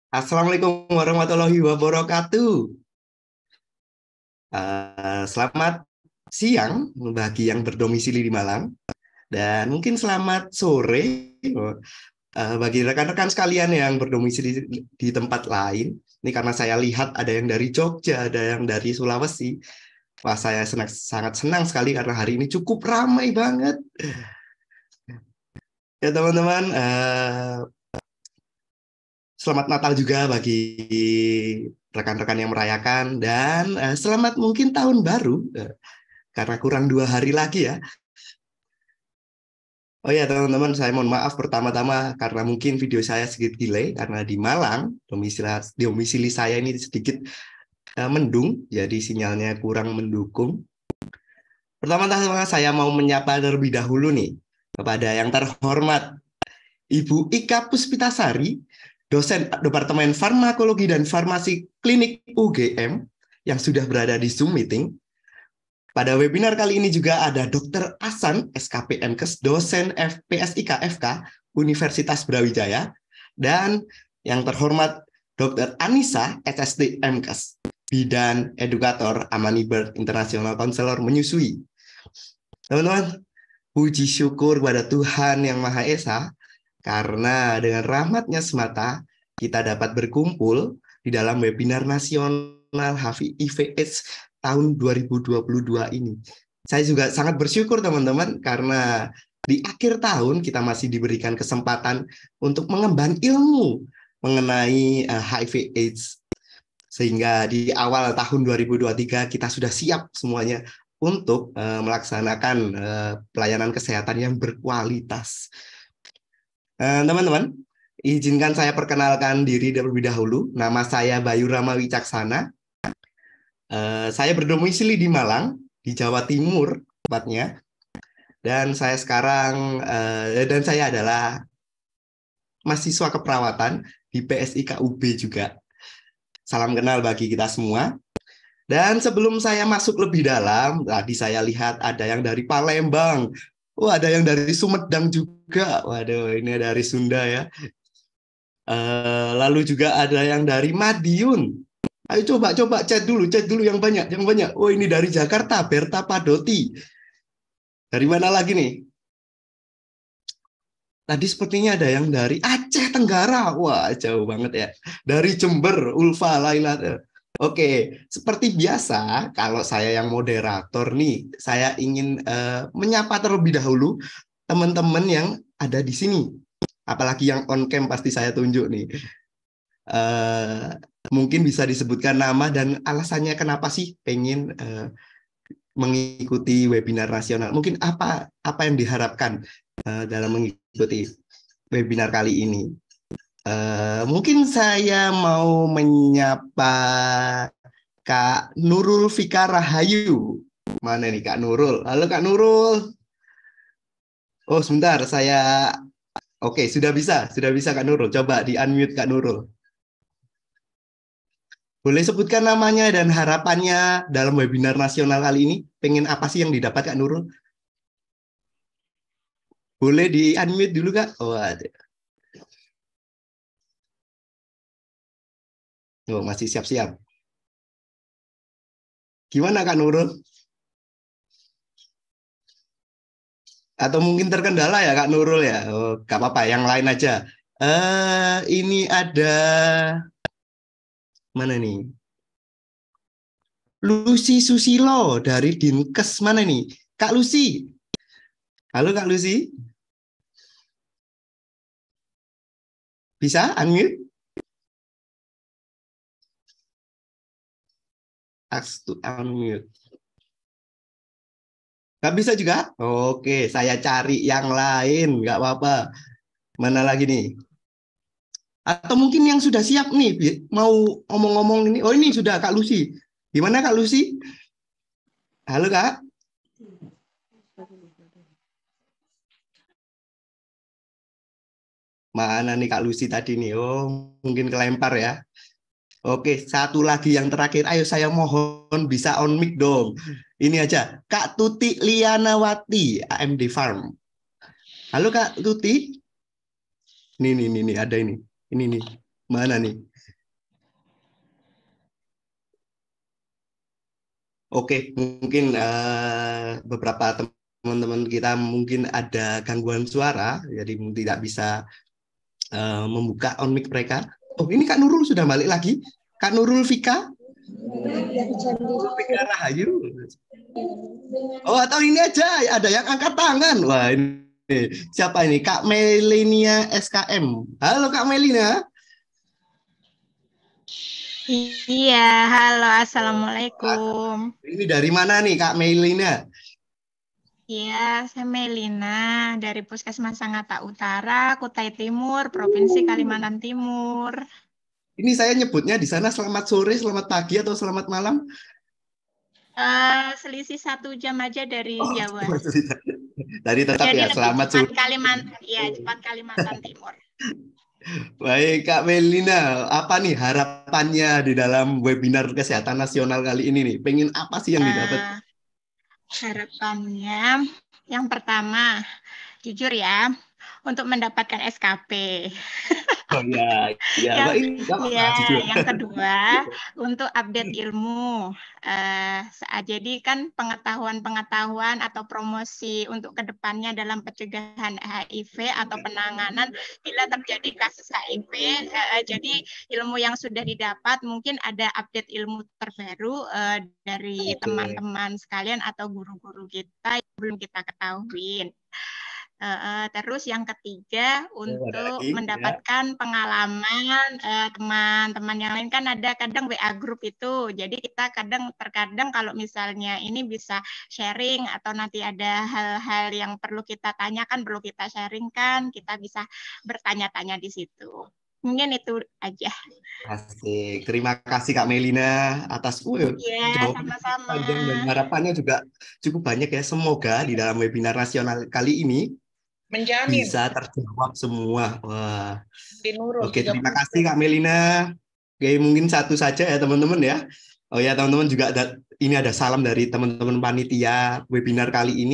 Assalamualaikum warahmatullahi wabarakatuh. Selamat siang bagi yang berdomisili di Malang dan mungkin selamat sore bagi rekan-rekan sekalian yang berdomisili di tempat lain. Ini karena saya lihat ada yang dari Jogja, ada yang dari Sulawesi. Wah, saya sangat senang sekali karena hari ini cukup ramai banget. Ya teman-teman, selamat Natal juga bagi rekan-rekan yang merayakan dan selamat mungkin tahun baru karena kurang 2 hari lagi ya. Oh ya teman-teman, saya mohon maaf pertama-tama karena mungkin video saya sedikit delay karena di Malang domisili saya ini sedikit mendung, jadi sinyalnya kurang mendukung. Pertama-tama saya mau menyapa terlebih dahulu nih kepada yang terhormat Ibu Ika Puspitasari, dosen Departemen Farmakologi dan Farmasi Klinik UGM yang sudah berada di Zoom meeting. Pada webinar kali ini juga ada Dr. Asan, SKP Nkes, dosen PSIK FK Universitas Brawijaya, dan yang terhormat Dr. Anissa, SSD Mkes, bidan edukator Amani Bird International Counselor menyusui. Teman-teman, puji syukur kepada Tuhan Yang Maha Esa, karena dengan rahmatnya semata, kita dapat berkumpul di dalam webinar nasional HIV/AIDS tahun 2022 ini. Saya juga sangat bersyukur teman-teman, karena di akhir tahun kita masih diberikan kesempatan untuk mengemban ilmu mengenai HIV/AIDS. Sehingga di awal tahun 2023 kita sudah siap semuanya untuk melaksanakan pelayanan kesehatan yang berkualitas. Teman-teman, izinkan saya perkenalkan diri terlebih dahulu. Nama saya Bayu Rama Wicaksana. Saya berdomisili di Malang, di Jawa Timur, tepatnya. Dan saya adalah mahasiswa keperawatan di PSIK UB juga. Salam kenal bagi kita semua. Dan sebelum saya masuk lebih dalam, tadi saya lihat ada yang dari Palembang. Oh, ada yang dari Sumedang juga. Waduh, ini dari Sunda ya. Lalu juga ada yang dari Madiun. Ayo coba chat dulu yang banyak, yang banyak. Oh, ini dari Jakarta, Berta Padoti. Dari mana lagi nih? Tadi sepertinya ada yang dari Aceh Tenggara. Wah, jauh banget ya. Dari Jember, Ulfa, Laila. Oke, seperti biasa, kalau saya yang moderator nih, saya ingin menyapa terlebih dahulu teman-teman yang ada di sini. Apalagi yang on cam pasti saya tunjuk nih. Eh, Mungkin bisa disebutkan nama dan alasannya kenapa sih pengen mengikuti webinar nasional. Mungkin apa apa yang diharapkan dalam mengikuti webinar kali ini. Mungkin saya mau menyapa Kak Nurul Fika Rahayu. Mana nih Kak Nurul? Halo Kak Nurul. Oh sebentar, oke sudah bisa Kak Nurul. Coba di unmute Kak Nurul. Boleh sebutkan namanya dan harapannya dalam webinar nasional kali ini? Pengen apa sih yang didapat Kak Nurul? Boleh di unmute dulu Kak? Oh, ada. Oh, masih siap-siap. Gimana Kak Nurul? Atau mungkin terkendala ya Kak Nurul ya? Oh, gak apa-apa, yang lain aja. Ini ada mana nih? Lucy Susilo dari Dinkes mana nih? Kak Lucy. Halo Kak Lucy. Bisa unmute? Ask to unmute. Gak bisa juga? Oke, saya cari yang lain. Gak apa-apa. Mana lagi nih? Atau mungkin yang sudah siap nih, mau ngomong-ngomong ini. Oh ini sudah Kak Lucy. Gimana Kak Lucy? Halo Kak. Mana nih Kak Lucy tadi nih? Oh mungkin kelempar ya. Oke, satu lagi yang terakhir. Ayo saya mohon bisa on mic dong. Ini aja, Kak Tuti Lianawati, AMD Farm. Halo Kak Tuti. Nih, ada ini. Ini nih. Mana nih? Oke, mungkin beberapa teman-teman kita mungkin ada gangguan suara, jadi tidak bisa membuka on mic mereka. Oh, ini Kak Nurul sudah balik lagi. Kak Nurul Vika, Vika Rahayu. Oh, atau ini aja ada yang angkat tangan. Wah, ini siapa ini? Kak Melinia SKM. Halo Kak Melina. Iya, halo, assalamualaikum. Ini dari mana nih Kak Melina? Iya, saya Melina dari Puskesmas Sangatta Utara, Kutai Timur, Provinsi Kalimantan Timur. Ini saya nyebutnya di sana selamat sore, selamat pagi, atau selamat malam. Selisih 1 jam aja dari Oh, Jawa. tadi tetap Jadi ya lebih selamat cepat sore. Kalimantan, ya cepat Kalimantan Timur. Baik Kak Melina, apa nih harapannya di dalam webinar kesehatan nasional kali ini nih? Pengen apa sih yang didapat? Eh, Harapannya, yang pertama, jujur ya, untuk mendapatkan SKP. Oh ya, ya Yang baik, nggak apa-apa, ya, jujur. yang kedua untuk update ilmu. Jadi kan pengetahuan-pengetahuan atau promosi untuk kedepannya dalam pencegahan HIV atau penanganan bila terjadi kasus HIV. Jadi ilmu yang sudah didapat mungkin ada update ilmu terbaru dari Oke, teman-teman sekalian atau guru-guru kita yang belum kita ketahui. Terus yang ketiga ada untuk lagi ya. mendapatkan pengalaman teman-teman yang lain kan ada kadang WA group itu. Jadi kita terkadang kalau misalnya ini bisa sharing atau nanti ada hal-hal yang perlu kita tanyakan, perlu kita sharing kan, kita bisa bertanya-tanya di situ. Mungkin itu aja. Asik. Terima kasih Kak Melina atas Ya, jawaban sama-sama. panjang dan harapannya juga cukup banyak ya. Semoga di dalam webinar nasional kali ini Menjamin bisa terjawab semua. Wah, di Nurul oke, terima 30. kasih Kak Melina. Oke, mungkin satu saja ya teman-teman ya. Oh ya teman-teman juga ini ada salam dari teman-teman panitia webinar kali ini.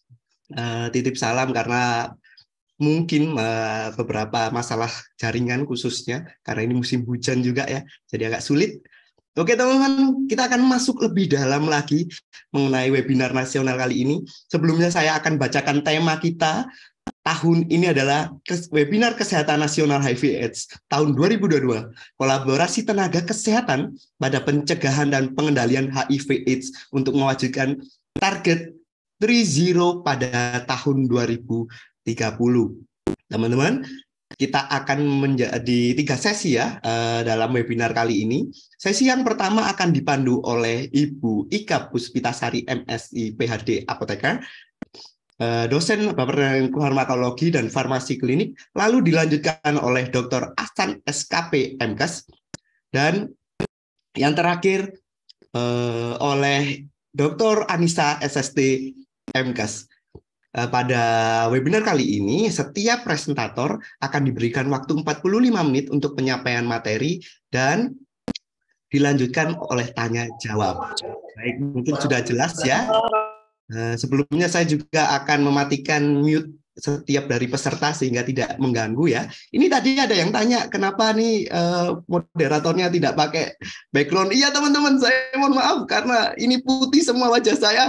Titip salam karena mungkin beberapa masalah jaringan khususnya karena ini musim hujan juga ya, jadi agak sulit. Oke teman-teman, kita akan masuk lebih dalam lagi mengenai webinar nasional kali ini. Sebelumnya saya akan bacakan tema kita. Tahun ini adalah webinar kesehatan nasional HIV/AIDS tahun 2022, kolaborasi tenaga kesehatan pada pencegahan dan pengendalian HIV/AIDS untuk mewujudkan target 3.0 pada tahun 2030. Teman-teman, kita akan menjadi 3 sesi ya dalam webinar kali ini. Sesi yang pertama akan dipandu oleh Ibu Ika Puspitasari MSI PhD Apoteker, dosen Bapak Farmakologi dan Farmasi Klinik, lalu dilanjutkan oleh Dr. Ahsan SKP MKes, dan yang terakhir oleh Dr. Anissa SST MKes. Pada webinar kali ini, setiap presentator akan diberikan waktu 45 menit untuk penyampaian materi dan dilanjutkan oleh tanya jawab. Baik, mungkin sudah jelas ya. Sebelumnya saya juga akan mematikan mute setiap dari peserta sehingga tidak mengganggu ya. Ini tadi ada yang tanya kenapa nih moderatornya tidak pakai background. Iya teman-teman, saya mohon maaf karena ini putih semua wajah saya.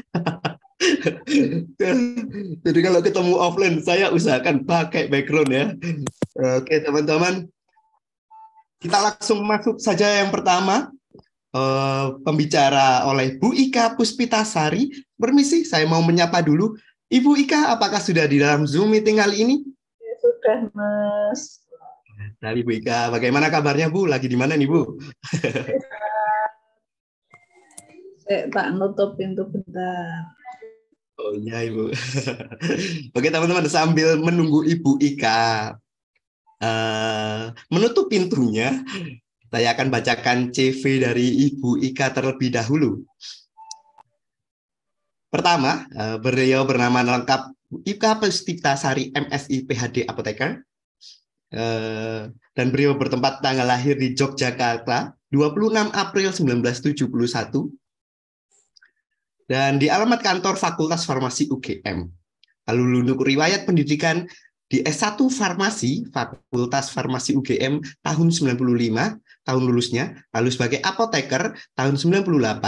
Jadi kalau ketemu offline saya usahakan pakai background ya. Oke teman-teman, kita langsung masuk saja yang pertama. Pembicara oleh Bu Ika Puspitasari. Permisi, saya mau menyapa dulu. Ibu Ika, apakah sudah di dalam Zoom meeting kali ini? Ya, sudah, Mas. Dari Bu Ika, bagaimana kabarnya Bu? Lagi di mana nih Bu? Saya tak nutup pintu bentar. Oh iya Ibu. Oke teman-teman, sambil menunggu Ibu Ika menutup pintunya, saya akan bacakan CV dari Ibu Ika terlebih dahulu. Pertama, beliau bernama lengkap Ika Puspitasari MSI PhD Apoteker, dan beliau bertempat tanggal lahir di Yogyakarta 26 April 1971 dan di alamat kantor Fakultas Farmasi UGM. Lalu untuk riwayat pendidikan di S1 Farmasi Fakultas Farmasi UGM tahun 95 tahun lulusnya, lalu sebagai apoteker tahun 98,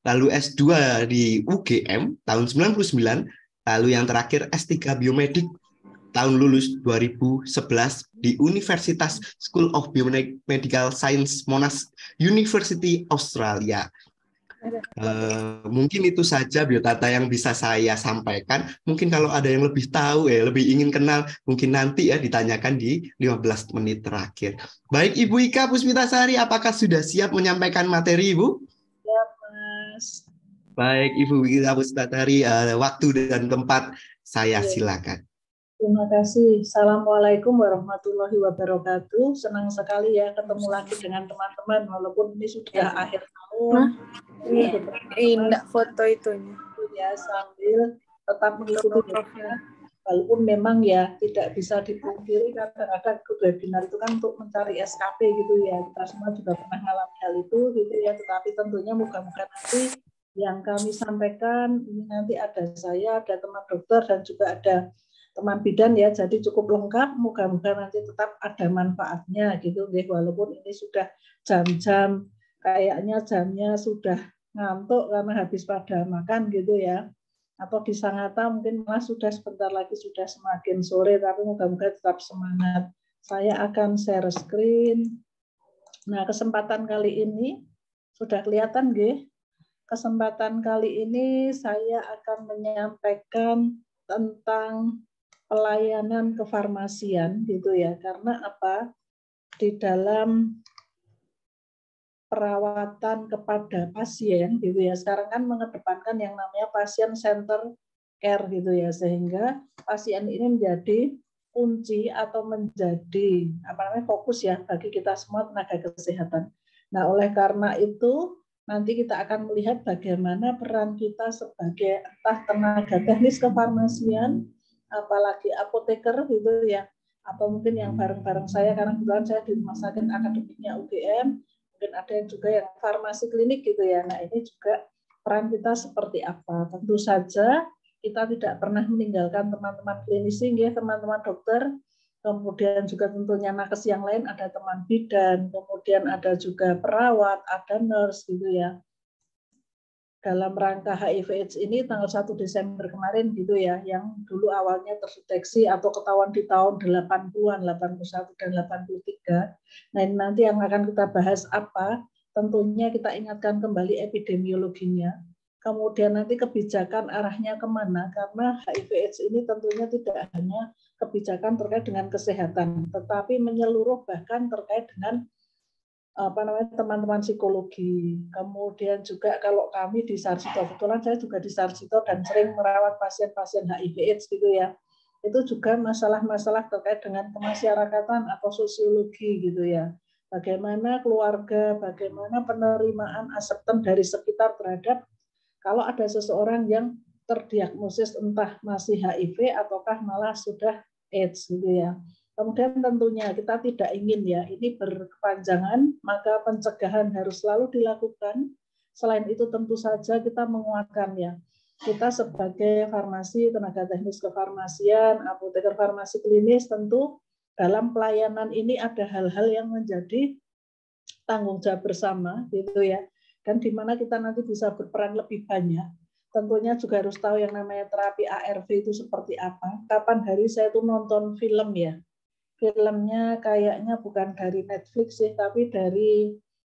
lalu S2 di UGM tahun 99, lalu yang terakhir S3 Biomedik tahun lulus 2011 di Universitas School of Biomedical Science Monash University Australia. Mungkin itu saja biodata yang bisa saya sampaikan. Mungkin kalau ada yang lebih tahu lebih ingin kenal, mungkin nanti ya ditanyakan di 15 menit terakhir. Baik, Ibu Ika Puspitasari, apakah sudah siap menyampaikan materi, Ibu? Ya, Mas. Baik, Ibu Ika Puspitasari, waktu dan tempat saya silakan. Terima kasih. Assalamualaikum warahmatullahi wabarakatuh. Senang sekali ya ketemu lagi dengan teman-teman walaupun ini sudah akhir tahun. Indah foto itunya. Ya, sambil tetap mengikuti webinar. Walaupun memang ya tidak bisa dipungkiri kadang-kadang webinar itu kan untuk mencari SKP gitu ya. Kita semua juga pernah mengalami hal itu gitu ya. Tetapi tentunya moga-moga nanti yang kami sampaikan ini nanti ada saya, ada teman dokter dan juga ada teman bidan ya, jadi cukup lengkap. Moga-moga nanti tetap ada manfaatnya gitu, walaupun ini sudah jam-jam kayaknya jamnya sudah ngantuk karena habis pada makan gitu ya, atau di Sangatta mungkin malah sudah sebentar lagi sudah semakin sore, tapi moga-moga tetap semangat. Saya akan share screen. Nah, kesempatan kali ini sudah kelihatan nggih? Kesempatan kali ini saya akan menyampaikan tentang pelayanan kefarmasian gitu ya, karena apa, di dalam perawatan kepada pasien gitu ya, sekarang kan mengedepankan yang namanya pasien center care gitu ya, sehingga pasien ini menjadi kunci atau menjadi fokus ya bagi kita semua tenaga kesehatan. Nah, oleh karena itu nanti kita akan melihat bagaimana peran kita sebagai entah tenaga teknis kefarmasian, apalagi apoteker gitu ya, atau mungkin yang bareng-bareng saya karena kebetulan saya di rumah sakit akademiknya UGM, mungkin ada yang juga yang farmasi klinik gitu ya. Nah, ini juga peran kita seperti apa. Tentu saja kita tidak pernah meninggalkan teman-teman klinisi, ya, teman-teman dokter, kemudian juga tentunya nakes yang lain, ada teman bidan, kemudian ada juga perawat, ada nurse gitu ya. Dalam rangka HIV/AIDS ini tanggal 1 Desember kemarin gitu ya, yang dulu awalnya terdeteksi atau ketahuan di tahun 80-an, 81 dan 83. Nah, ini nanti yang akan kita bahas apa? Tentunya kita ingatkan kembali epidemiologinya. Kemudian nanti kebijakan arahnya kemana, karena HIV/AIDS ini tentunya tidak hanya kebijakan terkait dengan kesehatan, tetapi menyeluruh bahkan terkait dengan teman-teman psikologi. Kemudian juga kalau kami di Sarjito, kebetulan saya juga di Sarjito dan sering merawat pasien-pasien HIV/AIDS gitu ya. Itu juga masalah-masalah terkait dengan kemasyarakatan atau sosiologi gitu ya. Bagaimana keluarga, bagaimana penerimaan asepten dari sekitar terhadap kalau ada seseorang yang terdiagnosis entah masih HIV ataukah malah sudah AIDS gitu ya. Kemudian tentunya kita tidak ingin ya ini berkepanjangan, maka pencegahan harus selalu dilakukan. Selain itu tentu saja kita menguatkan ya, kita sebagai farmasi, tenaga teknis kefarmasian, apoteker farmasi klinis, tentu dalam pelayanan ini ada hal-hal yang menjadi tanggung jawab bersama gitu ya, dan di mana kita nanti bisa berperan lebih banyak. Tentunya juga harus tahu yang namanya terapi ARV itu seperti apa. Kapan hari saya tuh nonton film ya, filmnya kayaknya bukan dari Netflix sih, tapi dari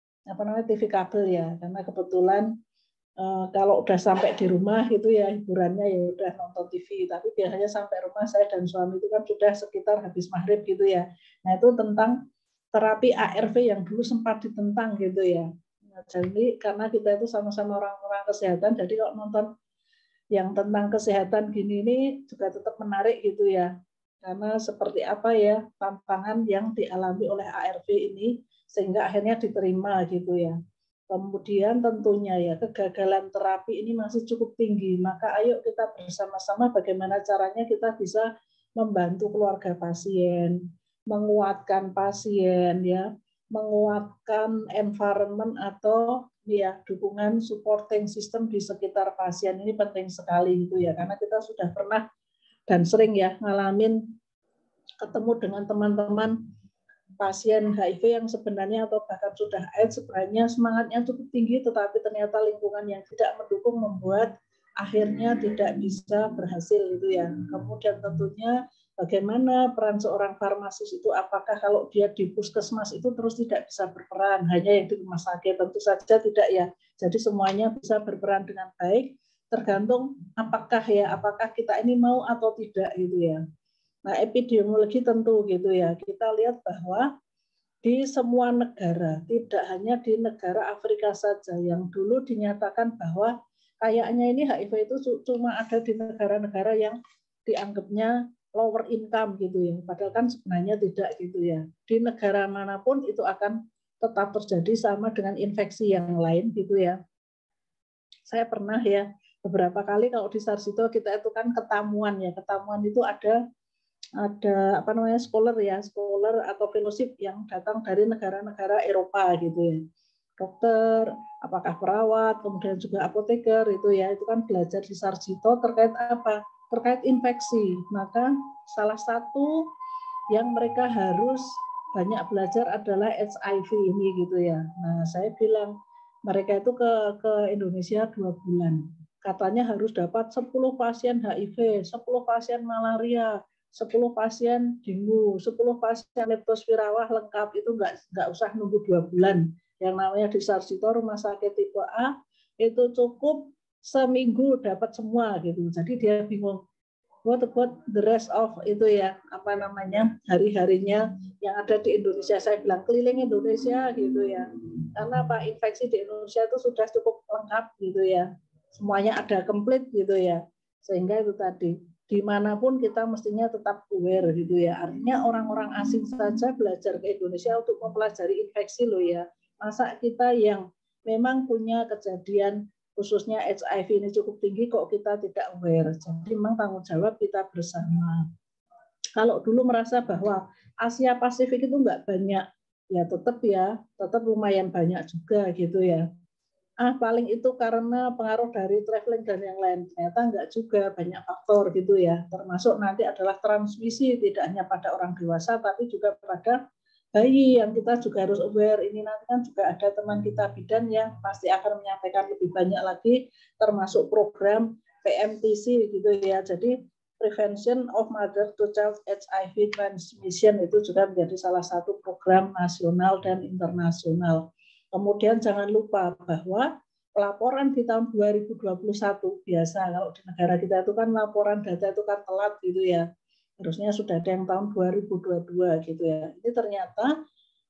TV kabel ya, karena kebetulan kalau udah sampai di rumah gitu ya hiburannya ya udah nonton TV, tapi biasanya sampai rumah saya dan suami itu kan sudah sekitar habis maghrib gitu ya. Nah, itu tentang terapi ARV yang dulu sempat ditentang gitu ya. Nah, jadi karena kita itu sama-sama orang-orang kesehatan, jadi kalau nonton yang tentang kesehatan gini ini juga tetap menarik gitu ya. Karena seperti apa ya tantangan yang dialami oleh ARV ini sehingga akhirnya diterima gitu ya. Kemudian tentunya ya kegagalan terapi ini masih cukup tinggi, maka ayo kita bersama-sama bagaimana caranya kita bisa membantu keluarga pasien, menguatkan pasien ya, menguatkan environment atau ya dukungan supporting system di sekitar pasien ini penting sekali gitu ya, karena kita sudah pernah dan sering ya ngalamin ketemu dengan teman-teman pasien HIV yang sebenarnya atau bahkan sudah AIDS sebenarnya semangatnya cukup tinggi, tetapi ternyata lingkungan yang tidak mendukung membuat akhirnya tidak bisa berhasil gitu ya. Kemudian tentunya bagaimana peran seorang farmasis itu, apakah kalau dia di puskesmas itu terus tidak bisa berperan, hanya yang di rumah sakit? Tentu saja tidak ya. Jadi semuanya bisa berperan dengan baik, tergantung apakah kita ini mau atau tidak gitu ya. Nah, epidemiologi tentu gitu ya. Kita lihat bahwa di semua negara, tidak hanya di negara Afrika saja, yang dulu dinyatakan bahwa kayaknya ini HIV itu cuma ada di negara-negara yang dianggapnya lower income gitu ya. Padahal kan sebenarnya tidak gitu ya. Di negara manapun itu akan tetap terjadi sama dengan infeksi yang lain gitu ya. Saya pernah ya beberapa kali kalau di Sarjito kita itu kan ketamuan ya. Ketamuan itu ada scholar atau fellowship yang datang dari negara-negara Eropa gitu ya. Dokter, apakah perawat, kemudian juga apoteker itu ya, itu kan belajar di Sarjito terkait apa? Terkait infeksi. Maka salah satu yang mereka harus banyak belajar adalah HIV ini gitu ya. Nah, saya bilang mereka itu ke Indonesia 2 bulan. Katanya harus dapat 10 pasien HIV, 10 pasien malaria, 10 pasien dengue, 10 pasien leptospirawah lengkap. Itu nggak usah nunggu 2 bulan. Yang namanya di Sarjito rumah sakit tipe A itu cukup seminggu dapat semua gitu. Jadi dia bingung what about the rest of itu ya, hari-harinya yang ada di Indonesia. Saya bilang keliling Indonesia gitu ya. Karena Pak, infeksi di Indonesia itu sudah cukup lengkap gitu ya. Semuanya ada komplit gitu ya. Sehingga itu tadi dimanapun kita mestinya tetap aware gitu ya. Artinya orang-orang asing saja belajar ke Indonesia untuk mempelajari infeksi loh ya. Masa kita yang memang punya kejadian khususnya HIV ini cukup tinggi kok kita tidak aware. Jadi memang tanggung jawab kita bersama. Kalau dulu merasa bahwa Asia Pasifik itu enggak banyak, ya tetap lumayan banyak juga gitu ya. Paling itu karena pengaruh dari traveling dan yang lain. Ternyata enggak juga, banyak faktor gitu ya. Termasuk nanti adalah transmisi tidak hanya pada orang dewasa tapi juga pada bayi yang kita juga harus aware. Ini nanti kan juga ada teman kita bidan yang pasti akan menyampaikan lebih banyak lagi, termasuk program PMTC gitu ya. Jadi Prevention of Mother to Child HIV Transmission itu juga menjadi salah satu program nasional dan internasional. Kemudian jangan lupa bahwa laporan di tahun 2021 biasa kalau di negara kita itu kan laporan data itu kan telat gitu ya. Harusnya sudah ada yang tahun 2022 gitu ya. Ini ternyata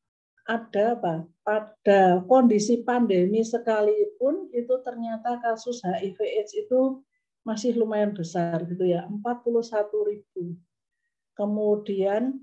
ada pada kondisi pandemi sekalipun itu ternyata kasus HIV/AIDS itu masih lumayan besar gitu ya, 41.000. Kemudian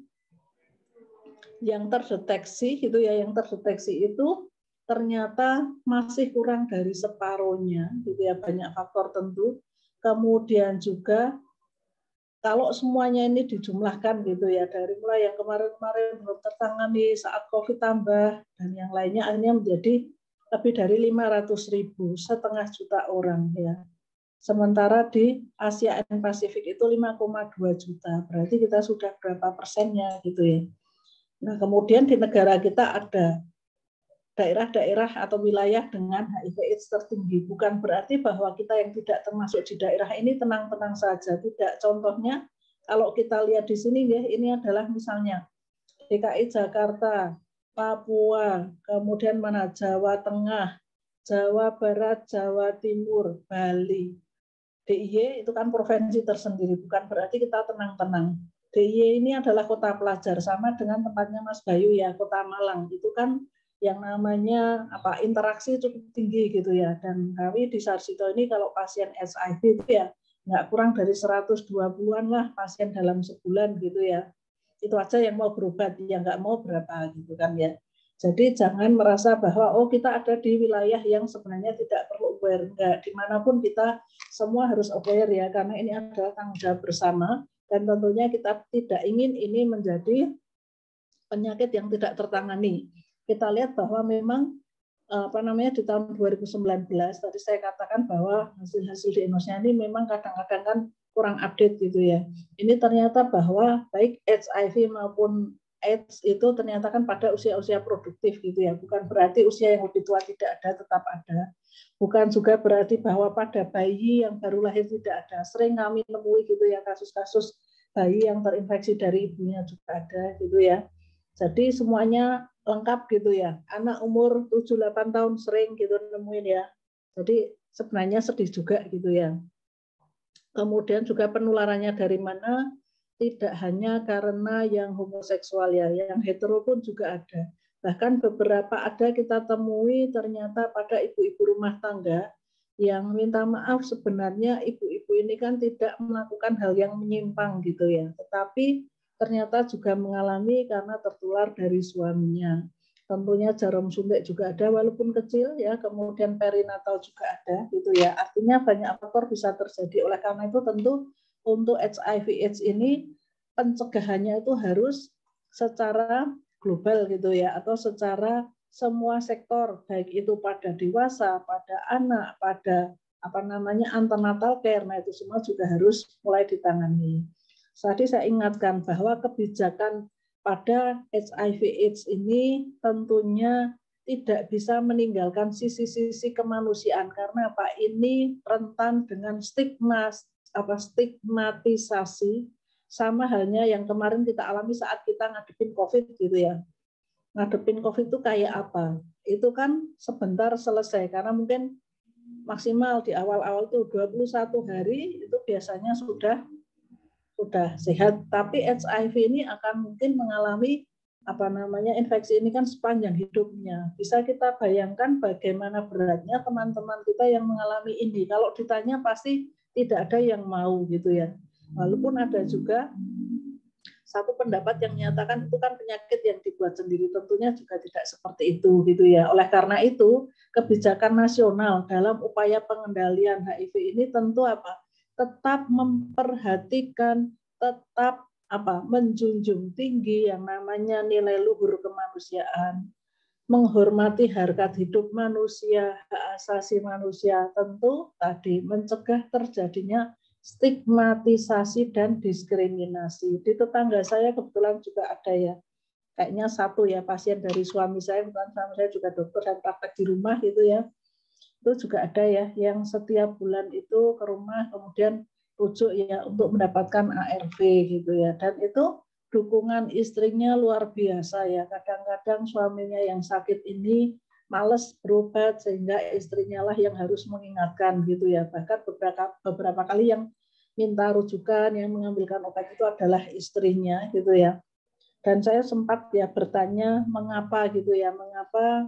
yang terdeteksi gitu ya, itu ternyata masih kurang dari separuhnya gitu ya, banyak faktor tentu. Kemudian juga kalau semuanya ini dijumlahkan gitu ya, dari mulai yang kemarin-kemarin belum tertangani saat COVID tambah dan yang lainnya akhirnya menjadi lebih dari 500.000, 500.000 orang ya. Sementara di Asia dan Pasifik itu 5,2 juta. Berarti kita sudah berapa persennya gitu ya. Nah, kemudian di negara kita ada daerah-daerah atau wilayah dengan HIV/AIDS tertinggi. Bukan berarti bahwa kita yang tidak termasuk di daerah ini tenang-tenang saja. Tidak. Contohnya kalau kita lihat di sini ya, ini adalah misalnya DKI Jakarta, Papua, kemudian mana Jawa Tengah, Jawa Barat, Jawa Timur, Bali. DIY itu kan provinsi tersendiri, bukan berarti kita tenang-tenang. DIY ini adalah kota pelajar, sama dengan tempatnya Mas Bayu ya, Kota Malang. Itu kan yang namanya interaksi cukup tinggi gitu ya. Dan kami di Sarjito ini kalau pasien HIV itu ya nggak kurang dari 120-an lah pasien dalam sebulan gitu ya. Itu aja yang mau berobat, yang nggak mau berapa gitu kan ya. Jadi jangan merasa bahwa kita ada di wilayah yang sebenarnya tidak perlu aware. Enggak, dimanapun kita semua harus aware ya, karena ini adalah tanggung jawab bersama. Dan tentunya kita tidak ingin ini menjadi penyakit yang tidak tertangani. Kita lihat bahwa memang di tahun 2019 tadi saya katakan bahwa hasil-hasil di Indonesia ini memang kadang-kadang kan kurang update gitu ya. Ini ternyata bahwa baik HIV maupun AIDS itu ternyata kan pada usia-usia produktif gitu ya. Bukan berarti usia yang lebih tua tidak ada, tetap ada. Bukan juga berarti bahwa pada bayi yang baru lahir tidak ada. Sering kami nemui gitu ya kasus-kasus bayi yang terinfeksi dari ibunya juga ada gitu ya. Jadi semuanya lengkap gitu ya. Anak umur 7-8 tahun sering gitu nemuin ya. Jadi sebenarnya sedih juga gitu ya. Kemudian juga penularannya dari mana? Tidak hanya karena yang homoseksual ya, yang hetero pun juga ada. Bahkan beberapa ada kita temui ternyata pada ibu-ibu rumah tangga yang minta maaf sebenarnya ibu-ibu ini kan tidak melakukan hal yang menyimpang gitu ya. Tetapi ternyata juga mengalami karena tertular dari suaminya. Tentunya jarum suntik juga ada walaupun kecil ya, kemudian perinatal juga ada gitu ya. Artinya banyak faktor bisa terjadi. Oleh karena itu tentu untuk HIV/AIDS ini pencegahannya itu harus secara global gitu ya, atau secara semua sektor, baik itu pada dewasa, pada anak, pada antenatal care, nah itu semua juga harus mulai ditangani. Tadi saya ingatkan bahwa kebijakan pada HIV/AIDS ini tentunya tidak bisa meninggalkan sisi-sisi kemanusiaan karena apa? Ini rentan dengan stigmatisasi, sama halnya yang kemarin kita alami saat kita ngadepin COVID gitu ya. Ngadepin COVID itu kayak apa? Itu kan sebentar selesai karena mungkin maksimal di awal-awal itu 21 hari itu biasanya sudah sehat, tapi HIV ini akan mungkin mengalami infeksi ini kan sepanjang hidupnya. Bisa kita bayangkan bagaimana beratnya teman-teman kita yang mengalami ini. Kalau ditanya pasti tidak ada yang mau gitu ya. Walaupun ada juga satu pendapat yang menyatakan itu kan penyakit yang dibuat sendiri, tentunya juga tidak seperti itu gitu ya. Oleh karena itu, kebijakan nasional dalam upaya pengendalian HIV ini tentu tetap memperhatikan, tetap menjunjung tinggi yang namanya nilai luhur kemanusiaan, menghormati harkat hidup manusia, hak asasi manusia, tentu tadi mencegah terjadinya stigmatisasi dan diskriminasi. Di tetangga saya kebetulan juga ada ya, kayaknya satu ya pasien dari suami saya, bukan suami saya juga dokter dan praktek di rumah gitu ya. Itu juga ada ya yang setiap bulan itu ke rumah kemudian rujuk ya untuk mendapatkan ARV gitu ya. Dan itu dukungan istrinya luar biasa ya. Kadang-kadang suaminya yang sakit ini males berobat sehingga istrinya lah yang harus mengingatkan gitu ya. Bahkan beberapa kali yang minta rujukan, yang mengambilkan obat itu adalah istrinya gitu ya. Dan saya sempat ya bertanya mengapa gitu ya, mengapa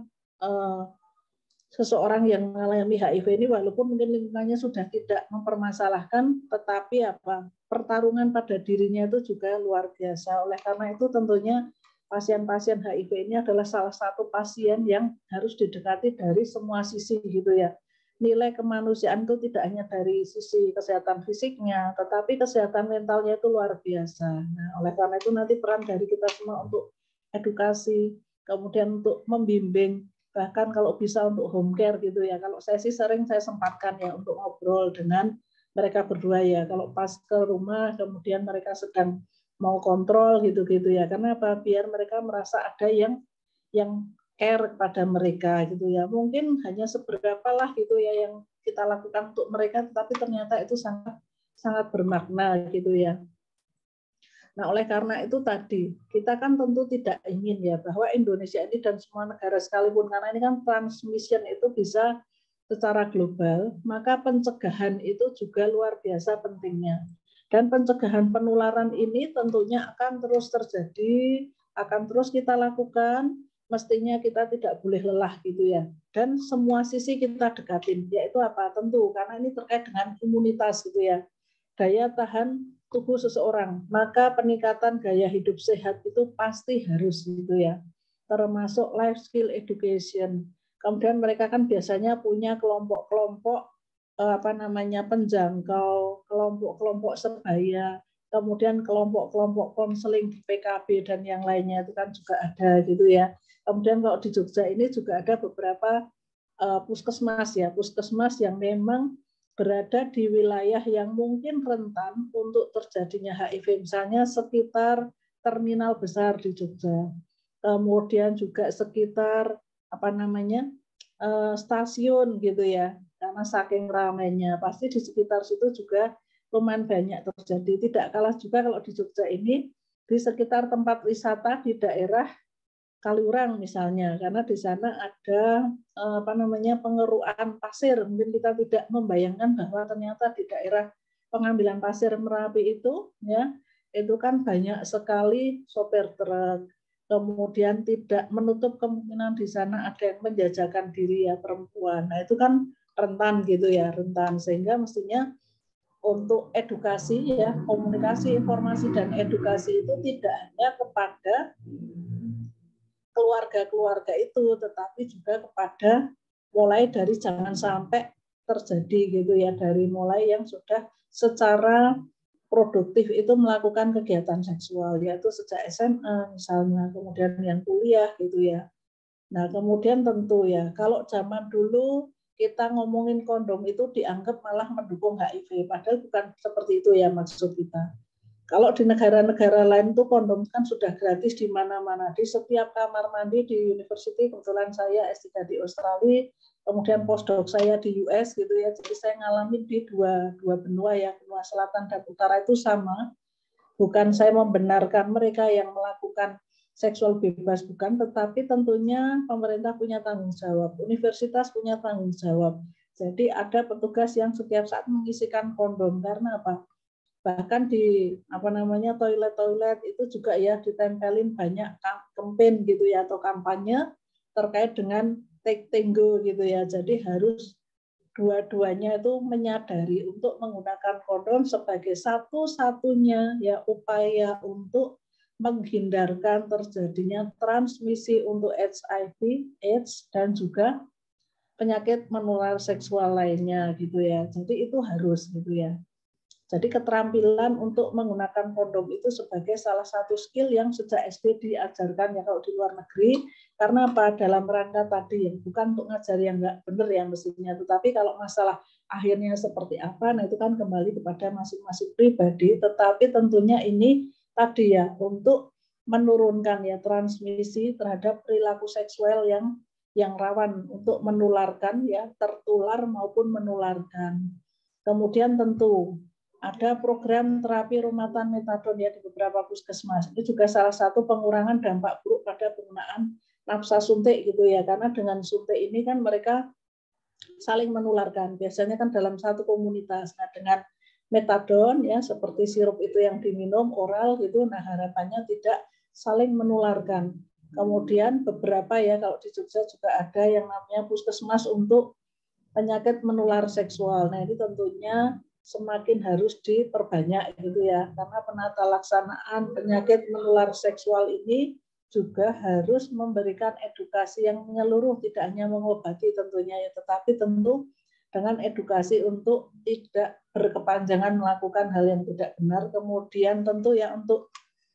seseorang yang mengalami HIV ini walaupun mungkin lingkungannya sudah tidak mempermasalahkan, tetapi pertarungan pada dirinya itu juga luar biasa. Oleh karena itu tentunya pasien-pasien HIV ini adalah salah satu pasien yang harus didekati dari semua sisi gitu ya. Nilai kemanusiaan itu tidak hanya dari sisi kesehatan fisiknya, tetapi kesehatan mentalnya itu luar biasa. Nah, oleh karena itu nanti peran dari kita semua untuk edukasi, kemudian untuk membimbing, bahkan kalau bisa untuk home care gitu ya. Kalau saya sih sering saya sempatkan ya untuk ngobrol dengan mereka berdua ya. Kalau pas ke rumah kemudian mereka sedang mau kontrol gitu-gitu ya. Karena apa? Biar mereka merasa ada yang care pada mereka gitu ya. Mungkin hanya seberapa lah gitu ya yang kita lakukan untuk mereka, tetapi ternyata itu sangat bermakna gitu ya. Nah, oleh karena itu tadi, kita kan tentu tidak ingin ya bahwa Indonesia ini dan semua negara sekalipun, karena ini kan transmission itu bisa secara global, maka pencegahan itu juga luar biasa pentingnya. Dan pencegahan penularan ini tentunya akan terus terjadi, akan terus kita lakukan, mestinya kita tidak boleh lelah gitu ya. Dan semua sisi kita dekatin, yaitu apa? Tentu, karena ini terkait dengan imunitas gitu ya. Daya tahan tubuh seseorang, maka peningkatan gaya hidup sehat itu pasti harus gitu ya, termasuk life skill education. Kemudian mereka kan biasanya punya kelompok-kelompok penjangkau, kelompok-kelompok sebaya, kemudian kelompok-kelompok konseling di PKB dan yang lainnya itu kan juga ada gitu ya. Kemudian kalau di Jogja ini juga ada beberapa puskesmas yang memang berada di wilayah yang mungkin rentan untuk terjadinya HIV, misalnya sekitar terminal besar di Jogja. Kemudian juga sekitar stasiun gitu ya, karena saking ramainya pasti di sekitar situ juga lumayan banyak terjadi. Tidak kalah juga kalau di Jogja ini di sekitar tempat wisata di daerah Kaliurang misalnya, karena di sana ada pengerukan pasir. Mungkin kita tidak membayangkan bahwa ternyata di daerah pengambilan pasir Merapi itu ya, itu kan banyak sekali sopir truk. Kemudian tidak menutup kemungkinan di sana ada yang menjajakan diri ya perempuan. Nah, itu kan rentan gitu ya, rentan, sehingga mestinya untuk edukasi ya, komunikasi, informasi dan edukasi itu tidak hanya kepada keluarga-keluarga itu, tetapi juga kepada mulai dari jangan sampai terjadi gitu ya, dari mulai yang sudah secara produktif itu melakukan kegiatan seksual, yaitu sejak SMA misalnya, kemudian yang kuliah gitu ya. Nah, kemudian tentu ya, kalau zaman dulu kita ngomongin kondom itu dianggap malah mendukung HIV, padahal bukan seperti itu ya maksud kita. Kalau di negara-negara lain itu kondom kan sudah gratis di mana-mana, di setiap kamar mandi di university. Kebetulan saya S3 di Australia, kemudian postdoc saya di US gitu ya. Jadi saya ngalamin di dua benua ya, benua selatan dan utara itu sama. Bukan saya membenarkan mereka yang melakukan seksual bebas, bukan, tetapi tentunya pemerintah punya tanggung jawab, universitas punya tanggung jawab. Jadi ada petugas yang setiap saat mengisikan kondom, karena apa? Bahkan di toilet-toilet itu juga ya ditempelin banyak campaign gitu ya, atau kampanye terkait dengan take tango gitu ya. Jadi harus dua-duanya itu menyadari untuk menggunakan kondom sebagai satu-satunya ya upaya untuk menghindarkan terjadinya transmisi untuk HIV, AIDS dan juga penyakit menular seksual lainnya gitu ya. Jadi itu harus gitu ya. Jadi keterampilan untuk menggunakan kondom itu sebagai salah satu skill yang sejak SD diajarkan ya kalau di luar negeri. Karena apa? Dalam rangka tadi ya, bukan untuk ngajar yang nggak benar ya mestinya. Tetapi kalau masalah akhirnya seperti apa, nah itu kan kembali kepada masing-masing pribadi. Tetapi tentunya ini tadi ya, untuk menurunkan ya transmisi terhadap perilaku seksual yang rawan untuk menularkan ya, tertular maupun menularkan. Kemudian tentu ada program terapi rumatan metadon ya di beberapa puskesmas. Itu juga salah satu pengurangan dampak buruk pada penggunaan nafsa suntik gitu ya. Karena dengan suntik ini kan mereka saling menularkan. Biasanya kan dalam satu komunitas. Nah, dengan metadon ya seperti sirup itu yang diminum oral gitu, nah harapannya tidak saling menularkan. Kemudian beberapa ya kalau di Jogja juga ada yang namanya puskesmas untuk penyakit menular seksual. Nah, ini tentunya semakin harus diperbanyak gitu ya, karena penata laksanaan penyakit menular seksual ini juga harus memberikan edukasi yang menyeluruh, tidak hanya mengobati tentunya ya, tetapi tentu dengan edukasi untuk tidak berkepanjangan melakukan hal yang tidak benar. Kemudian tentu ya untuk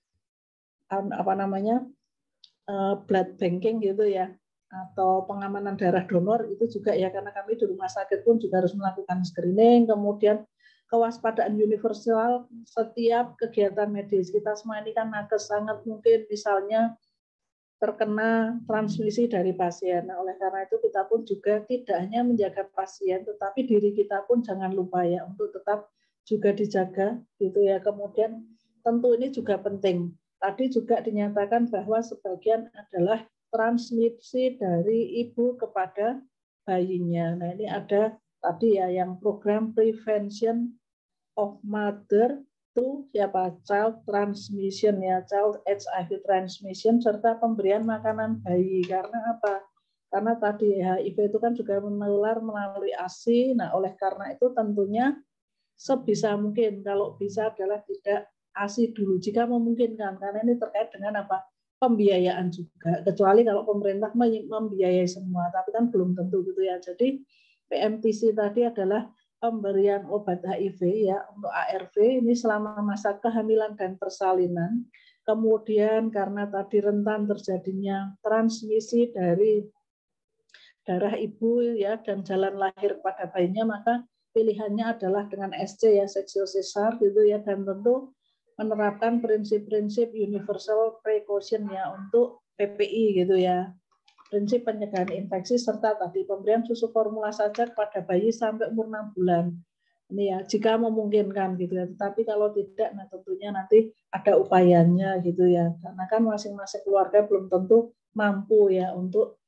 blood banking gitu ya, atau pengamanan darah donor itu juga ya, karena kami di rumah sakit pun juga harus melakukan screening. Kemudian kewaspadaan universal setiap kegiatan medis. Kita semua ini kan nakes, sangat mungkin misalnya terkena transmisi dari pasien. Nah, oleh karena itu kita pun juga tidak hanya menjaga pasien, tetapi diri kita pun jangan lupa ya untuk tetap juga dijaga gitu ya. Kemudian tentu ini juga penting. Tadi juga dinyatakan bahwa sebagian adalah transmisi dari ibu kepada bayinya. Nah, ini ada tadi ya yang program prevention of mother to child transmission ya, child HIV transmission, serta pemberian makanan bayi. Karena apa? Karena tadi HIV itu kan juga menular melalui ASI. Nah, oleh karena itu tentunya sebisa mungkin kalau bisa adalah tidak ASI dulu jika memungkinkan, karena ini terkait dengan apa? Pembiayaan juga. Kecuali kalau pemerintah membiayai semua, tapi kan belum tentu gitu ya. Jadi PMTC tadi adalah pemberian obat HIV ya untuk ARV ini selama masa kehamilan dan persalinan. Kemudian karena tadi rentan terjadinya transmisi dari darah ibu ya dan jalan lahir pada bayinya, maka pilihannya adalah dengan SC ya, seksio sesar gitu ya, dan tentu menerapkan prinsip-prinsip universal precaution ya untuk PPI gitu ya. Prinsip pencegahan infeksi serta tadi pemberian susu formula saja kepada bayi sampai umur 6 bulan. Ini ya, jika memungkinkan gitu ya. Tetapi kalau tidak, nah tentunya nanti ada upayanya gitu ya. Karena kan masing-masing keluarga belum tentu mampu ya untuk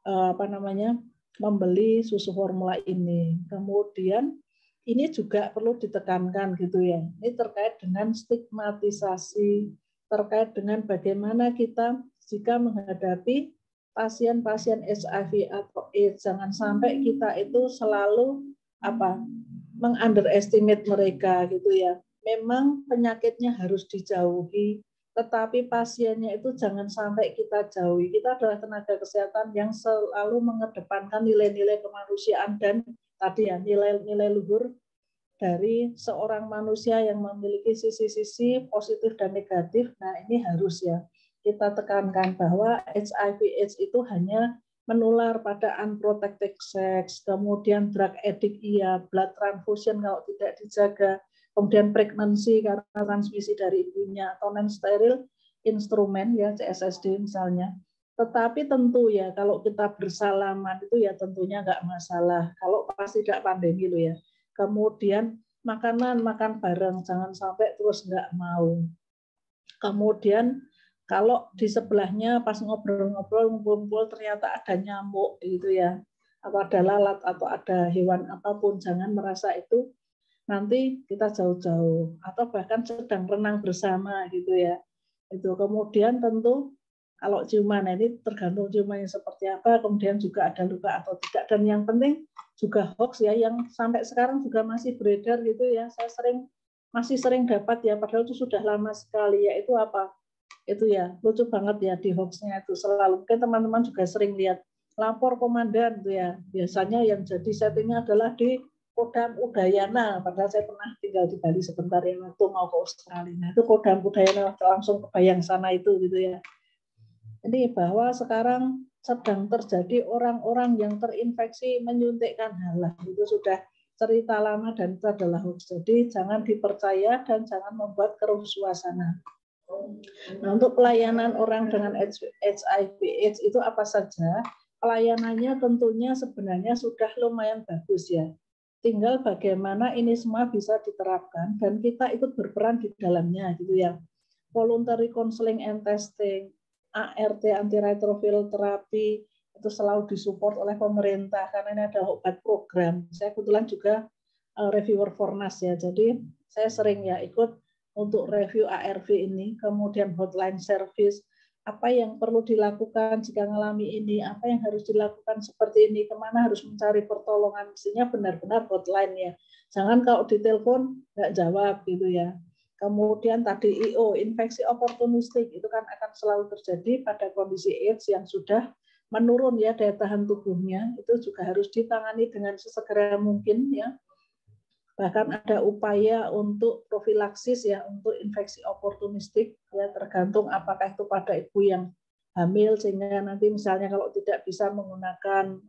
membeli susu formula ini. Kemudian ini juga perlu ditekankan gitu ya. Ini terkait dengan stigmatisasi, terkait dengan bagaimana kita jika menghadapi pasien-pasien HIV atau AIDS, jangan sampai kita itu selalu mengunderestimate mereka gitu ya. Memang penyakitnya harus dijauhi, tetapi pasiennya itu jangan sampai kita jauhi. Kita adalah tenaga kesehatan yang selalu mengedepankan nilai-nilai kemanusiaan dan tadi ya nilai-nilai luhur dari seorang manusia yang memiliki sisi-sisi positif dan negatif. Nah, ini harus ya kita tekankan bahwa HIV/AIDS itu hanya menular pada unprotected sex, kemudian drug addict iya, blood transfusion kalau tidak dijaga, kemudian pregnancy karena transmisi dari ibunya, atau non-steril instrumen ya CSSD misalnya. Tetapi tentu ya kalau kita bersalaman itu ya tentunya nggak masalah. Kalau pas tidak pandemi loh ya. Kemudian makan bareng, jangan sampai terus nggak mau. Kemudian kalau di sebelahnya pas ngobrol-ngobrol, ngumpul ternyata ada nyamuk gitu ya, atau ada lalat atau ada hewan apapun, jangan merasa itu nanti kita jauh-jauh atau bahkan sedang renang bersama gitu ya. Itu kemudian tentu kalau ciuman ini tergantung ciumannya seperti apa, kemudian juga ada luka atau tidak, dan yang penting juga hoax ya yang sampai sekarang juga masih beredar gitu ya. Saya masih sering dapat ya, padahal itu sudah lama sekali, yaitu apa? Itu ya lucu banget ya di hoaxnya itu selalu. Mungkin teman-teman juga sering lihat lapor komandan tuh ya. Biasanya yang jadi settingnya adalah di Kodam Udayana, padahal saya pernah tinggal di Bali sebentar ya waktu mau ke Australia. Nah, itu Kodam Udayana langsung kebayang sana itu gitu ya. Ini bahwa sekarang sedang terjadi orang-orang yang terinfeksi menyuntikkan halah. Itu sudah cerita lama dan itu adalah hoax. Jadi jangan dipercaya dan jangan membuat keruh suasana. Nah, untuk pelayanan orang dengan HIV/AIDS itu apa saja? Pelayanannya tentunya sebenarnya sudah lumayan bagus ya. Tinggal bagaimana ini semua bisa diterapkan dan kita ikut berperan di dalamnya gitu ya. Voluntary counseling and testing, ART antiretroviral terapi itu selalu disupport oleh pemerintah karena ini adalah obat program. Saya kebetulan juga reviewer Fornas ya, jadi saya sering ya ikut untuk review ARV ini, kemudian hotline service, apa yang perlu dilakukan jika mengalami ini, apa yang harus dilakukan seperti ini, kemana harus mencari pertolongan, mestinya benar-benar hotline ya. Jangan kalau ditelepon nggak jawab gitu ya. Kemudian tadi IO, infeksi oportunistik, itu kan akan selalu terjadi pada kondisi AIDS yang sudah menurun ya daya tahan tubuhnya, itu juga harus ditangani dengan sesegera mungkin ya. Bahkan ada upaya untuk profilaksis ya untuk infeksi oportunistik ya tergantung apakah itu pada ibu yang hamil sehingga nanti misalnya kalau tidak bisa menggunakan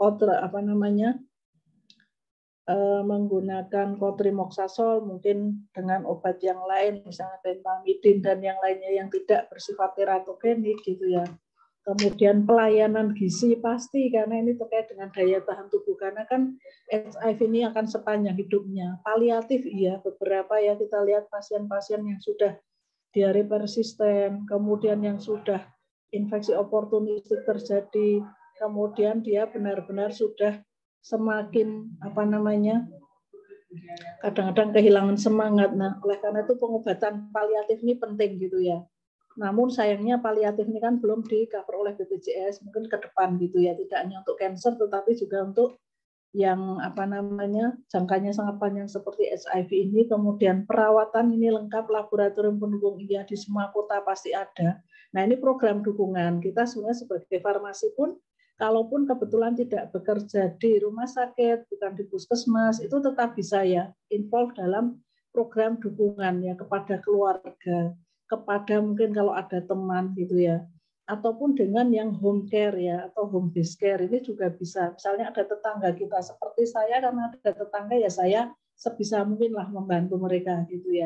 menggunakan cotrimoxazole mungkin dengan obat yang lain misalnya pentamidin dan yang lainnya yang tidak bersifat teratogenik gitu ya. Kemudian pelayanan gizi pasti karena ini terkait dengan daya tahan tubuh karena kan HIV ini akan sepanjang hidupnya. Paliatif iya beberapa ya kita lihat pasien-pasien yang sudah diare persisten, kemudian yang sudah infeksi oportunistik terjadi, kemudian dia benar-benar sudah semakin kadang-kadang kehilangan semangat. Nah, oleh karena itu pengobatan paliatif ini penting gitu ya. Namun sayangnya paliatif ini kan belum di cover oleh BPJS, mungkin ke depan gitu ya, tidak hanya untuk kanker tetapi juga untuk yang jangkanya sangat panjang seperti HIV ini, kemudian perawatan ini lengkap, laboratorium pendukung iya di semua kota pasti ada. Nah, ini program dukungan. Kita sebenarnya sebagai farmasi pun kalaupun kebetulan tidak bekerja di rumah sakit, bukan di puskesmas, itu tetap bisa ya involve dalam program dukungan ya kepada keluarga, kepada mungkin kalau ada teman gitu ya, ataupun dengan yang home care ya atau home based care ini juga bisa. Misalnya ada tetangga kita seperti saya karena ada tetangga ya saya sebisa mungkin lah membantu mereka gitu ya.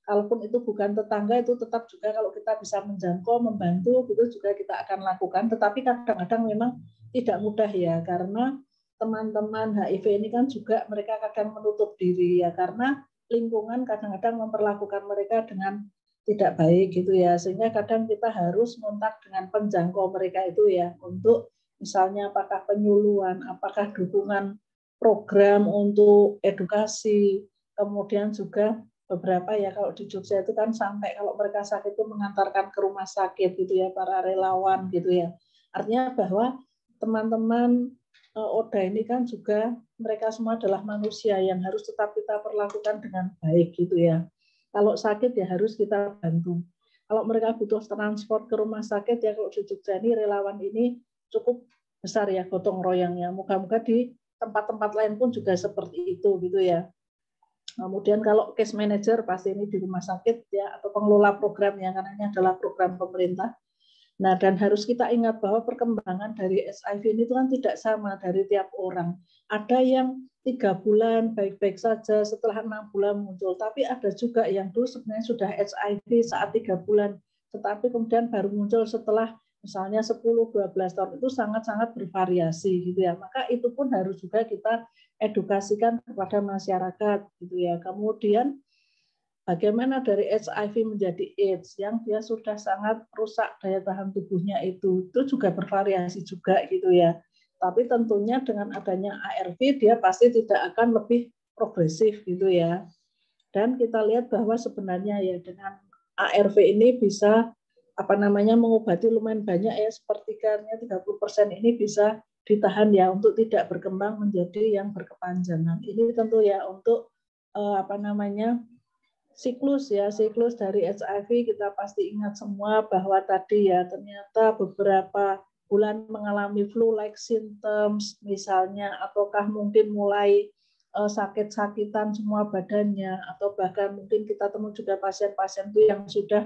Kalaupun itu bukan tetangga, itu tetap juga kalau kita bisa menjangkau, membantu, itu juga kita akan lakukan. Tetapi kadang-kadang memang tidak mudah ya, karena teman-teman HIV ini kan juga mereka kadang menutup diri ya, karena lingkungan kadang-kadang memperlakukan mereka dengan tidak baik gitu ya, sehingga kadang kita harus kontak dengan penjangkau mereka itu ya, untuk misalnya apakah penyuluhan, apakah dukungan program untuk edukasi, kemudian juga beberapa ya kalau di Jogja itu kan sampai kalau mereka sakit itu mengantarkan ke rumah sakit gitu ya, para relawan gitu ya. Artinya bahwa teman-teman ODA ini kan juga mereka semua adalah manusia yang harus tetap kita perlakukan dengan baik gitu ya. Kalau sakit ya harus kita bantu. Kalau mereka butuh transport ke rumah sakit ya, kalau di Jogja ini relawan ini cukup besar ya gotong royongnya. Moga-moga di tempat-tempat lain pun juga seperti itu gitu ya. Kemudian kalau case manager pasti ini di rumah sakit ya, atau pengelola program ya, karena ini adalah program pemerintah. Nah, dan harus kita ingat bahwa perkembangan dari HIV ini itu kan tidak sama dari tiap orang. Ada yang 3 bulan baik-baik saja, setelah 6 bulan muncul. Tapi ada juga yang dulu sebenarnya sudah HIV saat 3 bulan, tetapi kemudian baru muncul setelah misalnya 10-12 tahun. Itu sangat-sangat bervariasi gitu ya. Maka itu pun harus juga kita edukasikan kepada masyarakat gitu ya. Kemudian bagaimana dari HIV menjadi AIDS yang dia sudah sangat rusak daya tahan tubuhnya itu juga bervariasi juga gitu ya. Tapi tentunya dengan adanya ARV dia pasti tidak akan lebih progresif gitu ya. Dan kita lihat bahwa sebenarnya ya dengan ARV ini bisa mengobati lumayan banyak ya, sepertiganya 30% ini bisa ditahan ya untuk tidak berkembang menjadi yang berkepanjangan. Ini tentu ya untuk siklus dari HIV kita pasti ingat semua bahwa tadi ya ternyata beberapa bulan mengalami flu-like symptoms misalnya, ataukah mungkin mulai sakit-sakitan semua badannya, atau bahkan mungkin kita temui juga pasien-pasien itu yang sudah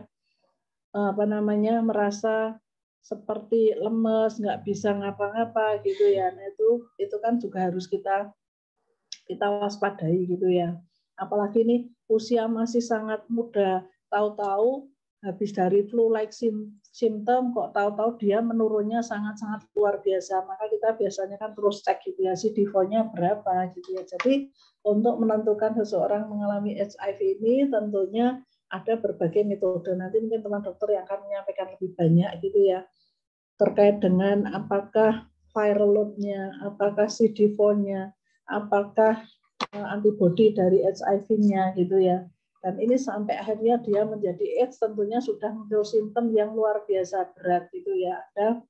merasa seperti lemes, nggak bisa ngapa-ngapa gitu ya. Nah, itu kan juga harus kita waspadai gitu ya. Apalagi ini usia masih sangat muda, tahu-tahu habis dari flu-like symptom kok tahu-tahu dia menurunnya sangat-sangat luar biasa. Maka kita biasanya kan terus cek gitu ya, CD4-nya berapa gitu ya. Jadi untuk menentukan seseorang mengalami HIV ini tentunya ada berbagai metode. Nanti mungkin teman dokter yang akan menyampaikan lebih banyak gitu ya, terkait dengan apakah viral load-nya, apakah CD4-nya, apakah antibodi dari HIV-nya gitu ya. Dan ini sampai akhirnya dia menjadi AIDS tentunya sudah muncul simptom yang luar biasa berat gitu ya. Ada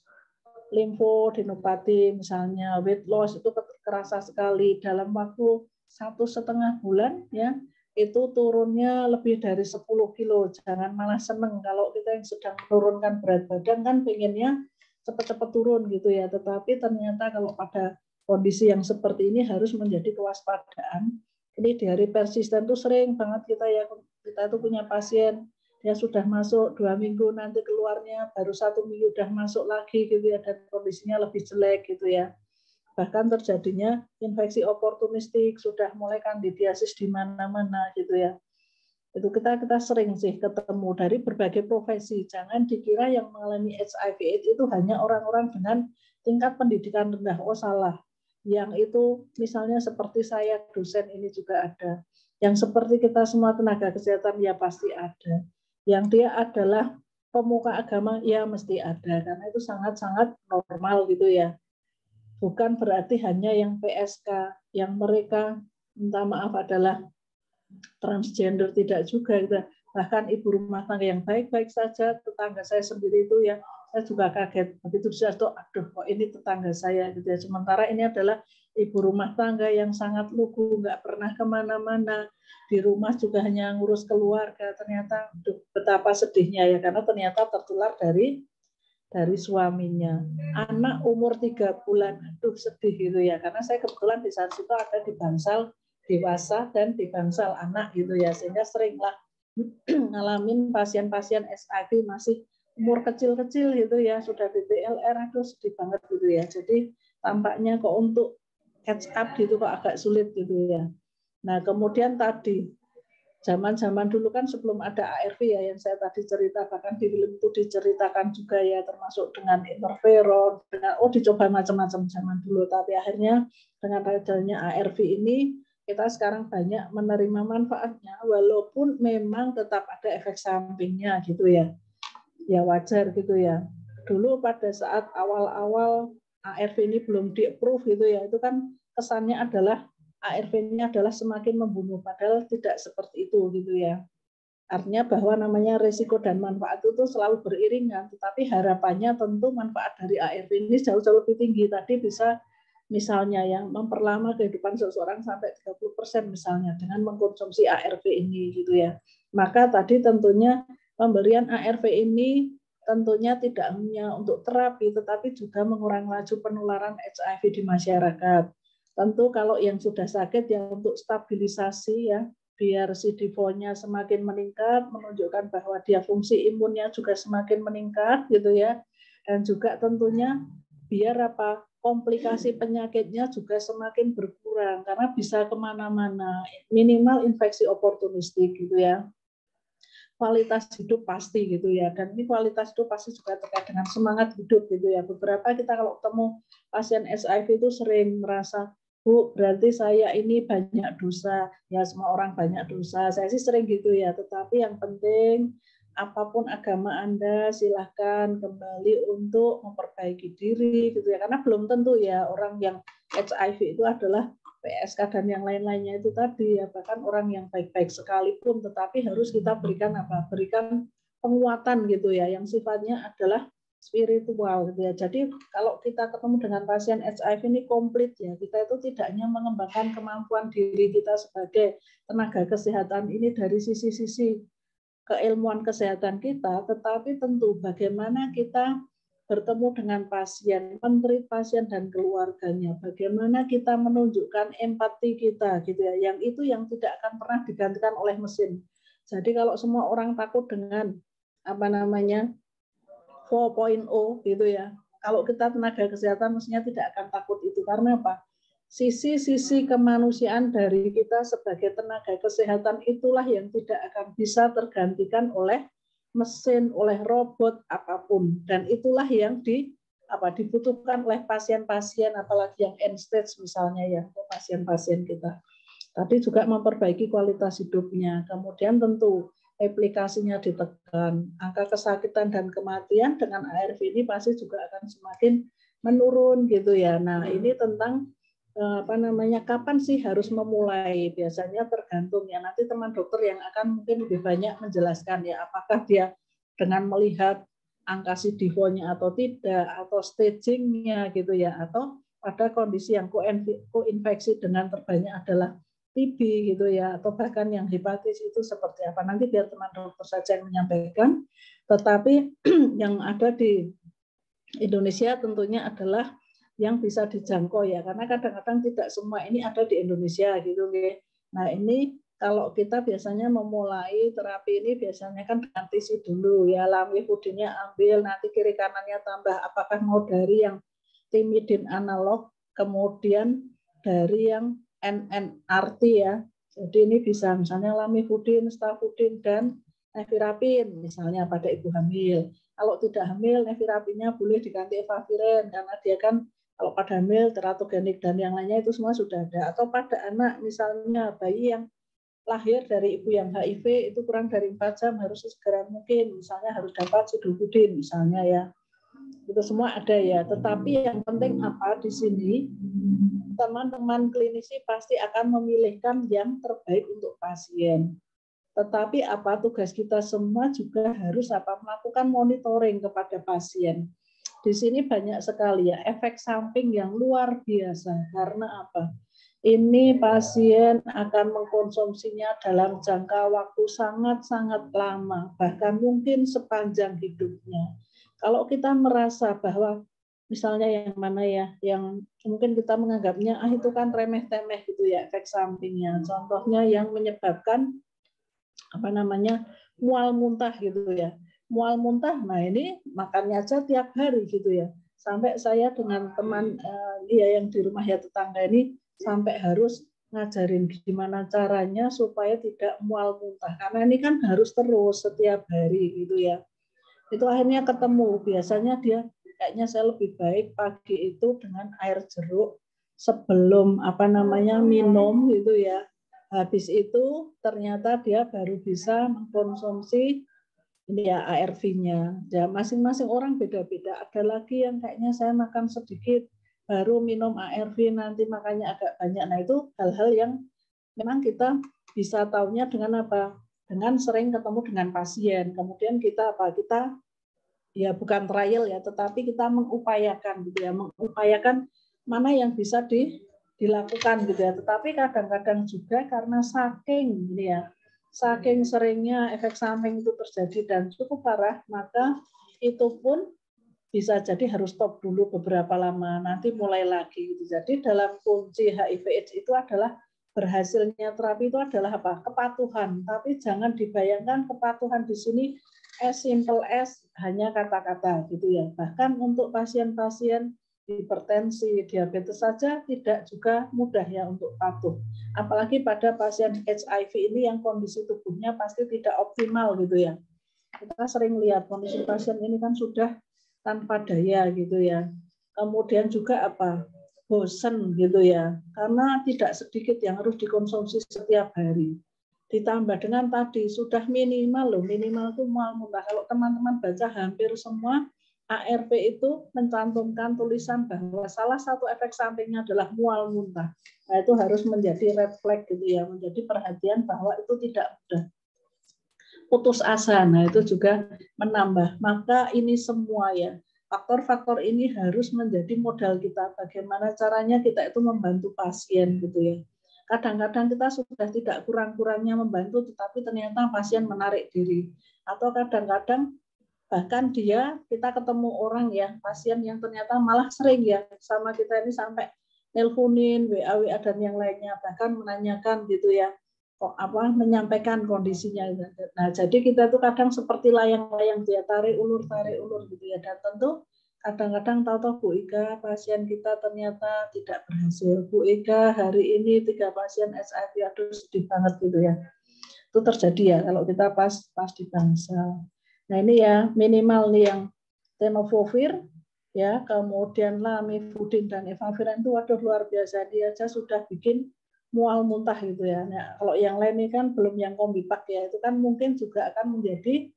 limfodenopati misalnya, weight loss itu kerasa sekali dalam waktu 1,5 bulan ya, itu turunnya lebih dari 10 kilo. Jangan malah seneng kalau kita yang sedang menurunkan berat badan kan pengennya cepat-cepat turun gitu ya. Tetapi ternyata kalau pada kondisi yang seperti ini harus menjadi kewaspadaan. Ini di hari persisten tuh sering banget kita itu punya pasien dia sudah masuk 2 minggu, nanti keluarnya baru 1 minggu udah masuk lagi gitu ya, dan kondisinya lebih jelek gitu ya. Bahkan terjadinya infeksi oportunistik, sudah mulai kandidiasis di mana-mana gitu ya. Itu kita sering sih ketemu dari berbagai profesi. Jangan dikira yang mengalami HIV/AIDS itu hanya orang-orang dengan tingkat pendidikan rendah. Oh salah. Yang itu misalnya seperti saya dosen ini juga ada. Yang seperti kita semua tenaga kesehatan ya pasti ada. Yang dia adalah pemuka agama ya mesti ada, karena itu sangat-sangat normal gitu ya. Bukan berarti hanya yang PSK, yang mereka minta maaf adalah transgender, tidak juga gitu. Bahkan ibu rumah tangga yang baik-baik saja, tetangga saya sendiri itu ya, saya juga kaget begitu saya tuh, aduh kok ini tetangga saya gitu ya. Sementara ini adalah ibu rumah tangga yang sangat lugu, nggak pernah kemana-mana, di rumah juga hanya ngurus keluarga. Ternyata aduh, betapa sedihnya ya, karena ternyata tertular dari suaminya. Anak umur 3 bulan, aduh sedih gitu ya, karena saya kebetulan di saat itu ada di bangsal dewasa dan di bangsal anak gitu ya, sehingga seringlah ngalamin pasien-pasien HIV masih umur kecil-kecil gitu ya, sudah BPLR, aduh sedih banget gitu ya. Jadi tampaknya kok untuk catch up gitu kok agak sulit gitu ya. Nah kemudian tadi Zaman-zaman dulu kan sebelum ada ARV ya yang saya tadi cerita, bahkan di film itu diceritakan juga ya, termasuk dengan interferon, dengan dicoba macam-macam zaman dulu, tapi akhirnya dengan adanya ARV ini kita sekarang banyak menerima manfaatnya, walaupun memang tetap ada efek sampingnya gitu ya. Ya wajar gitu ya. Dulu pada saat awal-awal ARV ini belum di-approve gitu ya, itu kan kesannya adalah ARV ini adalah semakin membunuh, padahal tidak seperti itu gitu ya. Artinya bahwa namanya risiko dan manfaat itu selalu beriringan, tetapi harapannya tentu manfaat dari ARV ini jauh-jauh lebih tinggi. Tadi bisa misalnya yang memperlama kehidupan seseorang sampai 30% misalnya dengan mengkonsumsi ARV ini gitu ya. Maka tadi tentunya pemberian ARV ini tentunya tidak hanya untuk terapi, tetapi juga mengurangi laju penularan HIV di masyarakat. Tentu kalau yang sudah sakit ya untuk stabilisasi ya, biar CD4-nya semakin meningkat, menunjukkan bahwa dia fungsi imunnya juga semakin meningkat gitu ya. Dan juga tentunya biar apa komplikasi penyakitnya juga semakin berkurang karena bisa kemana-mana, minimal infeksi oportunistik gitu ya. Kualitas hidup pasti gitu ya, dan ini kualitas hidup pasti juga terkait dengan semangat hidup gitu ya. Beberapa kita kalau ketemu pasien HIV itu sering merasa, Bu, berarti saya ini banyak dosa. Ya semua orang banyak dosa, saya sih sering gitu ya, tetapi yang penting apapun agama Anda silahkan kembali untuk memperbaiki diri gitu ya, karena belum tentu ya orang yang HIV itu adalah PSK dan yang lain-lainnya itu tadi ya, bahkan orang yang baik-baik sekalipun, tetapi harus kita berikan apa? Berikan penguatan gitu ya, yang sifatnya adalah spiritual gitu ya. Jadi kalau kita ketemu dengan pasien HIV ini komplit ya, kita itu tidak hanya mengembangkan kemampuan diri kita sebagai tenaga kesehatan ini dari sisi-sisi keilmuan kesehatan kita, tetapi tentu bagaimana kita bertemu dengan pasien, menteri pasien dan keluarganya, bagaimana kita menunjukkan empati kita gitu ya, yang itu yang tidak akan pernah digantikan oleh mesin. Jadi kalau semua orang takut dengan apa namanya 4.0 gitu ya, kalau kita tenaga kesehatan mestinya tidak akan takut itu, karena apa? Sisi-sisi kemanusiaan dari kita sebagai tenaga kesehatan itulah yang tidak akan bisa tergantikan oleh mesin, oleh robot apapun, dan itulah yang dibutuhkan oleh pasien-pasien, apalagi yang end stage misalnya ya, pasien-pasien kita. Tadi juga memperbaiki kualitas hidupnya, kemudian tentu aplikasinya ditekan, angka kesakitan dan kematian dengan ARV ini pasti juga akan semakin menurun gitu ya. Nah ini tentang kapan sih harus memulai, biasanya tergantung ya, nanti teman dokter yang akan mungkin lebih banyak menjelaskan ya, apakah dia dengan melihat angka CD4-nya atau tidak, atau staging-nya gitu ya, atau pada kondisi yang koinfeksi dengan terbanyak adalah TB gitu ya, atau bahkan yang hepatitis itu seperti apa, nanti biar teman dokter saja yang menyampaikan. Tetapi yang ada di Indonesia tentunya adalah yang bisa dijangkau ya, karena kadang-kadang tidak semua ini ada di Indonesia gitu. Nah ini kalau kita biasanya memulai terapi ini biasanya kan dengan TC dulu ya, lamivudinnya ambil, nanti kiri kanannya tambah, apakah mau dari yang timidin analog, kemudian dari yang NNRT ya, jadi ini bisa misalnya lamivudin, stavudin, dan nevirapin misalnya pada ibu hamil. Kalau tidak hamil, nevirapinnya boleh diganti efaviren karena dia kan kalau pada hamil, teratogenik dan yang lainnya itu semua sudah ada. Atau pada anak misalnya bayi yang lahir dari ibu yang HIV itu kurang dari 4 jam harus segera mungkin, misalnya harus dapat sidofudin misalnya ya. Itu semua ada ya. Tetapi yang penting apa di sini, teman-teman klinisi pasti akan memilihkan yang terbaik untuk pasien. Tetapi apa tugas kita semua juga harus melakukan monitoring kepada pasien. Di sini banyak sekali ya efek samping yang luar biasa. Karena apa? Ini pasien akan mengkonsumsinya dalam jangka waktu sangat-sangat lama, bahkan mungkin sepanjang hidupnya. Kalau kita merasa bahwa misalnya yang mana ya, yang mungkin kita menganggapnya itu kan remeh-temeh gitu ya efek sampingnya. Contohnya yang menyebabkan mual muntah gitu ya. Mual muntah, nah ini makannya aja tiap hari gitu ya. Sampai saya dengan teman dia yang di rumah ya tetangga ini sampai harus ngajarin gimana caranya supaya tidak mual muntah. Karena ini kan harus terus setiap hari gitu ya. Itu akhirnya ketemu. Biasanya dia kayaknya saya lebih baik pagi itu dengan air jeruk sebelum minum gitu ya. Habis itu ternyata dia baru bisa mengkonsumsi ini ya ARV-nya. Ya masing-masing orang beda-beda. Ada lagi yang kayaknya saya makan sedikit baru minum ARV nanti makannya agak banyak. Nah itu hal-hal yang memang kita bisa tahunya dengan apa? Dengan sering ketemu dengan pasien. Kemudian kita ya bukan trial ya, tetapi kita mengupayakan gitu ya, mengupayakan mana yang bisa dilakukan gitu ya. Tetapi kadang-kadang juga karena saking ini ya, saking seringnya efek samping itu terjadi dan cukup parah, maka itu pun bisa jadi harus stop dulu beberapa lama, nanti mulai lagi gitu. Jadi dalam kunci HIV/AIDS itu adalah berhasilnya terapi itu adalah apa? Kepatuhan. Tapi jangan dibayangkan kepatuhan di sini as simple as hanya kata-kata gitu ya. Bahkan untuk pasien-pasien hipertensi, diabetes saja tidak juga mudah ya untuk patuh. Apalagi pada pasien HIV ini yang kondisi tubuhnya pasti tidak optimal gitu ya. Kita sering lihat kondisi pasien ini kan sudah tanpa daya gitu ya. Kemudian juga apa? Bosen gitu ya. Karena tidak sedikit yang harus dikonsumsi setiap hari. Ditambah dengan tadi sudah minimal itu mual muntah. Kalau teman-teman baca hampir semua ARV itu mencantumkan tulisan bahwa salah satu efek sampingnya adalah mual muntah. Nah, itu harus menjadi red flag gitu ya, menjadi perhatian bahwa itu tidak mudah. Putus asa, nah itu juga menambah. Maka ini semua ya, faktor-faktor ini harus menjadi modal kita. Bagaimana caranya kita itu membantu pasien gitu ya. Kadang-kadang kita sudah tidak kurang-kurangnya membantu, tetapi ternyata pasien menarik diri. Atau kadang-kadang bahkan kita ketemu orang ya, pasien yang ternyata malah sering ya sama kita ini sampai nelponin, WA dan yang lainnya, bahkan menanyakan gitu ya, menyampaikan kondisinya. Nah, jadi kita tuh kadang seperti layang-layang dia tarik ulur gitu ya. Dan tentu kadang-kadang tahu-tahu Bu Ika pasien kita ternyata tidak berhasil. Bu Ika hari ini 3 pasien HIV, aduh sedih banget gitu ya. Itu terjadi ya kalau kita pas di Bangsal. Nah ini ya minimal nih yang tenofovir ya, kemudian lamivudin dan efavirenz itu waduh luar biasa, dia aja sudah bikin mual muntah gitu ya. Nah, kalau yang lain ini kan belum yang kombipak ya, itu kan mungkin juga akan menjadi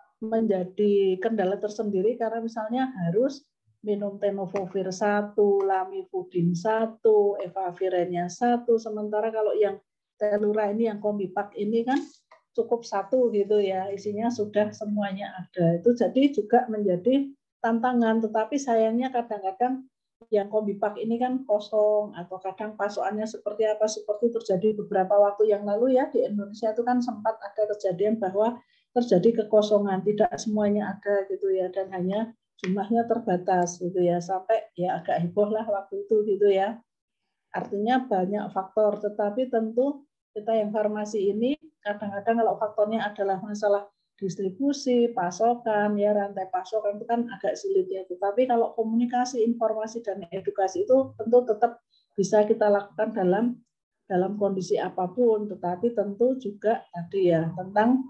kendala tersendiri karena misalnya harus minum tenofovir 1, lamivudin 1, efavirennya 1, sementara kalau yang telura ini yang kombipak ini kan cukup 1 gitu ya, isinya sudah semuanya ada. Itu jadi juga menjadi tantangan, tetapi sayangnya kadang-kadang yang kombipak ini kan kosong atau kadang pasokannya seperti apa, seperti terjadi beberapa waktu yang lalu ya di Indonesia itu kan sempat ada kejadian bahwa terjadi kekosongan, tidak semuanya ada gitu ya, dan hanya jumlahnya terbatas gitu ya, sampai ya agak heboh lah waktu itu gitu ya. Artinya banyak faktor, tetapi tentu kita yang farmasi ini kadang-kadang kalau faktornya adalah masalah distribusi, pasokan, ya rantai pasokan itu kan agak sulit ya. Tetapi kalau komunikasi, informasi dan edukasi itu tentu tetap bisa kita lakukan dalam kondisi apapun. Tetapi tentu juga tadi ya tentang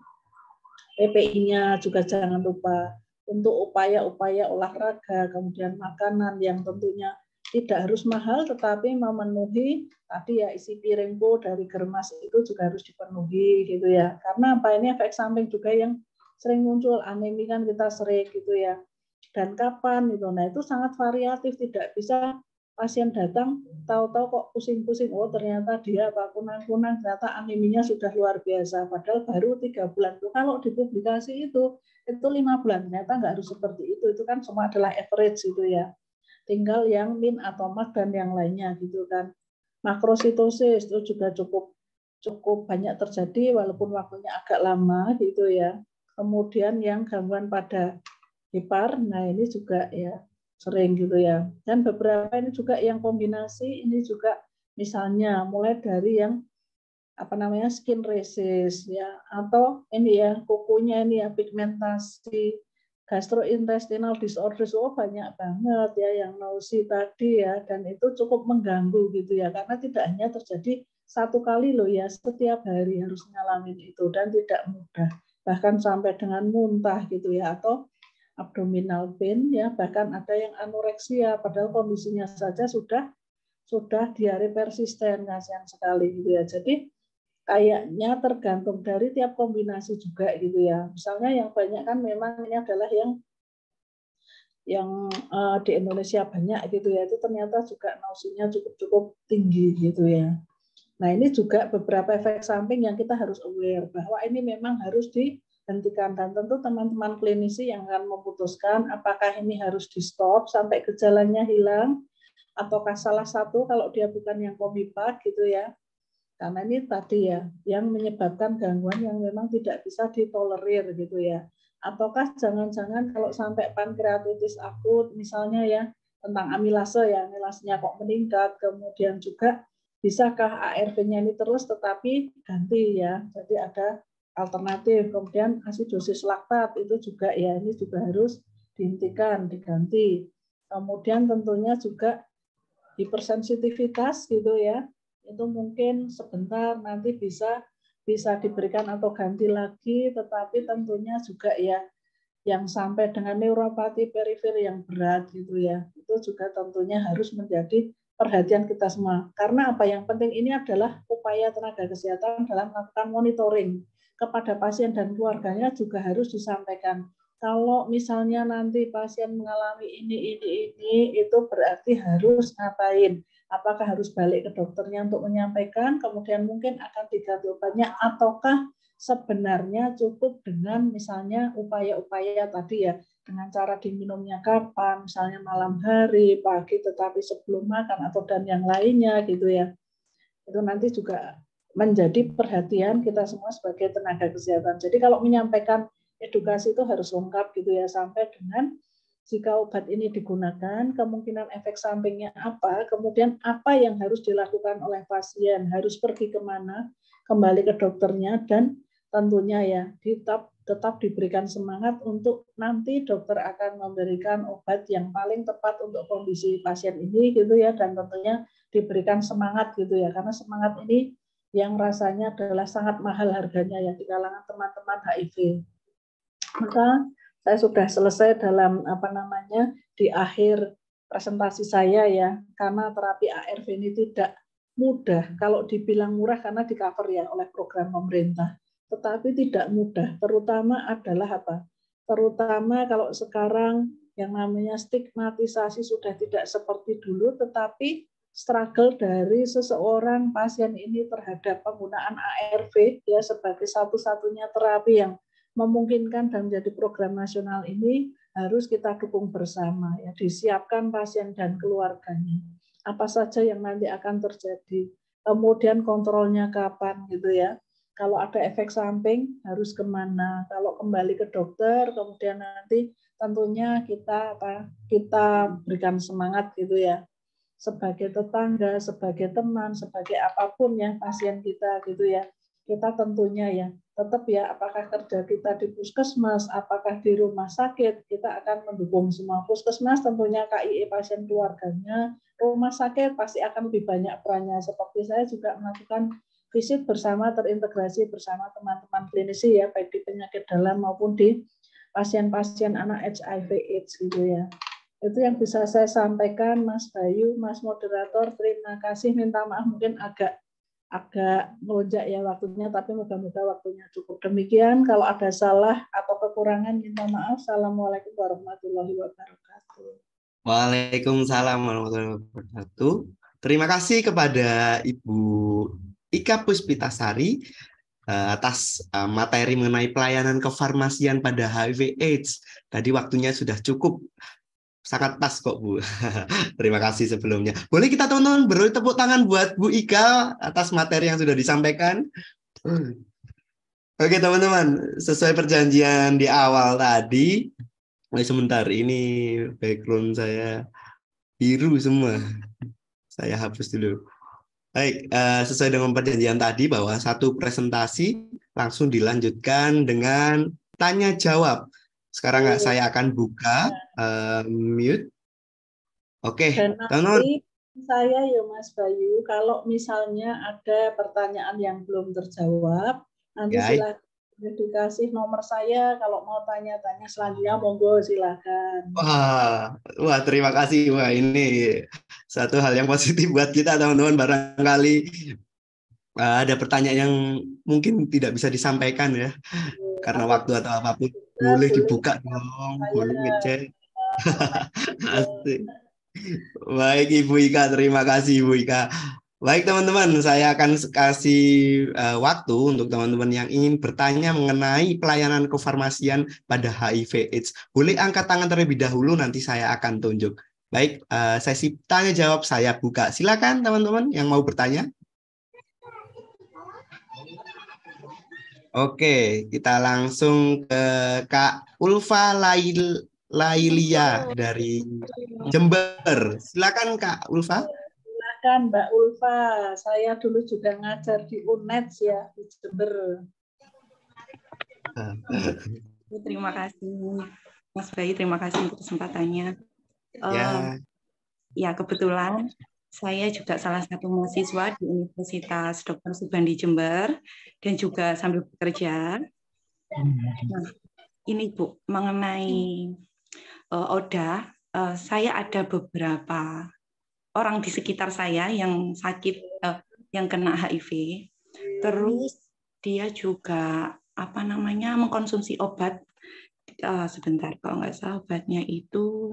PPI-nya juga jangan lupa untuk upaya-upaya olahraga, kemudian makanan yang tentunya tidak harus mahal tetapi memenuhi tadi ya isi piringku dari germas itu juga harus dipenuhi gitu ya. Karena apa ini efek samping juga yang sering muncul, anemi kan kita sering gitu ya. Dan kapan gitu. Nah, itu sangat variatif, tidak bisa pasien datang tahu-tahu kok pusing-pusing, oh ternyata dia kunang-kunang, ternyata aneminya sudah luar biasa padahal baru 3 bulan. Kalau di publikasi itu 5 bulan, ternyata nggak harus seperti itu kan semua adalah average gitu ya. Tinggal yang min atau mak dan yang lainnya gitu kan. Makrositosis itu juga cukup banyak terjadi walaupun waktunya agak lama gitu ya. Kemudian yang gangguan pada hepar, nah ini juga ya sering gitu ya. Dan beberapa ini juga yang kombinasi, ini juga misalnya mulai dari yang skin resist ya, atau ini ya kukunya ini ya pigmentasi, gastrointestinal disorders, banyak banget ya yang nausea tadi ya, dan itu cukup mengganggu gitu ya, karena tidak hanya terjadi satu kali loh ya, setiap hari harus ngalamin itu dan tidak mudah. Bahkan sampai dengan muntah gitu ya, atau abdominal pain ya, bahkan ada yang anoreksia padahal kondisinya saja sudah diare persisten, kasihan sekali gitu ya. Jadi kayaknya tergantung dari tiap kombinasi juga gitu ya. Misalnya yang banyak kan memang ini adalah yang di Indonesia banyak gitu ya, itu ternyata juga nausinya cukup tinggi gitu ya. Nah ini juga beberapa efek samping yang kita harus aware bahwa ini memang harus dihentikan, dan tentu teman-teman klinisi yang akan memutuskan apakah ini harus di stop sampai gejalanya hilang, ataukah salah satu kalau dia bukan yang komipag gitu ya, karena ini tadi ya yang menyebabkan gangguan yang memang tidak bisa ditolerir gitu ya. Ataukah jangan-jangan kalau sampai pankreatitis akut misalnya ya, tentang amilase ya, amilasenya kok meningkat, kemudian juga bisakah ARV-nya ini terus tetapi ganti ya, jadi ada alternatif. Kemudian asidosis laktat itu juga ya, ini juga harus dihentikan, diganti. Kemudian tentunya juga hipersensitivitas gitu ya, itu mungkin sebentar nanti bisa diberikan atau ganti lagi, tetapi tentunya juga ya yang sampai dengan neuropati perifer yang berat gitu ya, itu juga tentunya harus menjadi perhatian kita semua. Karena apa yang penting ini adalah upaya tenaga kesehatan dalam melakukan monitoring kepada pasien dan keluarganya juga harus disampaikan. Kalau misalnya nanti pasien mengalami ini, itu berarti harus ngapain? Apakah harus balik ke dokternya untuk menyampaikan, kemudian mungkin akan diganti obatnya, ataukah sebenarnya cukup dengan misalnya upaya-upaya tadi ya, dengan cara diminumnya kapan, misalnya malam hari, pagi, tetapi sebelum makan, atau dan yang lainnya gitu ya. Itu nanti juga menjadi perhatian kita semua sebagai tenaga kesehatan. Jadi kalau menyampaikan edukasi itu harus lengkap gitu ya, sampai dengan jika obat ini digunakan, kemungkinan efek sampingnya apa, kemudian apa yang harus dilakukan oleh pasien, harus pergi kemana, kembali ke dokternya, dan tentunya ya tetap diberikan semangat untuk nanti dokter akan memberikan obat yang paling tepat untuk kondisi pasien ini gitu ya, dan tentunya diberikan semangat gitu ya, karena semangat ini yang rasanya adalah sangat mahal harganya ya di kalangan teman-teman HIV. Maka saya sudah selesai dalam di akhir presentasi saya ya, karena terapi ARV ini tidak mudah. Kalau dibilang murah karena di cover ya oleh program pemerintah, tetapi tidak mudah. Terutama adalah apa? Terutama kalau sekarang yang namanya stigmatisasi sudah tidak seperti dulu, tetapi struggle dari seseorang pasien ini terhadap penggunaan ARV ya sebagai satu-satunya terapi yang memungkinkan dan menjadi program nasional ini harus kita dukung bersama ya, disiapkan pasien dan keluarganya. Apa saja yang nanti akan terjadi, kemudian kontrolnya kapan gitu ya. Kalau ada efek samping harus kemana, kalau kembali ke dokter, kemudian nanti tentunya kita berikan semangat gitu ya, sebagai tetangga, sebagai teman, sebagai apapun ya pasien kita gitu ya. Kita tentunya ya tetap ya, apakah kerja kita di puskesmas, apakah di rumah sakit, kita akan mendukung semua. Puskesmas tentunya KIE pasien keluarganya, rumah sakit pasti akan lebih banyak perannya. Seperti saya juga melakukan visit bersama, terintegrasi bersama teman-teman klinisi ya, baik di penyakit dalam maupun di pasien-pasien anak HIV/AIDS gitu ya. Itu yang bisa saya sampaikan, Mas Bayu, Mas Moderator. Terima kasih. Minta maaf mungkin agak melonjak ya waktunya, tapi moga-moga waktunya cukup. Demikian, kalau ada salah atau kekurangan minta maaf. Assalamualaikum warahmatullahi wabarakatuh. Waalaikumsalam warahmatullahi wabarakatuh. Terima kasih kepada Ibu Ika Puspitasari atas materi mengenai pelayanan kefarmasian pada HIV/AIDS. Tadi waktunya sudah cukup. Sangat pas kok Bu. Terima kasih sebelumnya. Boleh kita teman-teman beri tepuk tangan buat Bu Ika atas materi yang sudah disampaikan. Oke teman-teman, sesuai perjanjian di awal tadi. Sebentar, ini background saya biru semua. Saya hapus dulu. Baik, sesuai dengan perjanjian tadi bahwa satu presentasi langsung dilanjutkan dengan tanya jawab. Sekarang saya akan buka mute. Oke, dan teman-teman. nanti saya ya Mas Bayu, kalau misalnya ada pertanyaan yang belum terjawab, nanti Ya, silakan dikasih nomor saya. Kalau mau tanya-tanya selanjutnya, monggo silakan. wah, terima kasih. Wah, ini satu hal yang positif buat kita, teman-teman. Barangkali ada pertanyaan yang mungkin tidak bisa disampaikan ya, karena Atau waktu atau apapun. juga Boleh boleh dibuka dong, saya boleh ngecek. connect. Asik. Baik Ibu Ika, terima kasih Ibu Ika. Baik teman-teman, saya akan kasih waktu untuk teman-teman yang ingin bertanya mengenai pelayanan kefarmasian pada HIV/AIDS. Boleh angkat tangan terlebih dahulu, nanti saya akan tunjuk. Baik, sesi tanya jawab saya buka. Silakan teman-teman yang mau bertanya. Oke, kita langsung ke Kak Ulfa Lailia dari Jember. Silakan Kak Ulfa. Silakan Mbak Ulfa. Saya dulu juga ngajar di UNED ya di Jember. Terima kasih Mas Bayu, terima kasih untuk kesempatannya. Ya. Ya, kebetulan saya juga salah satu mahasiswa di Universitas Dr. Subandi Jember dan juga sambil bekerja. Nah, ini Bu, mengenai ODA, saya ada beberapa orang di sekitar saya yang sakit, yang kena HIV. Terus dia juga mengkonsumsi obat. Sebentar, kalau nggak salah obatnya itu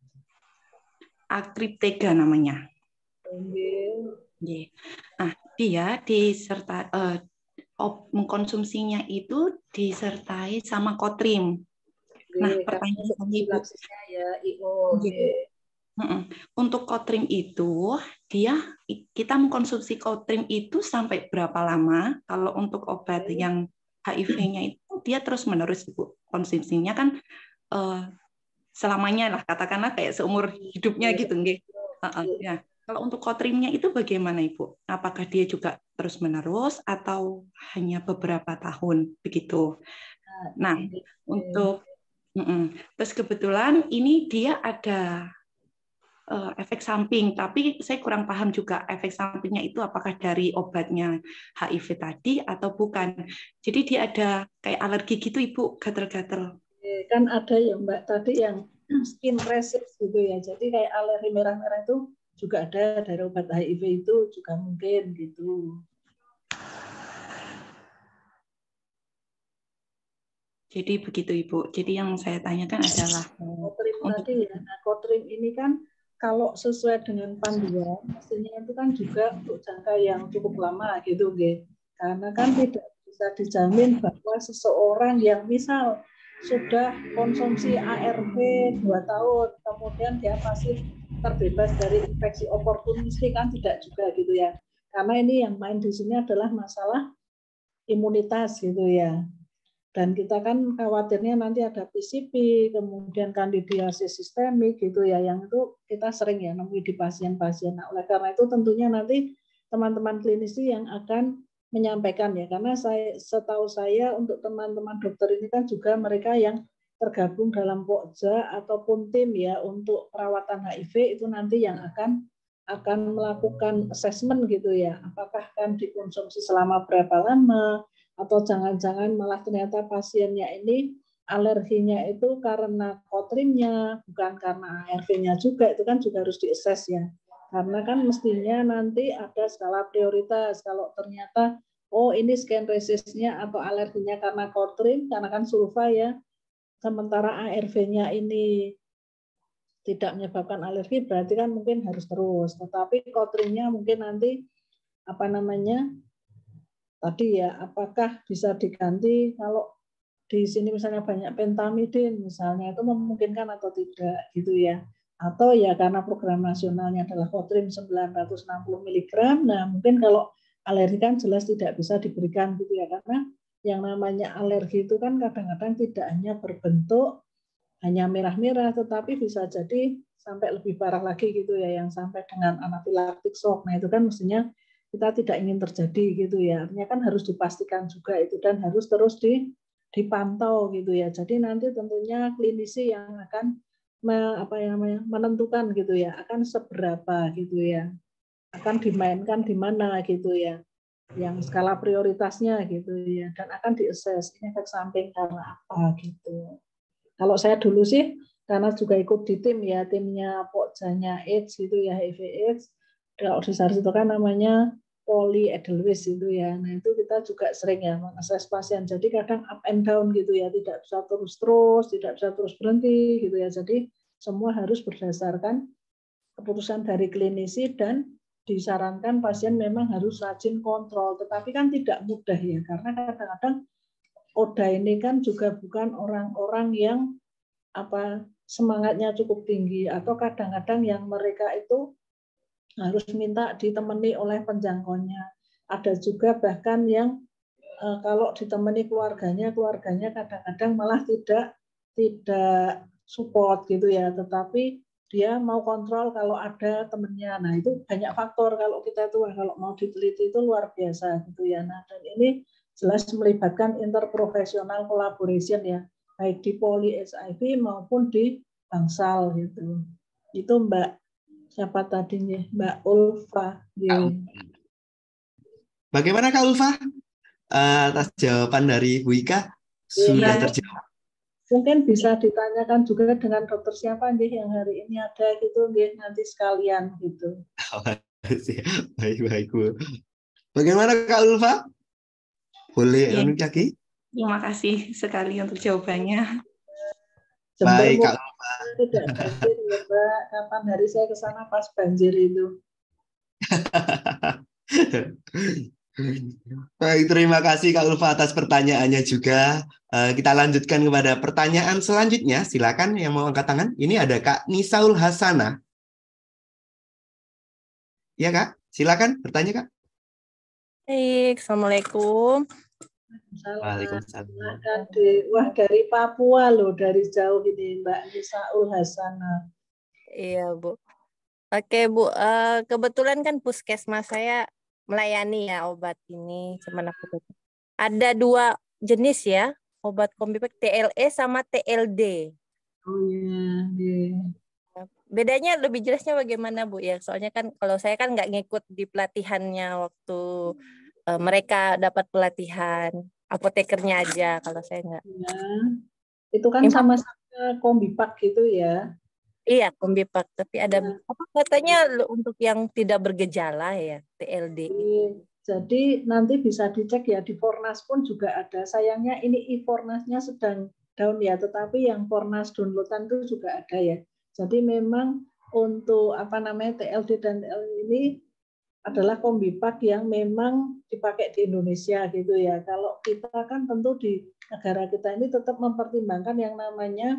Akriptega namanya. Nah, dia mengkonsumsinya itu disertai sama Kotrim. Nah, pertanyaan saya ya, IO. Untuk Kotrim itu, kita mengkonsumsi Kotrim itu sampai berapa lama? Kalau untuk obat yang HIV-nya itu dia terus menerus Ibu. Konsumsinya kan selamanya lah, katakanlah kayak seumur hidupnya gitu, nggih. Ya. Kalau untuk Kotrimnya itu bagaimana Ibu? Apakah dia juga terus menerus atau hanya beberapa tahun begitu? Nah, terus kebetulan ini dia ada efek samping, tapi saya kurang paham juga efek sampingnya itu apakah dari obatnya HIV tadi atau bukan. Jadi dia ada kayak alergi gitu Ibu, gatal-gatal. Kan ada ya Mbak tadi yang skin rashes gitu ya. Jadi kayak alergi merah-merah itu juga ada dari obat HIV itu juga mungkin gitu. Jadi begitu Ibu. Jadi yang saya tanyakan adalah Kotrim tadi ya. Nah, Kotrim ini kan kalau sesuai dengan panduan, mestinya itu kan juga untuk jangka yang cukup lama gitu, Ge. Karena kan tidak bisa dijamin bahwa seseorang yang misal sudah konsumsi ARV 2 tahun, kemudian dia pasti terbebas dari infeksi oportunistik, kan tidak juga gitu ya. Karena ini yang main di sini adalah masalah imunitas gitu ya. Dan kita kan khawatirnya nanti ada PCP, kemudian kandidiasis sistemik gitu ya, yang itu kita sering ya nemui di pasien-pasien. Nah, oleh karena itu tentunya nanti teman-teman klinisi yang akan menyampaikan ya, karena setahu saya untuk teman-teman dokter ini kan juga mereka yang tergabung dalam Pokja ataupun tim ya untuk perawatan HIV itu nanti yang akan melakukan assessment gitu ya, apakah kan dikonsumsi selama berapa lama, atau jangan-jangan malah ternyata pasiennya ini alerginya itu karena Kotrimnya, bukan karena ARV-nya juga, itu kan juga harus diakses ya. Karena kan mestinya nanti ada skala prioritas, kalau ternyata, oh ini scan resistnya atau alerginya karena Kotrim, karena kan sulfa ya, sementara ARV-nya ini tidak menyebabkan alergi, berarti kan mungkin harus terus. Tetapi Kotrimnya mungkin nanti, tadi ya, apakah bisa diganti kalau di sini misalnya banyak pentamidin misalnya, itu memungkinkan atau tidak gitu ya. Atau ya karena program nasionalnya adalah Kotrim 960 mg, nah mungkin kalau alergi kan jelas tidak bisa diberikan gitu ya, karena yang namanya alergi itu kan kadang-kadang tidak hanya berbentuk hanya merah-merah, tetapi bisa jadi sampai lebih parah lagi gitu ya, yang sampai dengan anafilaktik shock. Nah itu kan mestinya kita tidak ingin terjadi gitu ya. Artinya kan harus dipastikan juga itu dan harus terus dipantau gitu ya. Jadi nanti tentunya klinisi yang akan menentukan gitu ya, akan seberapa gitu ya, akan dimainkan di mana gitu ya, yang skala prioritasnya gitu ya, dan akan diakses ini efek samping karena apa gitu. Kalau saya dulu sih karena juga ikut di tim ya, timnya Pokjanya AIDS gitu ya, HIV AIDS. Kalau di SARS itu kan namanya Poli Edelweiss itu ya. Nah itu kita juga sering ya mengakses pasien. Jadi kadang up and down gitu ya, tidak bisa terus-terus, tidak bisa terus berhenti gitu ya. Jadi semua harus berdasarkan keputusan dari klinisi dan disarankan pasien memang harus rajin kontrol. Tetapi kan tidak mudah ya, karena kadang-kadang ODA ini kan juga bukan orang-orang yang semangatnya cukup tinggi, atau kadang-kadang yang mereka itu harus minta ditemani oleh penjangkaunya. Ada juga bahkan yang kalau ditemani keluarganya kadang-kadang malah tidak support gitu ya, tetapi dia mau kontrol kalau ada temennya. Nah itu banyak faktor kalau kita itu kalau mau diteliti itu luar biasa gitu ya. Nah dan ini jelas melibatkan interprofesional collaboration ya, baik di Poli HIV maupun di Bangsal gitu. Itu Mbak siapa tadinya? Mbak Ulfa. Bagaimana Kak Ulfa? Atas jawaban dari Bu Ika sudah terjawab. Mungkin bisa ditanyakan juga dengan dokter siapa nih yang hari ini ada gitu, nanti sekalian gitu. Baik Bu. Bagaimana Kak Ulfa? Boleh lagi? Terima kasih sekali untuk jawabannya. Baik Kak Ulfa. Tidak banjir ya Mbak. Kapan hari saya ke sana pas banjir itu. Baik, terima kasih Kak Ulfa atas pertanyaannya juga. Kita lanjutkan kepada pertanyaan selanjutnya. Silakan yang mau angkat tangan. Ini ada Kak Nisaul Hasana. Ya Kak, silakan bertanya Kak. Baik, Assalamualaikum. Waalaikumsalam. Wah dari Papua loh, dari jauh ini Mbak Nisaul Hasana. Iya Bu. Oke Bu, kebetulan kan puskesmas saya melayani ya obat ini. Cuman aku ada 2 jenis ya, obat Kombipac, TLE sama TLD. Oh iya. Bedanya lebih jelasnya bagaimana Bu ya? Soalnya kan kalau saya kan nggak ngikut di pelatihannya waktu mereka dapat pelatihan, apotekernya aja kalau saya nggak. Ya, itu kan sama-sama Kombipac gitu ya. Iya, Kombipac, tapi ada apa katanya untuk yang tidak bergejala ya, TLD. Jadi nanti bisa dicek ya, di Fornas pun juga ada. Sayangnya ini e-Fornasnya sedang down ya, tetapi yang Fornas downloadan itu juga ada ya. Jadi memang untuk TLD dan TLD ini adalah Kombipac yang memang dipakai di Indonesia gitu ya. Kalau kita kan tentu di negara kita ini tetap mempertimbangkan yang namanya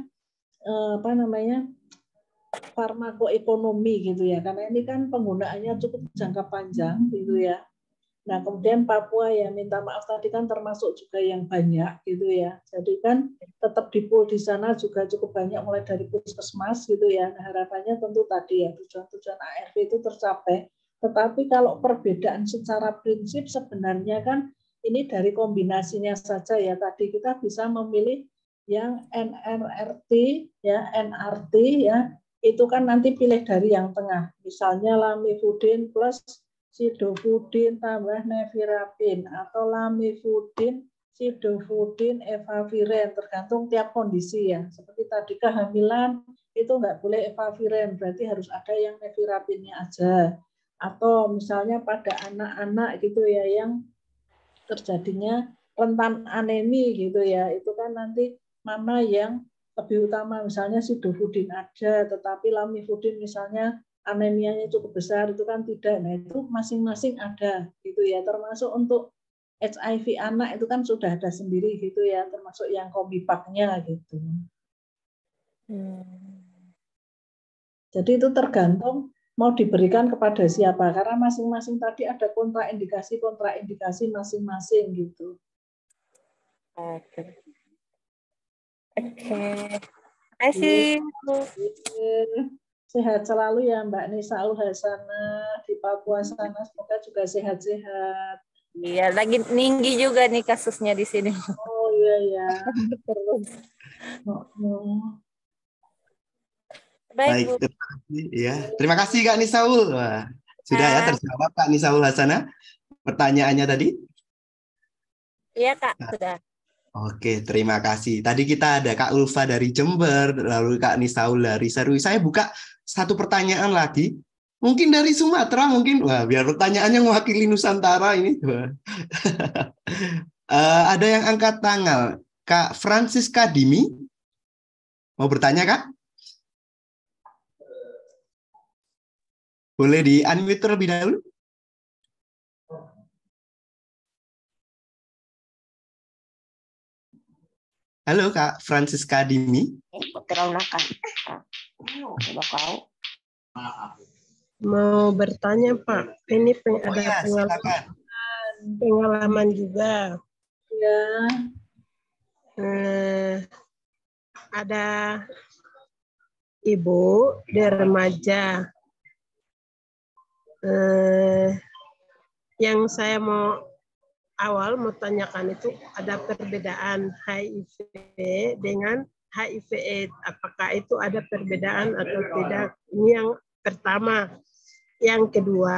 farmakoekonomi gitu ya, karena ini kan penggunaannya cukup jangka panjang gitu ya. Nah kemudian Papua ya minta maaf tadi kan termasuk juga yang banyak gitu ya, jadi kan tetap di pool di sana juga cukup banyak mulai dari puskesmas gitu ya. Nah, harapannya tentu tadi ya tujuan-tujuan ARV itu tercapai, tetapi kalau perbedaan secara prinsip sebenarnya kan ini dari kombinasinya saja ya. Tadi kita bisa memilih yang NRT ya, NRT ya, itu kan nanti pilih dari yang tengah, misalnya lamivudin plus sidofudin tambah nevirapin, atau lamivudin, sidofudin, efaviren, tergantung tiap kondisi ya. Seperti tadi kehamilan itu nggak boleh efaviren, berarti harus ada yang nevirapinnya aja. Atau misalnya pada anak-anak gitu ya yang terjadinya rentan anemi gitu ya, itu kan nanti mana yang lebih utama, misalnya sidofudin ada, tetapi lamivudin misalnya anemianya cukup besar itu kan tidak. Nah itu masing-masing ada gitu ya, termasuk untuk HIV anak itu kan sudah ada sendiri gitu ya, termasuk yang Kombipacnya gitu. Jadi itu tergantung mau diberikan kepada siapa, karena masing-masing tadi ada kontraindikasi masing-masing gitu. Oke. Terima kasih. Sehat selalu ya Mbak Nisaul Hasana di Papua sana, semoga juga sehat-sehat. Iya, lagi tinggi juga nih kasusnya di sini. Oh iya ya. Baik, Bu. terima kasih. Ya, terima kasih Kak Nisaul. Wah, sudah ya terjawab Kak Nisaul Hasana pertanyaannya tadi. Iya, Kak, sudah. Oke, terima kasih. Tadi kita ada Kak Ulfa dari Jember, lalu Kak Nisaul dari Serui. Saya buka satu pertanyaan lagi. Mungkin dari Sumatera, mungkin. Wah, biar pertanyaannya mewakili Nusantara ini. Ada yang angkat tangan. Kak Francisca Dimi. Mau bertanya, Kak? Boleh di-unmute terlebih dahulu? Halo, Kak Francisca Dimi. Mau bertanya Pak, ini ada Ya, silakan. pengalaman juga. Ya, Ada ibu di remaja. Yang saya mau tanyakan itu ada perbedaan HIV dengan HIV/AIDS. Apakah itu ada perbedaan atau tidak? Ini yang pertama. Yang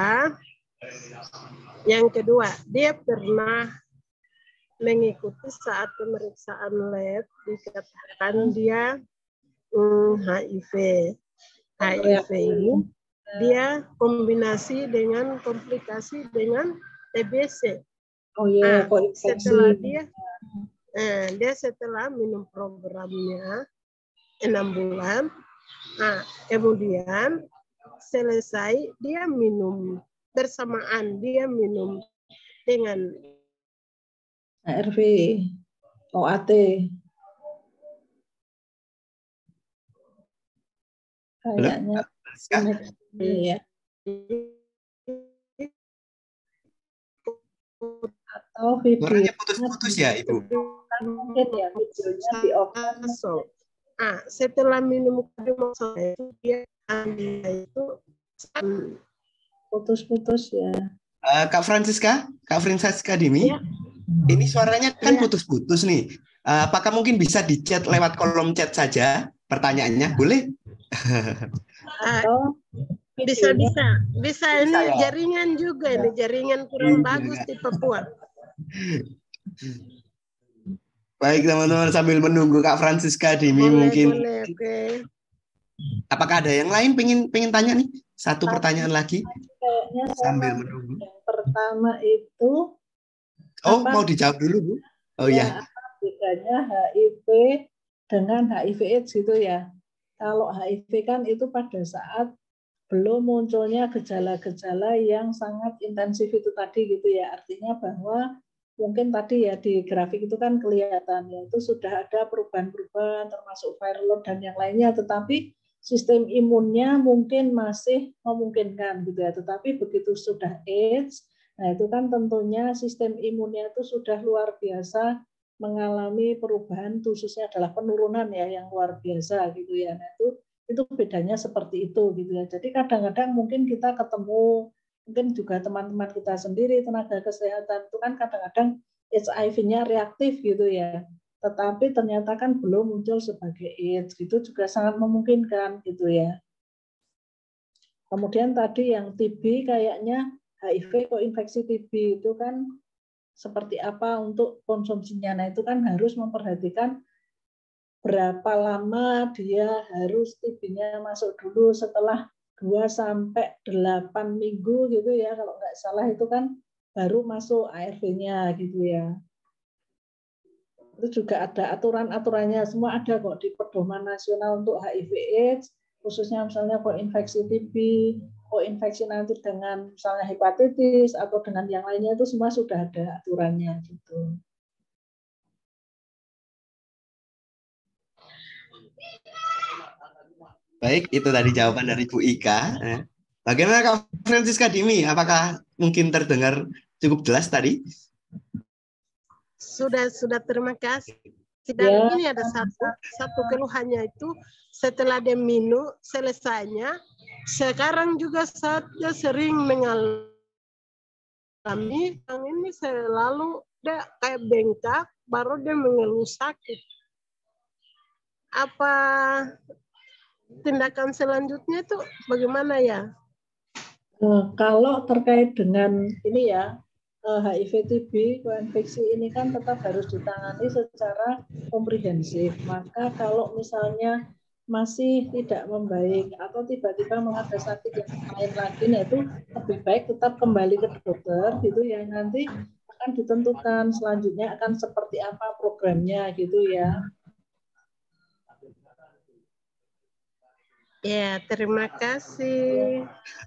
kedua, dia pernah mengikuti saat pemeriksaan lab dikatakan dia HIV. HIV ini dia kombinasi dengan komplikasi dengan TBC. oh iya, kok Setelah infeksi. dia setelah minum programnya 6 bulan, kemudian selesai dia minum bersamaan dia minum dengan ARV, OAT. Kayaknya ya. Atau video Suaranya putus-putus ya, Ibu? mungkin ya videonya di off. Setelah minum kadimoso itu dia itu Putus-putus ya. Kak Francisca Dimi, ya. Ini suaranya kan Ya. putus-putus nih. Apakah mungkin bisa di chat lewat kolom chat saja pertanyaannya? Boleh? Atau Bisa ini ya? jaringan juga ini jaringan kurang bagus di Papua. Baik teman-teman, sambil menunggu Kak Francisca Dimi mungkin. Boleh, oke. Apakah ada yang lain pengen tanya nih? Satu pertanyaan lagi kayaknya sambil menunggu. yang pertama itu Mau dijawab dulu, Bu? Oh ya. Apa bedanya HIV dengan HIV/AIDS gitu ya? Kalau HIV kan itu pada saat belum munculnya gejala-gejala yang sangat intensif itu tadi gitu ya. Artinya bahwa mungkin tadi ya di grafik itu kan kelihatan ya itu sudah ada perubahan-perubahan termasuk viral load dan yang lainnya, tetapi sistem imunnya mungkin masih memungkinkan gitu ya. Tetapi begitu sudah AIDS, nah itu kan tentunya sistem imunnya itu sudah luar biasa mengalami perubahan, khususnya adalah penurunan ya yang luar biasa gitu ya. Nah itu bedanya seperti itu gitu ya. Jadi kadang-kadang mungkin kita ketemu, mungkin juga teman-teman kita sendiri tenaga kesehatan itu kan kadang-kadang HIV-nya reaktif gitu ya. Tetapi ternyata kan belum muncul sebagai AIDS, gitu juga sangat memungkinkan gitu ya. Kemudian tadi yang TB kayaknya HIV koinfeksi TB itu kan seperti apa untuk konsumsinya. Nah itu kan harus memperhatikan berapa lama dia harus TB-nya masuk dulu setelah 2-8 minggu gitu ya. Kalau nggak salah itu kan baru masuk ARV-nya gitu ya. Itu juga ada aturan-aturannya, semua ada kok di Pedoman Nasional untuk HIV/AIDS, khususnya misalnya koinfeksi TB, koinfeksi nanti dengan misalnya hepatitis atau dengan yang lainnya itu semua sudah ada aturannya gitu. Baik, itu tadi jawaban dari Bu Ika. Bagaimana Kak Francisca Dimi? Apakah mungkin terdengar cukup jelas tadi? Sudah terima kasih. Dan ini ada satu keluhannya itu setelah dia minum selesainya, sekarang juga saya sering mengalami yang ini selalu dia kayak bengkak, baru dia mengeluh sakit. Apa tindakan selanjutnya itu bagaimana ya? Kalau terkait dengan ini ya, HIV TB koinfeksi ini kan tetap harus ditangani secara komprehensif. Maka kalau misalnya masih tidak membaik atau tiba-tiba menghadapi sakit yang lain lagi, nah itu lebih baik tetap kembali ke dokter gitu ya. Nanti akan ditentukan selanjutnya akan seperti apa programnya gitu ya. Ya, terima kasih.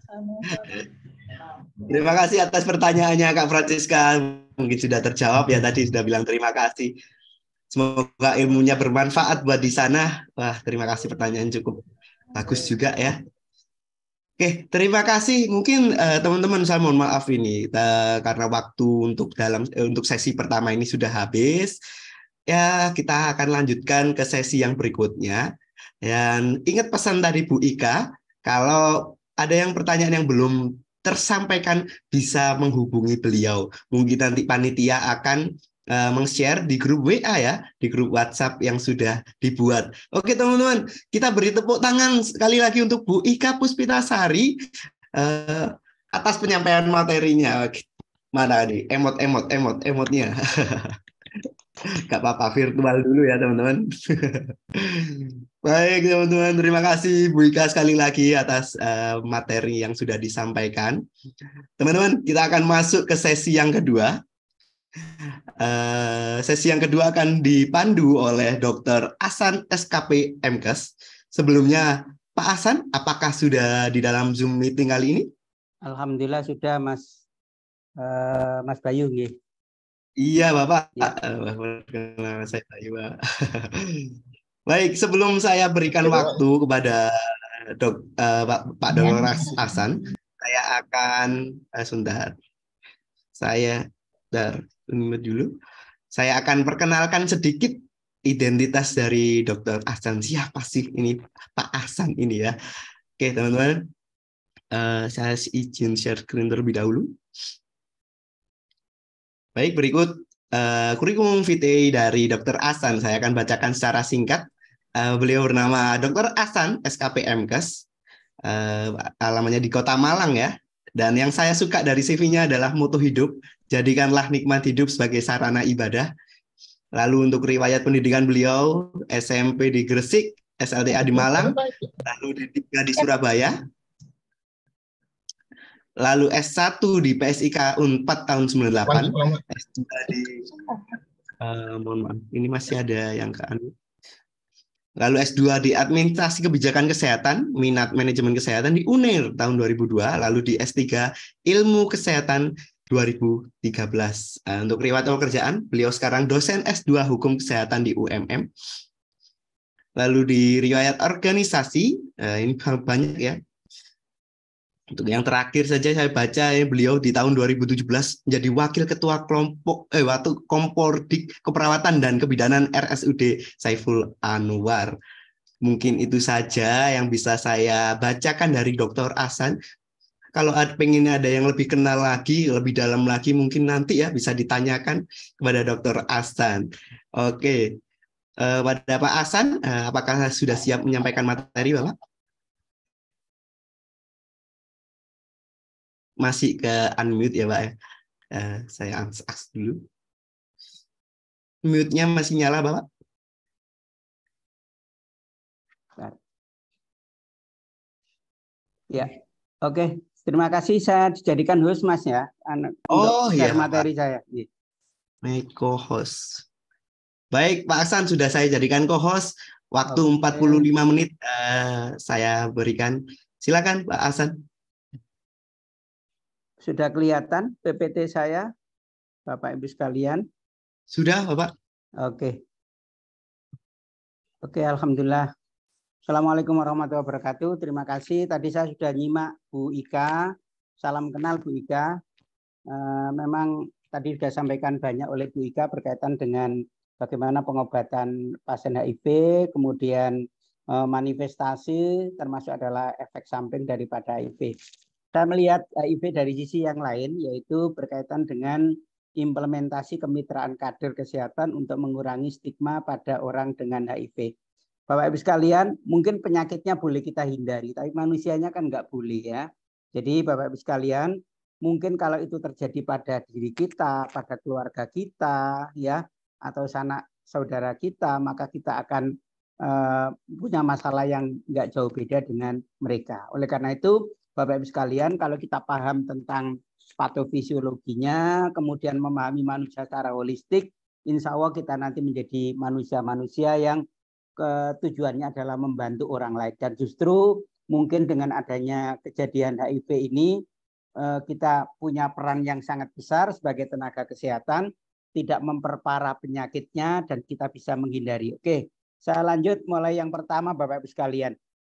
Terima kasih atas pertanyaannya Kak Francisca. Mungkin sudah terjawab ya, tadi sudah bilang terima kasih. Semoga ilmunya bermanfaat buat di sana. Wah, terima kasih, pertanyaan cukup bagus juga ya. Oke, terima kasih. Mungkin teman-teman saya mohon maaf ini karena waktu untuk sesi pertama ini sudah habis. Ya, kita akan lanjutkan ke sesi yang berikutnya. Dan ingat pesan dari Bu Ika, kalau ada yang pertanyaan yang belum tersampaikan bisa menghubungi beliau. Mungkin nanti panitia akan meng-share di grup WA ya, di grup WhatsApp yang sudah dibuat. Oke teman-teman, kita beri tepuk tangan sekali lagi untuk Bu Ika Puspitasari atas penyampaian materinya. Mana nih emotnya? Gak apa-apa, virtual dulu ya teman-teman. Baik teman-teman, terima kasih Bu Ika sekali lagi atas materi yang sudah disampaikan. Teman-teman, kita akan masuk ke sesi yang kedua. Sesi yang kedua akan dipandu oleh Dr. Ahsan SKP MKes. Sebelumnya, Pak Ahsan, apakah sudah di dalam Zoom meeting kali ini? Alhamdulillah sudah, Mas Bayu. Iya, Bapak. Ya. Perkenalkan saya Bayu. Baik, sebelum saya berikan waktu kepada Pak Dr. Ahsan, saya akan sebentar. Saya dulu. Saya akan perkenalkan sedikit identitas dari Dr. Ahsan. Siapa sih ini Pak Ahsan ini ya? Oke, teman-teman. Saya izin share screen terlebih dahulu. Baik, berikut kurikulum vitae dari Dr. Ahsan. Saya akan bacakan secara singkat. Beliau bernama Dr. Ahsan, SKP MKes. Alamatnya di Kota Malang ya. Dan yang saya suka dari CV-nya adalah moto hidup, jadikanlah nikmat hidup sebagai sarana ibadah. Lalu untuk riwayat pendidikan beliau, SMP di Gresik, SLTA di Malang, lalu D3 di Surabaya, lalu S1 di PSIK Unpad tahun 98, S2 di mohon maaf, ini masih ada yang ke anu. Lalu S2 di Administrasi Kebijakan Kesehatan, minat manajemen kesehatan di UNER tahun 2002, lalu di S3 Ilmu Kesehatan 2013. Untuk riwayat pekerjaan, beliau sekarang dosen S2 Hukum Kesehatan di UMM. Lalu di riwayat organisasi, ini banyak ya. Untuk yang terakhir saja saya baca ya, beliau di tahun 2017 menjadi wakil ketua kelompok Kompordik Keperawatan dan Kebidanan RSUD Saiful Anwar. Mungkin itu saja yang bisa saya bacakan dari Dr. Ahsan. Kalau pengen ada yang lebih kenal lagi, lebih dalam lagi, mungkin nanti ya bisa ditanyakan kepada Dr. Ahsan. Oke, pada Pak Ahsan, apakah sudah siap menyampaikan materi, Bapak? Masih ke unmute ya Pak ya. Saya aks dulu. Mute-nya masih nyala Bapak? Ya, oke. Terima kasih, saya dijadikan host Mas ya. Oh iya materi Pak. saya. Make co-host. Baik Pak Ahsan, sudah saya jadikan co-host. Waktu 45 menit saya berikan. Silakan Pak Ahsan. Sudah kelihatan PPT saya, Bapak Ibu sekalian? Sudah, Bapak. Oke. Oke, alhamdulillah. Assalamualaikum warahmatullahi wabarakatuh. Terima kasih. Tadi saya sudah nyimak Bu Ika. Salam kenal Bu Ika. Memang tadi sudah sampaikan banyak oleh Bu Ika berkaitan dengan bagaimana pengobatan pasien HIV, kemudian manifestasi, termasuk adalah efek samping daripada HIV. Saya melihat HIV dari sisi yang lain, yaitu berkaitan dengan implementasi kemitraan kader kesehatan untuk mengurangi stigma pada orang dengan HIV. Bapak Ibu sekalian, mungkin penyakitnya boleh kita hindari, tapi manusianya kan nggak boleh ya. Jadi Bapak Ibu sekalian, mungkin kalau itu terjadi pada diri kita, pada keluarga kita, ya, atau sanak saudara kita, maka kita akan punya masalah yang nggak jauh beda dengan mereka. Oleh karena itu, Bapak Ibu sekalian, kalau kita paham tentang patofisiologinya, kemudian memahami manusia secara holistik, insya Allah kita nanti menjadi manusia-manusia yang tujuannya adalah membantu orang lain. Dan justru mungkin dengan adanya kejadian HIV ini, kita punya peran yang sangat besar sebagai tenaga kesehatan, tidak memperparah penyakitnya, dan kita bisa menghindari. Oke, saya lanjut mulai yang pertama Bapak Ibu sekalian.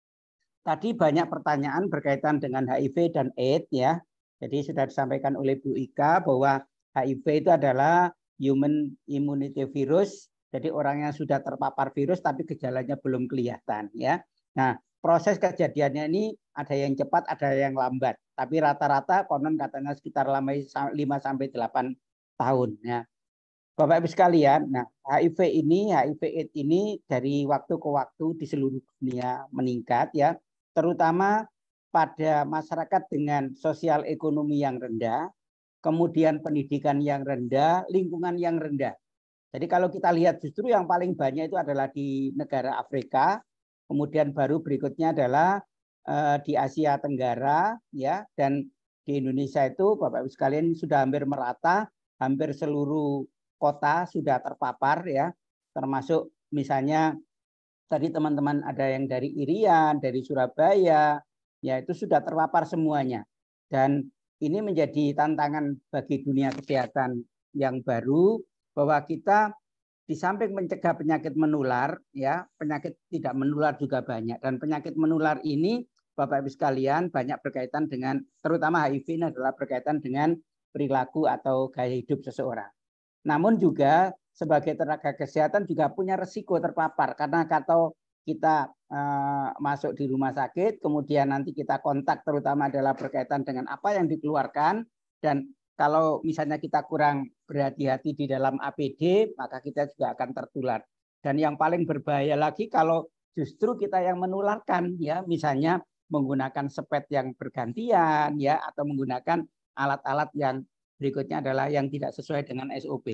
Tadi banyak pertanyaan berkaitan dengan HIV dan AIDS ya. Jadi sudah disampaikan oleh Bu Ika bahwa HIV itu adalah human immunity virus. Jadi orang yang sudah terpapar virus tapi gejalanya belum kelihatan ya. Nah, proses kejadiannya ini ada yang cepat, ada yang lambat. Tapi rata-rata konon katanya sekitar 5 sampai 8 tahun ya. Bapak Ibu sekalian, nah HIV AIDS ini dari waktu ke waktu di seluruh dunia meningkat ya, terutama pada masyarakat dengan sosial ekonomi yang rendah, kemudian pendidikan yang rendah, lingkungan yang rendah. Jadi kalau kita lihat justru yang paling banyak itu adalah di negara Afrika, kemudian baru berikutnya adalah di Asia Tenggara ya, dan di Indonesia itu Bapak Ibu sekalian sudah hampir merata, hampir seluruh kota sudah terpapar ya, termasuk misalnya tadi teman-teman ada yang dari Irian, dari Surabaya, ya itu sudah terpapar semuanya. Dan ini menjadi tantangan bagi dunia kesehatan yang baru, bahwa kita di samping mencegah penyakit menular, ya penyakit tidak menular juga banyak. Dan penyakit menular ini, Bapak Ibu sekalian, banyak berkaitan dengan, terutama HIV ini adalah berkaitan dengan perilaku atau gaya hidup seseorang. Namun juga sebagai tenaga kesehatan juga punya resiko terpapar, karena kalau kita masuk di rumah sakit, kemudian nanti kita kontak terutama adalah berkaitan dengan apa yang dikeluarkan, dan kalau misalnya kita kurang berhati-hati di dalam APD, maka kita juga akan tertular. Dan yang paling berbahaya lagi kalau justru kita yang menularkan, ya misalnya menggunakan sepet yang bergantian, ya atau menggunakan alat-alat yang berikutnya adalah yang tidak sesuai dengan SOP.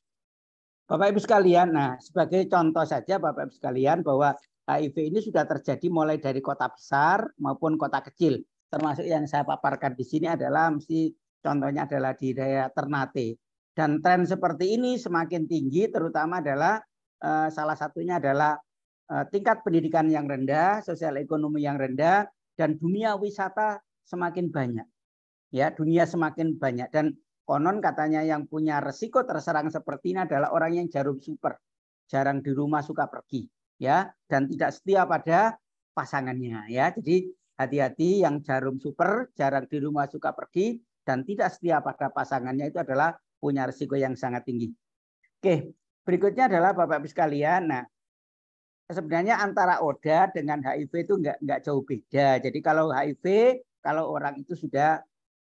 Bapak Ibu sekalian, nah sebagai contoh saja Bapak Ibu sekalian bahwa HIV ini sudah terjadi mulai dari kota besar maupun kota kecil. Termasuk yang saya paparkan di sini adalah contohnya adalah di daerah Ternate. Dan tren seperti ini semakin tinggi, terutama adalah salah satunya adalah tingkat pendidikan yang rendah, sosial ekonomi yang rendah, dan dunia wisata semakin banyak. Ya, dunia semakin banyak. Dan konon katanya yang punya resiko terserang seperti ini adalah orang yang jarum super, jarang di rumah, suka pergi, ya, dan tidak setia pada pasangannya, ya. Jadi hati-hati yang jarum super, jarang di rumah, suka pergi, dan tidak setia pada pasangannya itu adalah punya risiko yang sangat tinggi. Oke, berikutnya adalah Bapak Ibu sekalian. Nah, sebenarnya antara ODA dengan HIV itu nggak jauh beda. Jadi kalau HIV, kalau orang itu sudah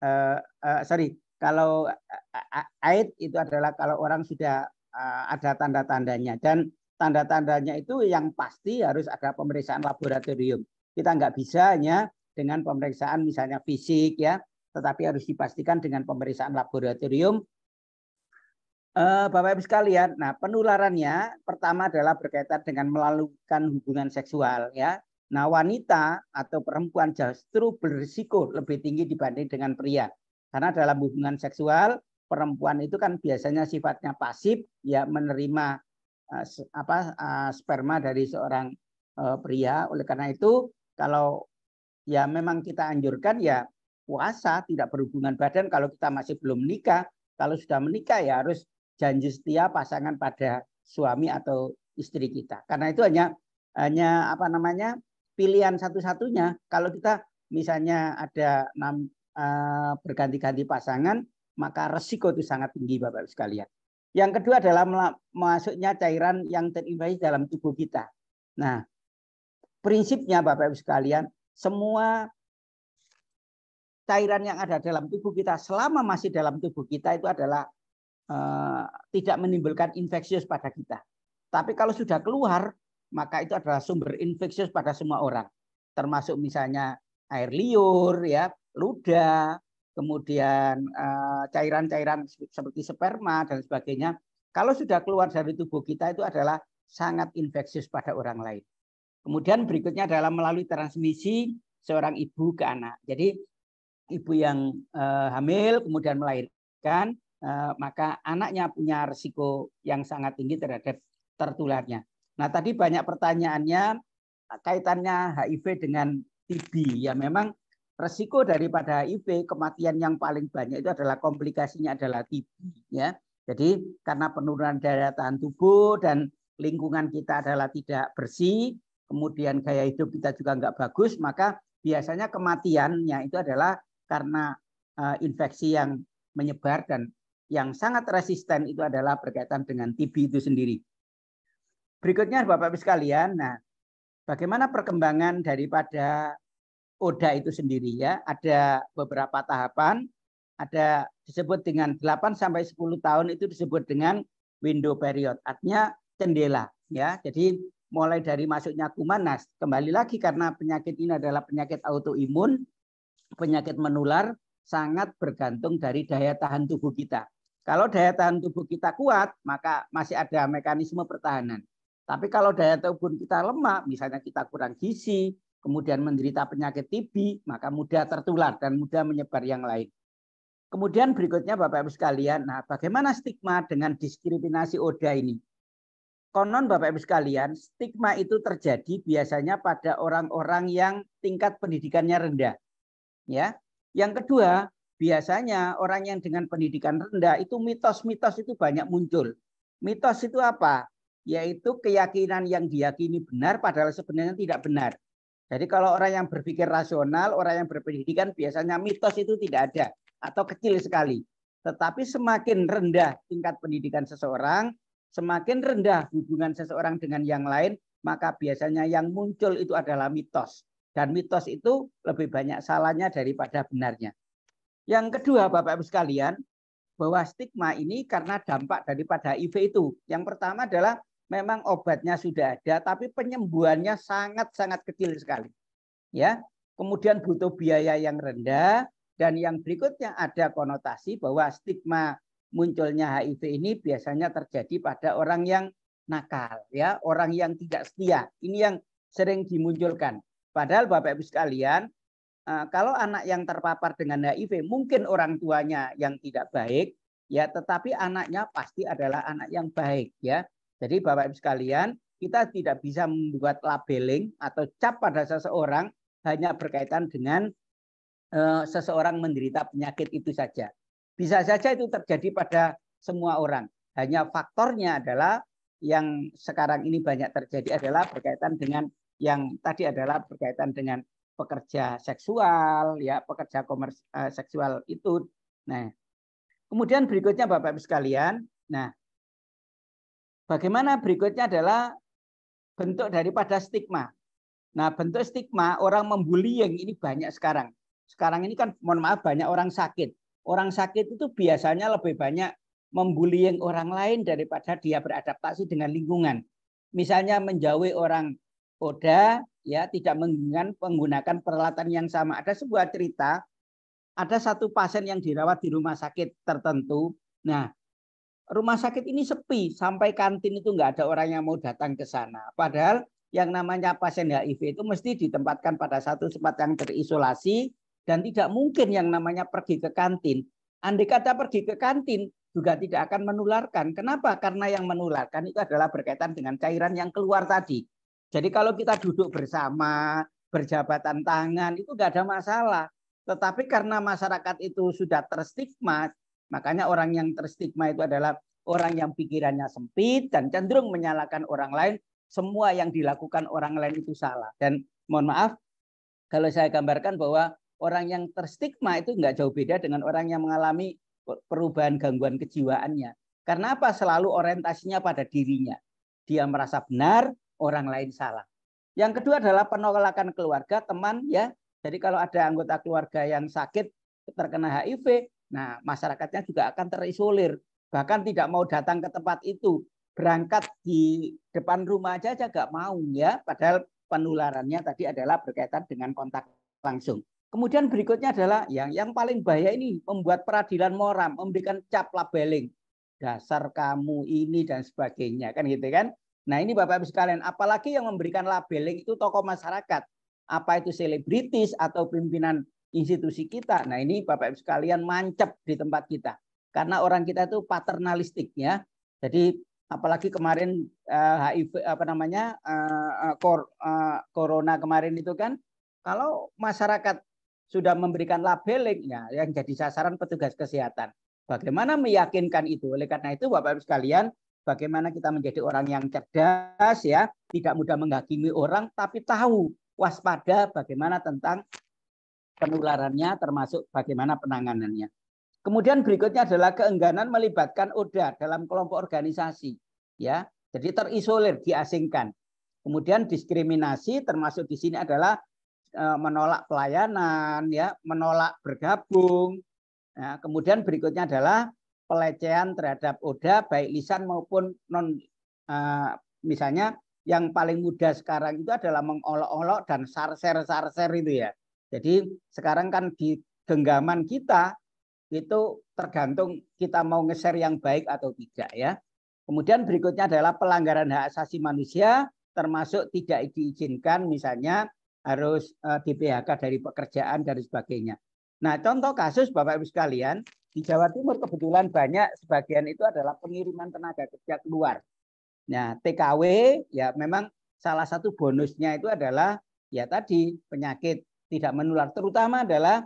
kalau AIDS itu adalah kalau orang sudah ada tanda-tandanya, dan tanda-tandanya itu yang pasti harus ada pemeriksaan laboratorium. Kita nggak bisa hanya dengan pemeriksaan misalnya fisik ya, tetapi harus dipastikan dengan pemeriksaan laboratorium. Bapak Ibu sekalian, nah penularannya pertama adalah berkaitan dengan melakukan hubungan seksual ya. Nah wanita atau perempuan justru berisiko lebih tinggi dibanding dengan pria. Karena dalam hubungan seksual perempuan itu kan biasanya sifatnya pasif ya, menerima sperma dari seorang pria. Oleh karena itu kalau ya memang kita anjurkan ya puasa, tidak berhubungan badan kalau kita masih belum menikah. Kalau sudah menikah ya harus janji setia pasangan pada suami atau istri kita. Karena itu hanya pilihan satu-satunya. Kalau kita misalnya ada berganti-ganti pasangan, maka resiko itu sangat tinggi Bapak Ibu sekalian. Yang kedua adalah masuknya cairan yang terinfeksi dalam tubuh kita. Nah, prinsipnya Bapak Ibu sekalian, semua cairan yang ada dalam tubuh kita selama masih dalam tubuh kita itu adalah tidak menimbulkan infeksius pada kita. Tapi kalau sudah keluar, maka itu adalah sumber infeksius pada semua orang, termasuk misalnya air liur, ya, ludah, kemudian cairan-cairan seperti sperma dan sebagainya. Kalau sudah keluar dari tubuh kita itu adalah sangat infeksius pada orang lain. Kemudian berikutnya adalah melalui transmisi seorang ibu ke anak. Jadi ibu yang hamil kemudian melahirkan, maka anaknya punya risiko yang sangat tinggi terhadap tertularnya. Nah, tadi banyak pertanyaannya kaitannya HIV dengan TB. Ya, memang risiko daripada HIV, kematian yang paling banyak itu adalah komplikasinya adalah TB. Ya, jadi karena penurunan daya tahan tubuh dan lingkungan kita adalah tidak bersih, kemudian gaya hidup kita juga nggak bagus, maka biasanya kematiannya itu adalah karena infeksi yang menyebar dan yang sangat resisten itu adalah berkaitan dengan TB itu sendiri. Berikutnya Bapak Ibu sekalian, nah bagaimana perkembangan daripada ODA itu sendiri ya? Ada beberapa tahapan, ada disebut dengan 8 sampai 10 tahun itu disebut dengan window period, artinya jendela ya. Jadi mulai dari masuknya kuman, nah kembali lagi karena penyakit ini adalah penyakit autoimun, penyakit menular, sangat bergantung dari daya tahan tubuh kita. Kalau daya tahan tubuh kita kuat, maka masih ada mekanisme pertahanan. Tapi kalau daya tubuh kita lemah, misalnya kita kurang gizi, kemudian menderita penyakit TB, maka mudah tertular dan mudah menyebar yang lain. Kemudian berikutnya Bapak Ibu sekalian, nah bagaimana stigma dengan diskriminasi ODA ini? Konon Bapak Ibu sekalian, stigma itu terjadi biasanya pada orang-orang yang tingkat pendidikannya rendah. Ya. Yang kedua, biasanya orang yang dengan pendidikan rendah itu mitos-mitos itu banyak muncul. Mitos itu apa? Yaitu keyakinan yang diyakini benar padahal sebenarnya tidak benar. Jadi kalau orang yang berpikir rasional, orang yang berpendidikan biasanya mitos itu tidak ada atau kecil sekali. Tetapi semakin rendah tingkat pendidikan seseorang, semakin rendah hubungan seseorang dengan yang lain, maka biasanya yang muncul itu adalah mitos. Dan mitos itu lebih banyak salahnya daripada benarnya. Yang kedua Bapak Ibu sekalian, bahwa stigma ini karena dampak daripada HIV itu. Yang pertama adalah memang obatnya sudah ada, tapi penyembuhannya sangat-sangat kecil sekali. Ya, kemudian butuh biaya yang rendah, dan yang berikutnya ada konotasi bahwa stigma munculnya HIV ini biasanya terjadi pada orang yang nakal, ya, orang yang tidak setia. Ini yang sering dimunculkan. Padahal Bapak Ibu sekalian, kalau anak yang terpapar dengan HIV mungkin orang tuanya yang tidak baik, ya, tetapi anaknya pasti adalah anak yang baik, ya. Jadi Bapak Ibu sekalian, kita tidak bisa membuat labeling atau cap pada seseorang hanya berkaitan dengan seseorang menderita penyakit itu saja. Bisa saja itu terjadi pada semua orang. Hanya faktornya adalah yang sekarang ini banyak terjadi adalah berkaitan dengan yang tadi adalah berkaitan dengan pekerja seksual, ya, pekerja seksual itu. Nah, kemudian berikutnya Bapak Ibu sekalian, nah, bagaimana berikutnya adalah bentuk daripada stigma. Nah, bentuk stigma orang membullying ini banyak sekarang. Sekarang ini kan mohon maaf banyak orang sakit. Orang sakit itu biasanya lebih banyak membullying orang lain daripada dia beradaptasi dengan lingkungan. Misalnya menjauhi orang ODA, ya, tidak menggunakan peralatan yang sama. Ada sebuah cerita, ada satu pasien yang dirawat di rumah sakit tertentu. Nah, rumah sakit ini sepi, sampai kantin itu nggak ada orang yang mau datang ke sana. Padahal yang namanya pasien HIV itu mesti ditempatkan pada satu tempat yang terisolasi, dan tidak mungkin yang namanya pergi ke kantin. Andai kata pergi ke kantin juga tidak akan menularkan. Kenapa? Karena yang menularkan itu adalah berkaitan dengan cairan yang keluar tadi. Jadi kalau kita duduk bersama, berjabatan tangan, itu nggak ada masalah. Tetapi karena masyarakat itu sudah terstigma, makanya orang yang terstigma itu adalah orang yang pikirannya sempit dan cenderung menyalahkan orang lain. Semua yang dilakukan orang lain itu salah. Dan mohon maaf, kalau saya gambarkan bahwa orang yang terstigma itu nggak jauh beda dengan orang yang mengalami perubahan gangguan kejiwaannya. Karena apa? Selalu orientasinya pada dirinya. Dia merasa benar, orang lain salah. Yang kedua adalah penolakan keluarga, teman, ya. Jadi kalau ada anggota keluarga yang sakit terkena HIV, nah masyarakatnya juga akan terisolir. Bahkan tidak mau datang ke tempat itu. berangkat di depan rumah aja nggak mau ya, padahal penularannya tadi adalah berkaitan dengan kontak langsung. Kemudian berikutnya adalah yang paling bahaya ini, membuat peradilan moral, memberikan cap labeling, dasar kamu ini dan sebagainya, kan gitu kan. Nah ini Bapak Ibu sekalian, apalagi yang memberikan labeling itu tokoh masyarakat, apa itu selebritis atau pimpinan institusi kita. Nah ini Bapak Ibu sekalian mancep di tempat kita, karena orang kita itu paternalistik ya. Jadi apalagi kemarin HIV corona kemarin itu kan, kalau masyarakat sudah memberikan labeling ya, yang jadi sasaran petugas kesehatan. Bagaimana meyakinkan itu? Oleh karena itu Bapak Ibu sekalian, bagaimana kita menjadi orang yang cerdas ya, tidak mudah menghakimi orang, tapi tahu waspada bagaimana tentang penularannya, termasuk bagaimana penanganannya. Kemudian berikutnya adalah keengganan melibatkan ODA dalam kelompok organisasi, ya. Jadi terisolir, diasingkan. Kemudian diskriminasi, termasuk di sini adalah menolak pelayanan, ya, menolak bergabung. Nah, kemudian berikutnya adalah pelecehan terhadap ODA, baik lisan maupun non. Misalnya yang paling mudah sekarang itu adalah mengolok-olok dan sarser itu ya. Jadi sekarang kan di genggaman kita itu tergantung kita mau nge-share yang baik atau tidak ya. Kemudian berikutnya adalah pelanggaran hak asasi manusia, termasuk tidak diizinkan misalnya harus di PHK dari pekerjaan dan sebagainya. Nah contoh kasus Bapak Ibu sekalian, di Jawa Timur kebetulan banyak, sebagian itu adalah pengiriman tenaga kerja keluar. Nah TKW ya memang salah satu bonusnya itu adalah ya tadi penyakit tidak menular, terutama adalah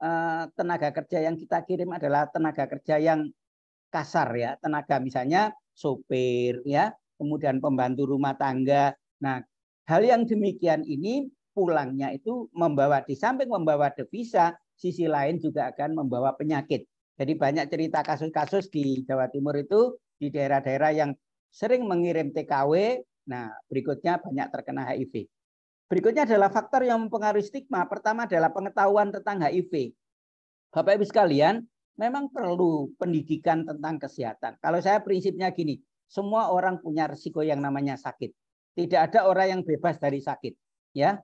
tenaga kerja yang kita kirim adalah tenaga kerja yang kasar ya, tenaga misalnya sopir ya, kemudian pembantu rumah tangga. Nah hal yang demikian ini pulangnya itu membawa, di samping membawa devisa, sisi lain juga akan membawa penyakit. Jadi banyak cerita kasus-kasus di Jawa Timur itu, di daerah-daerah yang sering mengirim TKW, nah berikutnya banyak terkena HIV. Berikutnya adalah faktor yang mempengaruhi stigma. Pertama adalah pengetahuan tentang HIV. Bapak Ibu sekalian, memang perlu pendidikan tentang kesehatan. Kalau saya prinsipnya gini, semua orang punya risiko yang namanya sakit. Tidak ada orang yang bebas dari sakit. Ya,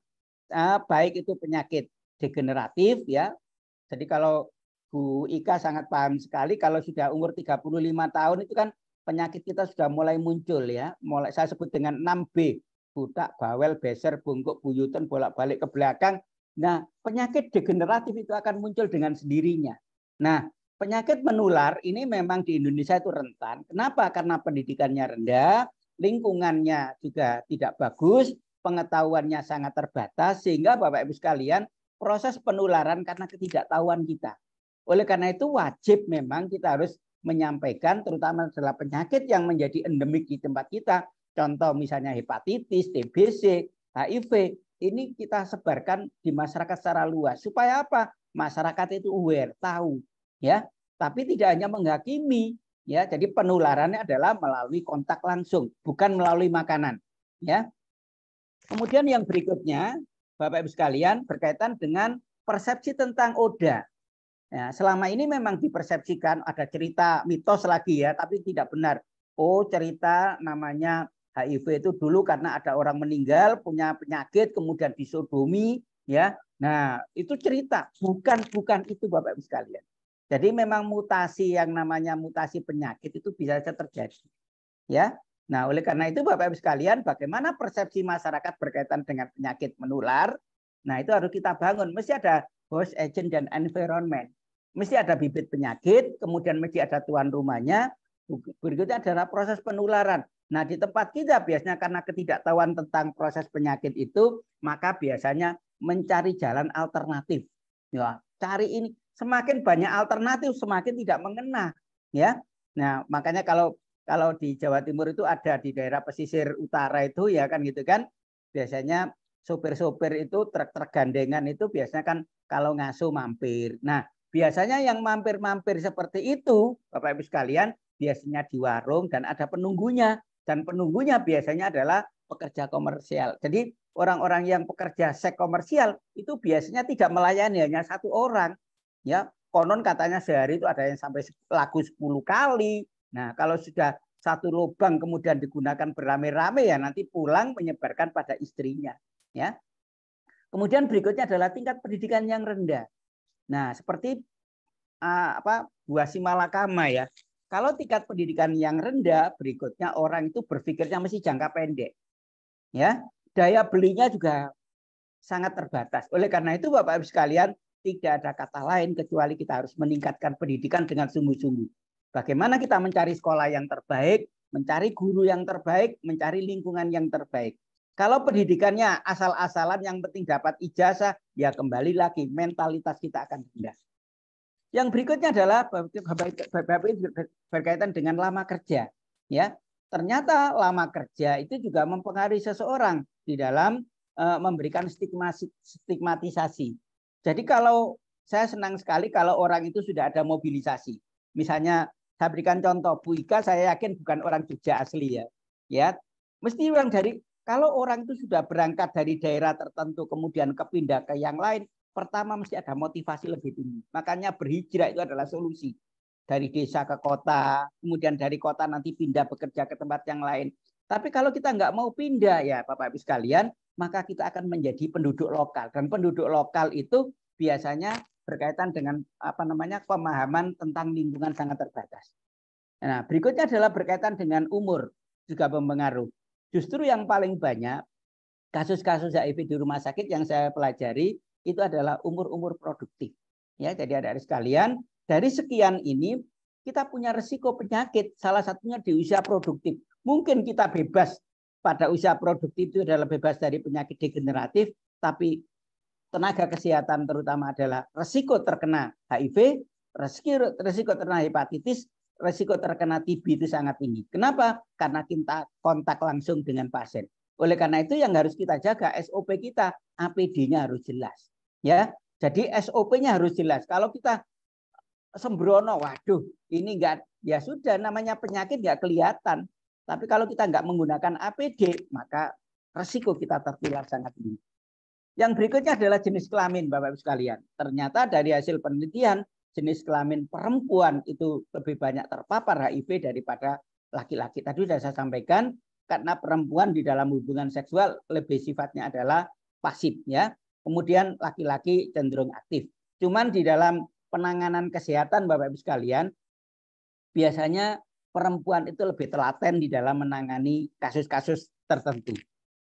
baik itu penyakit degeneratif ya. Jadi kalau Bu Ika sangat paham sekali, kalau sudah umur 35 tahun itu kan penyakit kita sudah mulai muncul ya. Mulai saya sebut dengan 6B, butak, bawel, beser, bungkuk, buyutan, bolak-balik ke belakang. Nah, penyakit degeneratif itu akan muncul dengan sendirinya. Nah, penyakit menular ini memang di Indonesia itu rentan. Kenapa? Karena pendidikannya rendah, lingkungannya juga tidak bagus, pengetahuannya sangat terbatas, sehingga Bapak Ibu sekalian proses penularan karena ketidaktahuan kita. Oleh karena itu wajib memang kita harus menyampaikan, terutama adalah penyakit yang menjadi endemik di tempat kita. Contoh misalnya hepatitis, TBC, HIV, ini kita sebarkan di masyarakat secara luas. Supaya apa? Masyarakat itu aware, tahu, ya. Tapi tidak hanya menghakimi, ya. Jadi penularannya adalah melalui kontak langsung, bukan melalui makanan, ya. Kemudian yang berikutnya, Bapak Ibu sekalian, berkaitan dengan persepsi tentang ODA. Ya, selama ini memang dipersepsikan, ada cerita mitos lagi ya, tapi tidak benar. Oh, cerita namanya HIV itu dulu karena ada orang meninggal punya penyakit kemudian disodomi ya. Nah, itu cerita, bukan itu Bapak Ibu sekalian. Jadi memang mutasi yang namanya mutasi penyakit itu bisa saja terjadi. Ya. Nah, oleh karena itu Bapak Ibu sekalian, bagaimana persepsi masyarakat berkaitan dengan penyakit menular? Nah, itu harus kita bangun. Mesti ada host, agent, dan environment. Mesti ada bibit penyakit, kemudian mesti ada tuan rumahnya. Berikutnya adalah proses penularan. Nah, di tempat kita biasanya karena ketidaktahuan tentang proses penyakit itu, maka biasanya mencari jalan alternatif. Ya, cari ini. Semakin banyak alternatif, semakin tidak mengena. Ya. Nah, makanya kalau di Jawa Timur itu ada di daerah pesisir utara itu ya kan gitu kan. Biasanya sopir-sopir itu truk-truk gandengan itu biasanya kan kalau ngasuh mampir. Nah, biasanya yang mampir-mampir seperti itu, Bapak Ibu sekalian, biasanya di warung dan ada penunggunya. Dan penunggunya biasanya adalah pekerja komersial. Jadi orang-orang yang pekerja seks komersial itu biasanya tidak melayani hanya satu orang. Ya, konon katanya sehari itu ada yang sampai laku 10 kali. Nah, kalau sudah satu lubang kemudian digunakan beramai-ramai ya nanti pulang menyebarkan pada istrinya ya. Kemudian berikutnya adalah tingkat pendidikan yang rendah. Nah, seperti buah simalakama ya. Kalau tingkat pendidikan yang rendah, berikutnya orang itu berpikirnya mesti jangka pendek. Ya, daya belinya juga sangat terbatas. Oleh karena itu Bapak Ibu sekalian, tidak ada kata lain kecuali kita harus meningkatkan pendidikan dengan sungguh-sungguh. Bagaimana kita mencari sekolah yang terbaik, mencari guru yang terbaik, mencari lingkungan yang terbaik. Kalau pendidikannya asal-asalan yang penting dapat ijazah, ya kembali lagi mentalitas kita akan rendah. Yang berikutnya adalah berkaitan dengan lama kerja. Ya, ternyata lama kerja itu juga mempengaruhi seseorang di dalam memberikan stigmatisasi. Jadi kalau saya senang sekali kalau orang itu sudah ada mobilisasi. Misalnya saya berikan contoh, Bu Ika saya yakin bukan orang Jogja asli ya. Ya, mesti orang dari kalau orang itu sudah berangkat dari daerah tertentu kemudian kepindah ke yang lain, pertama mesti ada motivasi lebih tinggi. Makanya berhijrah itu adalah solusi. Dari desa ke kota, kemudian dari kota nanti pindah bekerja ke tempat yang lain. Tapi kalau kita nggak mau pindah ya Bapak Ibu sekalian, maka kita akan menjadi penduduk lokal. Dan penduduk lokal itu biasanya berkaitan dengan pemahaman tentang lingkungan sangat terbatas. Nah, berikutnya adalah berkaitan dengan umur juga mempengaruhi. Justru yang paling banyak kasus-kasus HIV di rumah sakit yang saya pelajari itu adalah umur-umur produktif. Ya, jadi adik-adik sekalian, dari sekian ini kita punya risiko penyakit, salah satunya di usia produktif. Mungkin kita bebas pada usia produktif itu adalah bebas dari penyakit degeneratif, tapi tenaga kesehatan terutama adalah risiko terkena HIV, risiko terkena hepatitis, risiko terkena TB itu sangat tinggi. Kenapa? Karena kita kontak langsung dengan pasien. Oleh karena itu yang harus kita jaga SOP kita, APD-nya harus jelas. Ya, jadi SOP-nya harus jelas. Kalau kita sembrono, waduh, ini enggak, ya sudah namanya penyakit enggak kelihatan. Tapi kalau kita enggak menggunakan APD, maka risiko kita tertular sangat tinggi. Yang berikutnya adalah jenis kelamin, Bapak Ibu sekalian. Ternyata dari hasil penelitian, jenis kelamin perempuan itu lebih banyak terpapar HIV daripada laki-laki. Tadi sudah saya sampaikan, karena perempuan di dalam hubungan seksual lebih sifatnya adalah pasif, ya. Kemudian laki-laki cenderung aktif. Cuman di dalam penanganan kesehatan, Bapak Ibu sekalian, biasanya perempuan itu lebih telaten di dalam menangani kasus-kasus tertentu.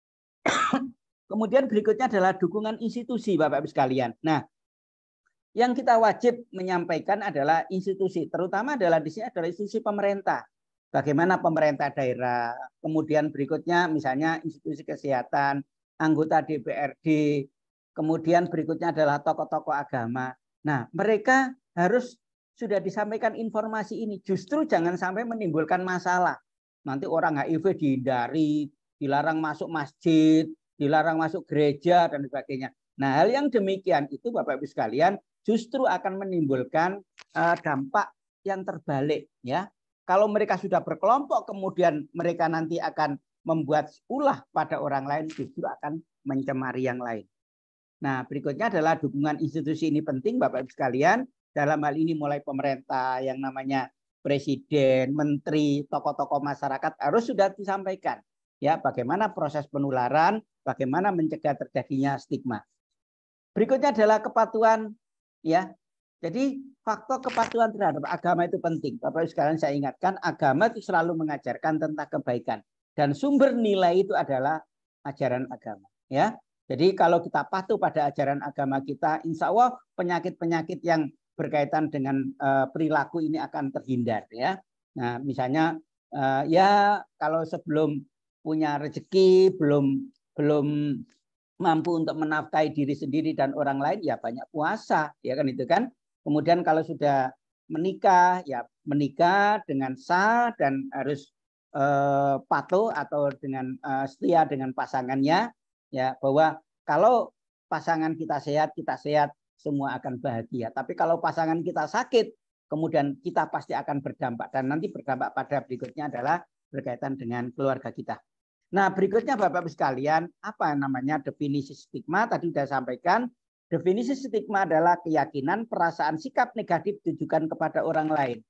Kemudian berikutnya adalah dukungan institusi, Bapak Ibu sekalian. Nah, yang kita wajib menyampaikan adalah institusi, terutama adalah di sini adalah institusi pemerintah. Bagaimana pemerintah daerah, kemudian berikutnya misalnya institusi kesehatan, anggota DPRD, kemudian berikutnya adalah tokoh-tokoh agama. Nah, mereka harus sudah disampaikan informasi ini, justru jangan sampai menimbulkan masalah. Nanti orang HIV dihindari, dilarang masuk masjid, dilarang masuk gereja dan sebagainya. Nah, hal yang demikian itu Bapak Ibu sekalian justru akan menimbulkan dampak yang terbalik, ya. Kalau mereka sudah berkelompok kemudian mereka nanti akan membuat ulah pada orang lain, justru akan mencemari yang lain. Nah, berikutnya adalah dukungan institusi ini penting Bapak Ibu sekalian. Dalam hal ini mulai pemerintah yang namanya presiden, menteri, tokoh-tokoh masyarakat harus sudah disampaikan. Ya, bagaimana proses penularan, bagaimana mencegah terjadinya stigma. Berikutnya adalah kepatuhan, ya. Jadi faktor kepatuhan terhadap agama itu penting. Bapak Ibu sekalian saya ingatkan, agama itu selalu mengajarkan tentang kebaikan dan sumber nilai itu adalah ajaran agama, ya. Jadi kalau kita patuh pada ajaran agama kita, insya Allah penyakit-penyakit yang berkaitan dengan perilaku ini akan terhindar, ya. Nah, misalnya ya kalau sebelum punya rezeki, belum mampu untuk menafkahi diri sendiri dan orang lain, ya banyak puasa, ya kan itu kan. Kemudian kalau sudah menikah, ya menikah dengan sah dan harus patuh atau dengan setia dengan pasangannya, ya bahwa kalau pasangan kita sehat, semua akan bahagia. Tapi kalau pasangan kita sakit, kemudian kita pasti akan berdampak dan nanti berdampak pada berikutnya adalah berkaitan dengan keluarga kita. Nah, berikutnya Bapak Ibu sekalian, apa namanya definisi stigma? Tadi sudah sampaikan, definisi stigma adalah keyakinan, perasaan, sikap negatif ditujukan kepada orang lain.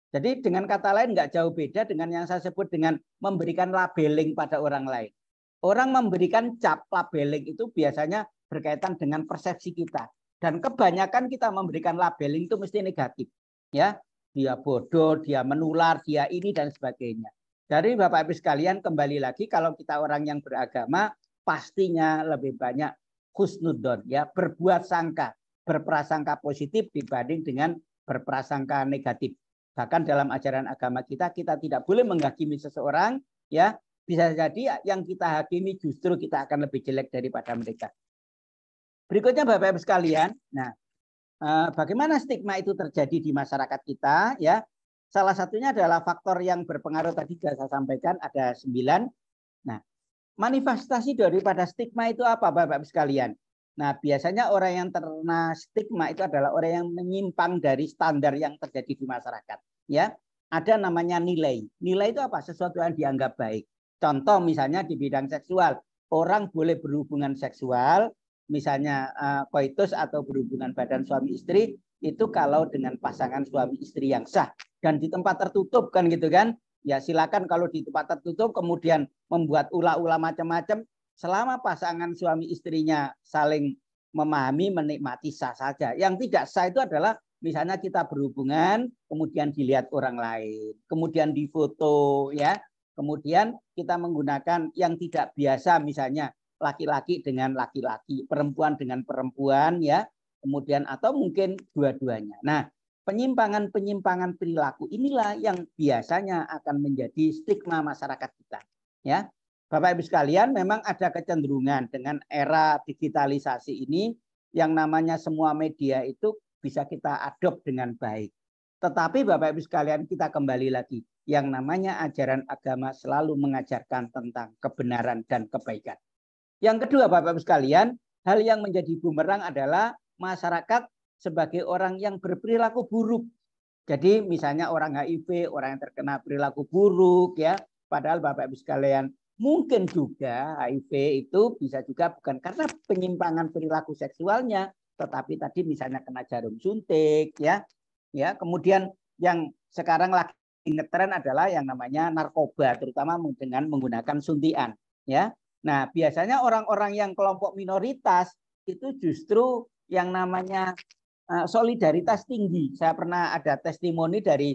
Jadi dengan kata lain nggak jauh beda dengan yang saya sebut dengan memberikan labeling pada orang lain. Orang memberikan cap labeling itu biasanya berkaitan dengan persepsi kita. Dan kebanyakan kita memberikan labeling itu mesti negatif. Ya, dia bodoh, dia menular, dia ini dan sebagainya. Dari Bapak Ibu sekalian, kembali lagi kalau kita orang yang beragama pastinya lebih banyak husnudon, ya, berbuat sangka, berprasangka positif dibanding dengan berprasangka negatif. Bahkan dalam ajaran agama kita tidak boleh menghakimi seseorang, ya, bisa jadi yang kita hakimi justru kita akan lebih jelek daripada mereka. Berikutnya Bapak Ibu sekalian, nah, bagaimana stigma itu terjadi di masyarakat kita, ya? Salah satunya adalah faktor yang berpengaruh tadi sudah saya sampaikan ada 9. Nah, manifestasi daripada stigma itu apa Bapak Ibu sekalian? Nah, biasanya orang yang terkena stigma itu adalah orang yang menyimpang dari standar yang terjadi di masyarakat. Ya, ada namanya nilai. Nilai itu apa? Sesuatu yang dianggap baik. Contoh misalnya di bidang seksual, orang boleh berhubungan seksual, misalnya koitus atau berhubungan badan suami istri itu kalau dengan pasangan suami istri yang sah dan di tempat tertutup kan gitu kan. Ya silakan kalau di tempat tertutup kemudian membuat ulah-ulah macam-macam. Selama pasangan suami istrinya saling memahami, menikmati sah saja. Yang tidak sah itu adalah misalnya kita berhubungan, kemudian dilihat orang lain, kemudian difoto, ya, kemudian kita menggunakan yang tidak biasa, misalnya laki-laki dengan laki-laki, perempuan dengan perempuan, ya, kemudian atau mungkin dua-duanya. Nah, penyimpangan-penyimpangan perilaku inilah yang biasanya akan menjadi stigma masyarakat kita, ya. Bapak Ibu sekalian, memang ada kecenderungan dengan era digitalisasi ini yang namanya semua media itu bisa kita adopt dengan baik. Tetapi Bapak Ibu sekalian, kita kembali lagi, yang namanya ajaran agama selalu mengajarkan tentang kebenaran dan kebaikan. Yang kedua Bapak Ibu sekalian, hal yang menjadi bumerang adalah masyarakat sebagai orang yang berperilaku buruk. Jadi misalnya orang HIV, orang yang terkena perilaku buruk, ya, padahal Bapak Ibu sekalian, mungkin juga HIV itu bisa juga bukan karena penyimpangan perilaku seksualnya, tetapi tadi misalnya kena jarum suntik, ya, ya. Kemudian yang sekarang lagi ngetren adalah yang namanya narkoba, terutama dengan menggunakan suntikan, ya. Nah, biasanya orang-orang yang kelompok minoritas itu justru yang namanya solidaritas tinggi. Saya pernah ada testimoni dari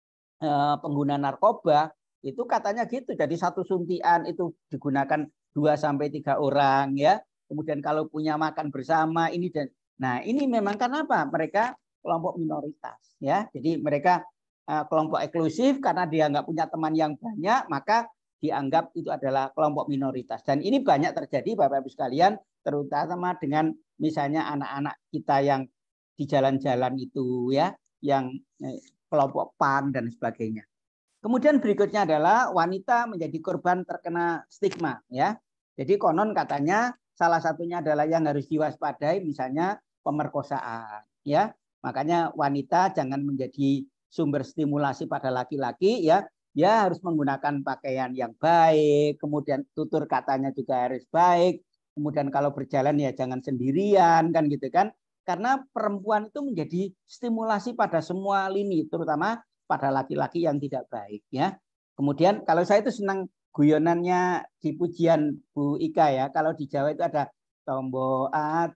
pengguna narkoba. Itu katanya gitu, jadi satu suntian itu digunakan 2-3 orang, ya. Kemudian kalau punya makan bersama ini dan nah ini memang kenapa mereka kelompok minoritas, ya. Jadi mereka kelompok eksklusif karena dia nggak punya teman yang banyak, maka dianggap itu adalah kelompok minoritas. Dan ini banyak terjadi Bapak Ibu sekalian, terutama dengan misalnya anak-anak kita yang di jalan-jalan itu, ya, yang kelompok punk dan sebagainya. Kemudian berikutnya adalah wanita menjadi korban terkena stigma, ya. Jadi konon katanya salah satunya adalah yang harus diwaspadai misalnya pemerkosaan, ya. Makanya wanita jangan menjadi sumber stimulasi pada laki-laki, ya. Dia harus menggunakan pakaian yang baik, kemudian tutur katanya juga harus baik. Kemudian kalau berjalan ya jangan sendirian kan gitu kan. Karena perempuan itu menjadi stimulasi pada semua lini, terutama pada laki-laki yang tidak baik, ya. Kemudian kalau saya itu senang guyonannya di pujian Bu Ika, ya. Kalau di Jawa itu ada tombo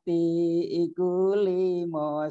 ati iku limo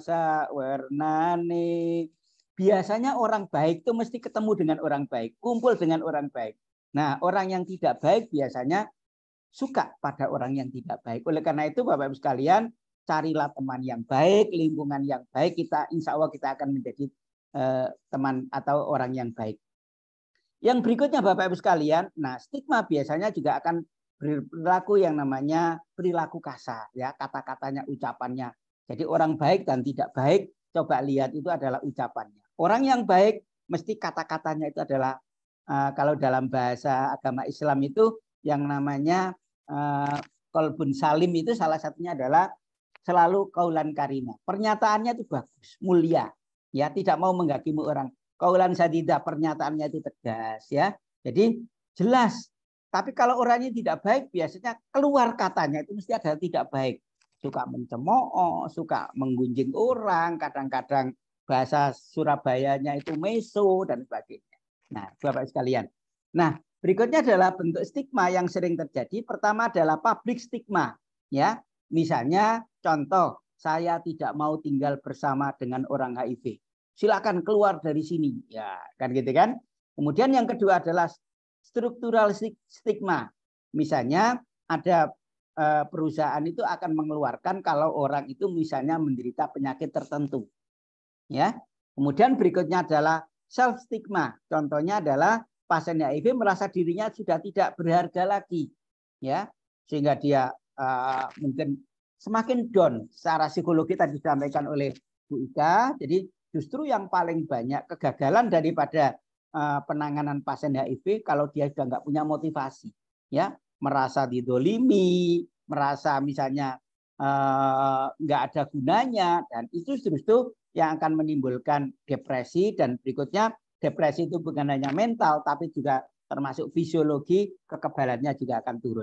sawernane. Biasanya orang baik itu mesti ketemu dengan orang baik, kumpul dengan orang baik. Nah, orang yang tidak baik biasanya suka pada orang yang tidak baik. Oleh karena itu Bapak Ibu sekalian, carilah teman yang baik, lingkungan yang baik, kita insya Allah kita akan menjadi teman atau orang yang baik. Yang berikutnya Bapak Ibu sekalian, nah stigma biasanya juga akan berlaku yang namanya perilaku kasar, ya, kata-katanya, ucapannya. Jadi orang baik dan tidak baik, coba lihat itu adalah ucapannya. Orang yang baik mesti kata-katanya itu adalah kalau dalam bahasa agama Islam itu yang namanya qalbun salim, itu salah satunya adalah selalu qaulan karima. Pernyataannya itu bagus, mulia. Ya, tidak mau menghakimi orang. Qaulan sadida, pernyataannya itu tegas, ya. Jadi jelas. Tapi kalau orangnya tidak baik, biasanya keluar katanya itu mesti ada tidak baik. Suka mencemooh, suka menggunjing orang, kadang-kadang bahasa Surabayanya itu meso dan sebagainya. Nah, Bapak sekalian. Nah, berikutnya adalah bentuk stigma yang sering terjadi. Pertama adalah public stigma, ya. Misalnya contoh, saya tidak mau tinggal bersama dengan orang HIV. Silakan keluar dari sini, ya, kan gitu kan. Kemudian yang kedua adalah struktural stigma. Misalnya ada perusahaan itu akan mengeluarkan kalau orang itu misalnya menderita penyakit tertentu. Ya. Kemudian berikutnya adalah self stigma. Contohnya adalah pasien HIV merasa dirinya sudah tidak berharga lagi, ya, sehingga dia mungkin semakin down secara psikologi tadi disampaikan oleh Bu Ika. Jadi justru yang paling banyak kegagalan daripada penanganan pasien HIV kalau dia sudah nggak punya motivasi, ya, merasa didolimi, merasa misalnya nggak ada gunanya, dan itu justru yang akan menimbulkan depresi. Dan berikutnya depresi itu bukan hanya mental tapi juga termasuk fisiologi, kekebalannya juga akan turun.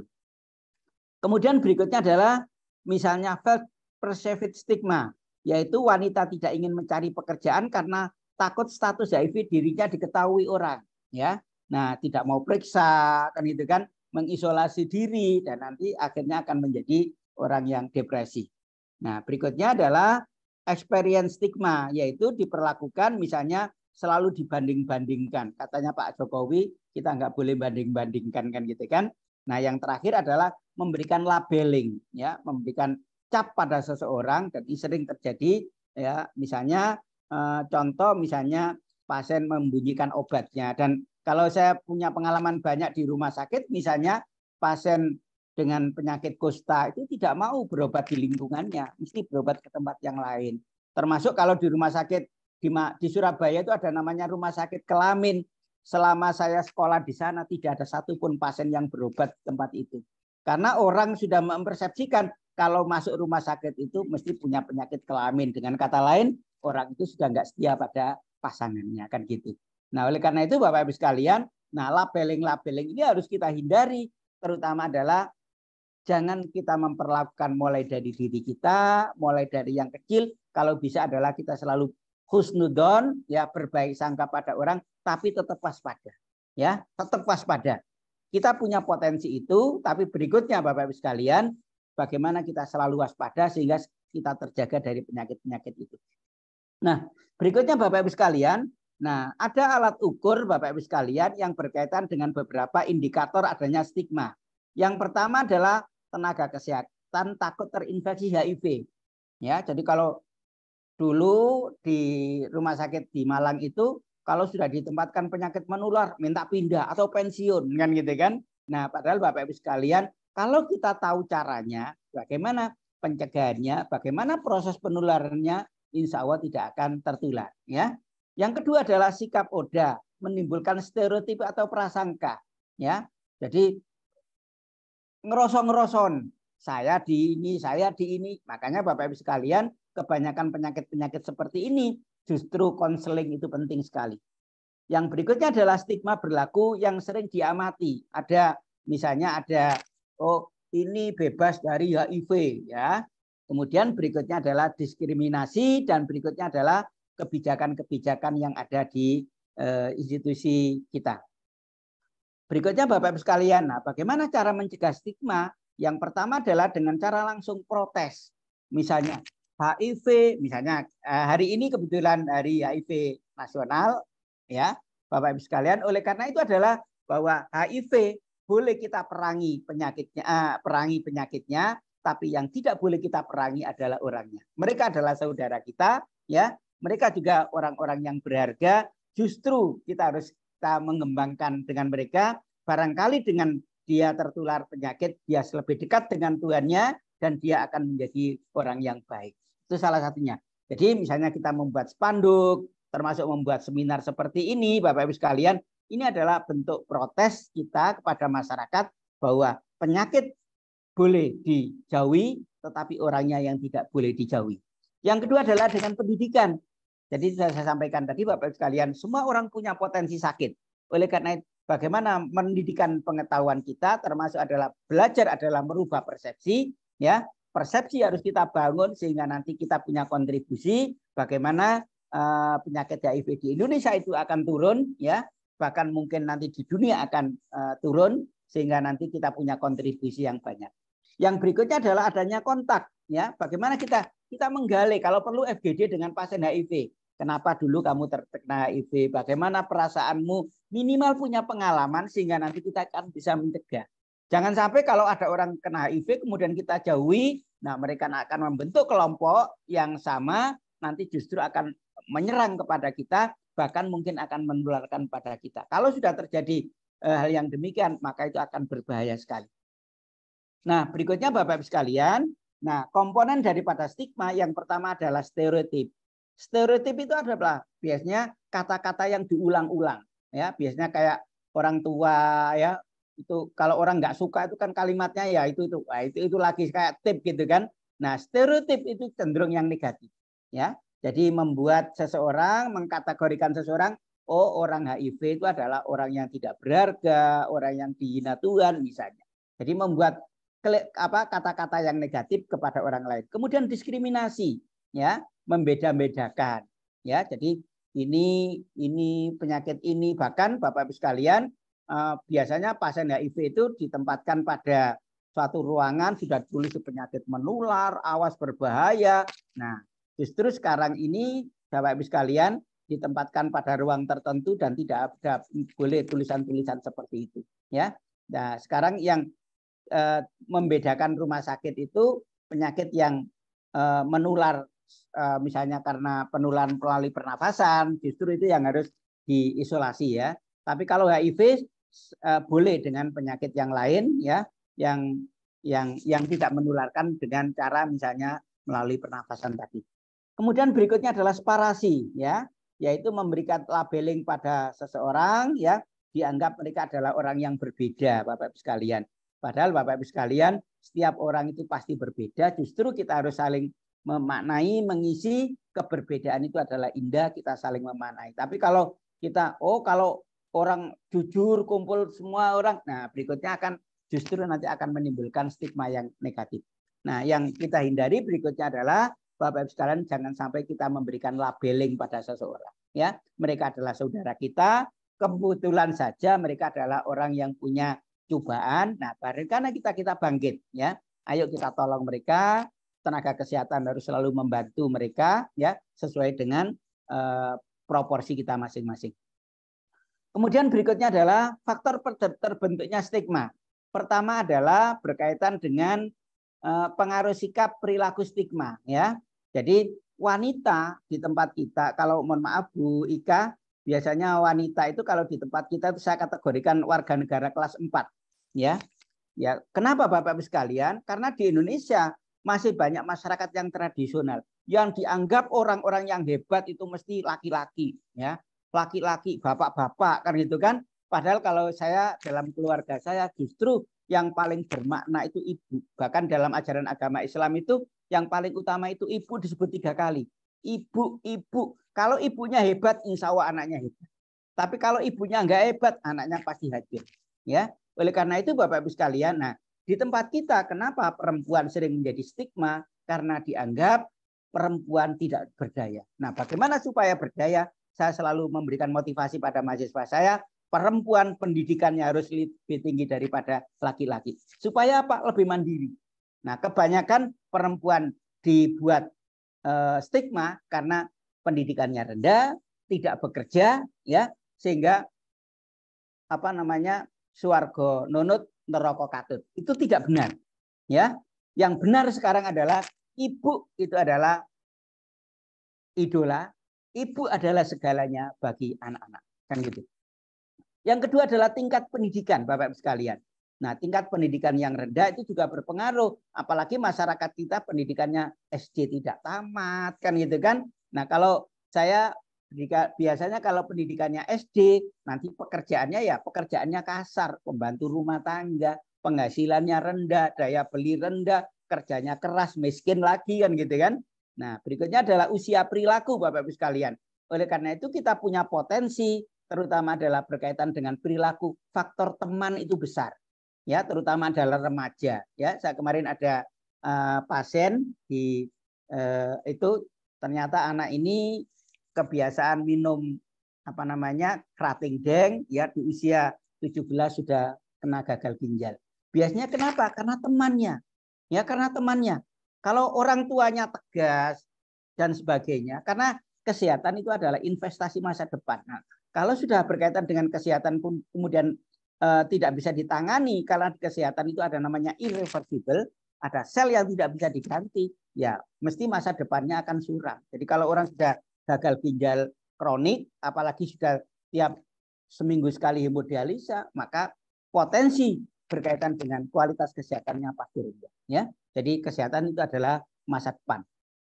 Kemudian berikutnya adalah misalnya false perceived stigma, yaitu wanita tidak ingin mencari pekerjaan karena takut status HIV dirinya diketahui orang, ya. Nah, tidak mau periksa, kan itu kan, mengisolasi diri, dan nanti akhirnya akan menjadi orang yang depresi. Nah, berikutnya adalah experience stigma, yaitu diperlakukan misalnya selalu dibanding-bandingkan. Katanya Pak Jokowi, kita nggak boleh banding-bandingkan, kan gitu kan. Nah, yang terakhir adalah memberikan labeling, ya, memberikan cap pada seseorang, dan ini sering terjadi, ya, misalnya contoh misalnya pasien membunyikan obatnya. Dan kalau saya punya pengalaman banyak di rumah sakit, misalnya pasien dengan penyakit kusta itu tidak mau berobat di lingkungannya, mesti berobat ke tempat yang lain. Termasuk kalau di rumah sakit di Surabaya itu ada namanya rumah sakit kelamin. Selama saya sekolah di sana tidak ada satupun pasien yang berobat di tempat itu. Karena orang sudah mempersepsikan kalau masuk rumah sakit itu mesti punya penyakit kelamin. Dengan kata lain, orang itu sudah nggak setia pada pasangannya, kan gitu. Nah, oleh karena itu Bapak Ibu sekalian, nah labeling-labeling ini harus kita hindari. Terutama adalah jangan kita memperlakukan mulai dari diri kita, mulai dari yang kecil. Kalau bisa adalah kita selalu husnudon, ya, berbaik sangka pada orang, tapi tetap waspada, ya, tetap waspada. Kita punya potensi itu, tapi berikutnya Bapak Ibu sekalian, bagaimana kita selalu waspada sehingga kita terjaga dari penyakit-penyakit itu. Nah, berikutnya Bapak Ibu sekalian, nah, ada alat ukur Bapak Ibu sekalian yang berkaitan dengan beberapa indikator adanya stigma. Yang pertama adalah tenaga kesehatan takut terinfeksi HIV. Ya, jadi kalau dulu di rumah sakit di Malang itu kalau sudah ditempatkan penyakit menular minta pindah atau pensiun, kan gitu kan. Nah, padahal Bapak Ibu sekalian, kalau kita tahu caranya, bagaimana pencegahannya, bagaimana proses penularannya, insya Allah tidak akan tertular, ya. Yang kedua adalah sikap ODA, menimbulkan stereotip atau prasangka, ya. Jadi ngerosong-ngeroson, saya di ini. Makanya Bapak Ibu sekalian, kebanyakan penyakit-penyakit seperti ini justru konseling itu penting sekali. Yang berikutnya adalah stigma berlaku yang sering diamati. Ada misalnya ada, oh ini bebas dari HIV, ya. Kemudian berikutnya adalah diskriminasi, dan berikutnya adalah kebijakan-kebijakan yang ada di institusi kita. Berikutnya Bapak Ibu sekalian, nah, bagaimana cara mencegah stigma? Yang pertama adalah dengan cara langsung protes. Misalnya HIV, misalnya hari ini kebetulan hari HIV nasional, ya Bapak Ibu sekalian. Oleh karena itu adalah bahwa HIV boleh kita perangi penyakitnya, tapi yang tidak boleh kita perangi adalah orangnya. Mereka adalah saudara kita, ya. Mereka juga orang-orang yang berharga. Justru kita harus mengembangkan dengan mereka. Barangkali dengan dia tertular penyakit, dia lebih dekat dengan Tuhannya, dan dia akan menjadi orang yang baik. Itu salah satunya. Jadi misalnya kita membuat spanduk, termasuk membuat seminar seperti ini, Bapak Ibu sekalian, ini adalah bentuk protes kita kepada masyarakat bahwa penyakit boleh dijauhi, tetapi orangnya yang tidak boleh dijauhi. Yang kedua adalah dengan pendidikan. Jadi saya sampaikan tadi Bapak Ibu sekalian, semua orang punya potensi sakit. Oleh karena itu, bagaimana mendidikan pengetahuan kita, termasuk adalah belajar adalah merubah persepsi, ya. Persepsi harus kita bangun sehingga nanti kita punya kontribusi bagaimana penyakit HIV di Indonesia itu akan turun, ya, bahkan mungkin nanti di dunia akan turun, sehingga nanti kita punya kontribusi yang banyak. Yang berikutnya adalah adanya kontak, ya. Bagaimana kita menggali kalau perlu FGD dengan pasien HIV. Kenapa dulu kamu terkena HIV? Bagaimana perasaanmu? Minimal punya pengalaman sehingga nanti kita akan bisa mencegah. Jangan sampai kalau ada orang kena HIV kemudian kita jauhi, nah mereka akan membentuk kelompok yang sama, nanti justru akan menyerang kepada kita, bahkan mungkin akan menularkan pada kita. Kalau sudah terjadi hal yang demikian, maka itu akan berbahaya sekali. Nah, berikutnya Bapak-Ibu sekalian, nah komponen daripada stigma yang pertama adalah stereotip. Stereotip itu adalah biasanya kata-kata yang diulang-ulang, ya, biasanya kayak orang tua, ya, itu kalau orang nggak suka itu kan kalimatnya ya itu, wah, itu lagi kayak tip gitu kan. Nah, stereotip itu cenderung yang negatif, ya. Jadi membuat seseorang, mengkategorikan seseorang, oh orang HIV itu adalah orang yang tidak berharga, orang yang dihina Tuhan misalnya. Jadi membuat kata-kata yang negatif kepada orang lain. Kemudian diskriminasi, ya, membeda-bedakan, ya. Jadi ini penyakit ini, bahkan Bapak-Ibu sekalian, biasanya pasien HIV itu ditempatkan pada suatu ruangan sudah tulis penyakit menular, awas berbahaya. Nah, justru sekarang ini Bapak-Ibu sekalian ditempatkan pada ruang tertentu dan tidak ada boleh tulisan-tulisan seperti itu, ya. Nah, sekarang yang membedakan rumah sakit itu penyakit yang menular, misalnya karena penularan melalui pernafasan, justru itu yang harus diisolasi, ya. Tapi kalau HIV boleh dengan penyakit yang lain, ya, yang tidak menularkan dengan cara misalnya melalui pernafasan tadi. Kemudian berikutnya adalah separasi, ya, yaitu memberikan labeling pada seseorang, ya, dianggap mereka adalah orang yang berbeda, Bapak-Ibu sekalian. Padahal Bapak-Ibu sekalian, setiap orang itu pasti berbeda, justru kita harus saling memaknai, mengisi keberbedaan itu adalah indah, kita saling memaknai. Tapi kalau kita, kalau orang jujur, kumpul semua orang, nah berikutnya akan justru nanti akan menimbulkan stigma yang negatif. Nah, yang kita hindari berikutnya adalah Bapak-Ibu sekalian, jangan sampai kita memberikan labeling pada seseorang, ya. Mereka adalah saudara kita, kebetulan saja mereka adalah orang yang punya cobaan. Nah, karena kita bangkit, ya. Ayo kita tolong mereka, tenaga kesehatan harus selalu membantu mereka, ya, sesuai dengan proporsi kita masing-masing. Kemudian berikutnya adalah faktor terbentuknya stigma. Pertama adalah berkaitan dengan pengaruh sikap perilaku stigma, ya. Jadi wanita di tempat kita, kalau mohon maaf Bu Ika, biasanya wanita itu kalau di tempat kita itu saya kategorikan warga negara kelas 4, ya. Ya, kenapa Bapak-Ibu sekalian? Karena di Indonesia masih banyak masyarakat yang tradisional, yang dianggap orang-orang yang hebat itu mesti laki-laki, ya. Laki-laki, bapak-bapak kan gitu kan. Padahal kalau saya dalam keluarga saya justru yang paling bermakna itu ibu. Bahkan dalam ajaran agama Islam itu yang paling utama itu ibu disebut 3 kali. Ibu, ibu. Kalau ibunya hebat, insya Allah anaknya hebat. Tapi kalau ibunya nggak hebat, anaknya pasti hancur. Ya, oleh karena itu Bapak-Ibu sekalian, nah di tempat kita kenapa perempuan sering menjadi stigma? Karena dianggap perempuan tidak berdaya. Nah, bagaimana supaya berdaya? Saya selalu memberikan motivasi pada mahasiswa saya, perempuan pendidikannya harus lebih tinggi daripada laki-laki. Supaya apa? Lebih mandiri. Nah, kebanyakan perempuan dibuat stigma karena pendidikannya rendah, tidak bekerja, ya, sehingga apa namanya? Swarga nunut neraka katut. Itu tidak benar, ya. Yang benar sekarang adalah ibu itu adalah idola, ibu adalah segalanya bagi anak-anak, kan gitu. Yang kedua adalah tingkat pendidikan, Bapak-Ibu sekalian. Nah, tingkat pendidikan yang rendah itu juga berpengaruh, apalagi masyarakat kita pendidikannya SD tidak tamat, kan gitu kan. Nah, kalau saya biasanya kalau pendidikannya SD, nanti pekerjaannya ya pekerjaannya kasar, pembantu rumah tangga, penghasilannya rendah, daya beli rendah, kerjanya keras, miskin lagi kan gitu kan. Nah, berikutnya adalah usia perilaku Bapak-Ibu sekalian. Oleh karena itu kita punya potensi terutama adalah berkaitan dengan perilaku, faktor teman itu besar. Ya, terutama adalah remaja. Ya, saya kemarin ada pasien di itu ternyata anak ini kebiasaan minum apa namanya kerating deng, ya di usia 17 sudah kena gagal ginjal. Biasanya kenapa? Karena temannya. Ya, karena temannya. Kalau orang tuanya tegas dan sebagainya, karena kesehatan itu adalah investasi masa depan. Nah, kalau sudah berkaitan dengan kesehatan pun kemudian tidak bisa ditangani, karena kesehatan itu ada namanya irreversible, ada sel yang tidak bisa diganti, ya mesti masa depannya akan suram. Jadi kalau orang sudah gagal ginjal kronik, apalagi sudah tiap seminggu sekali hemodialisa, maka potensi berkaitan dengan kualitas kesehatannya pasti rendah. Ya, jadi kesehatan itu adalah masa depan.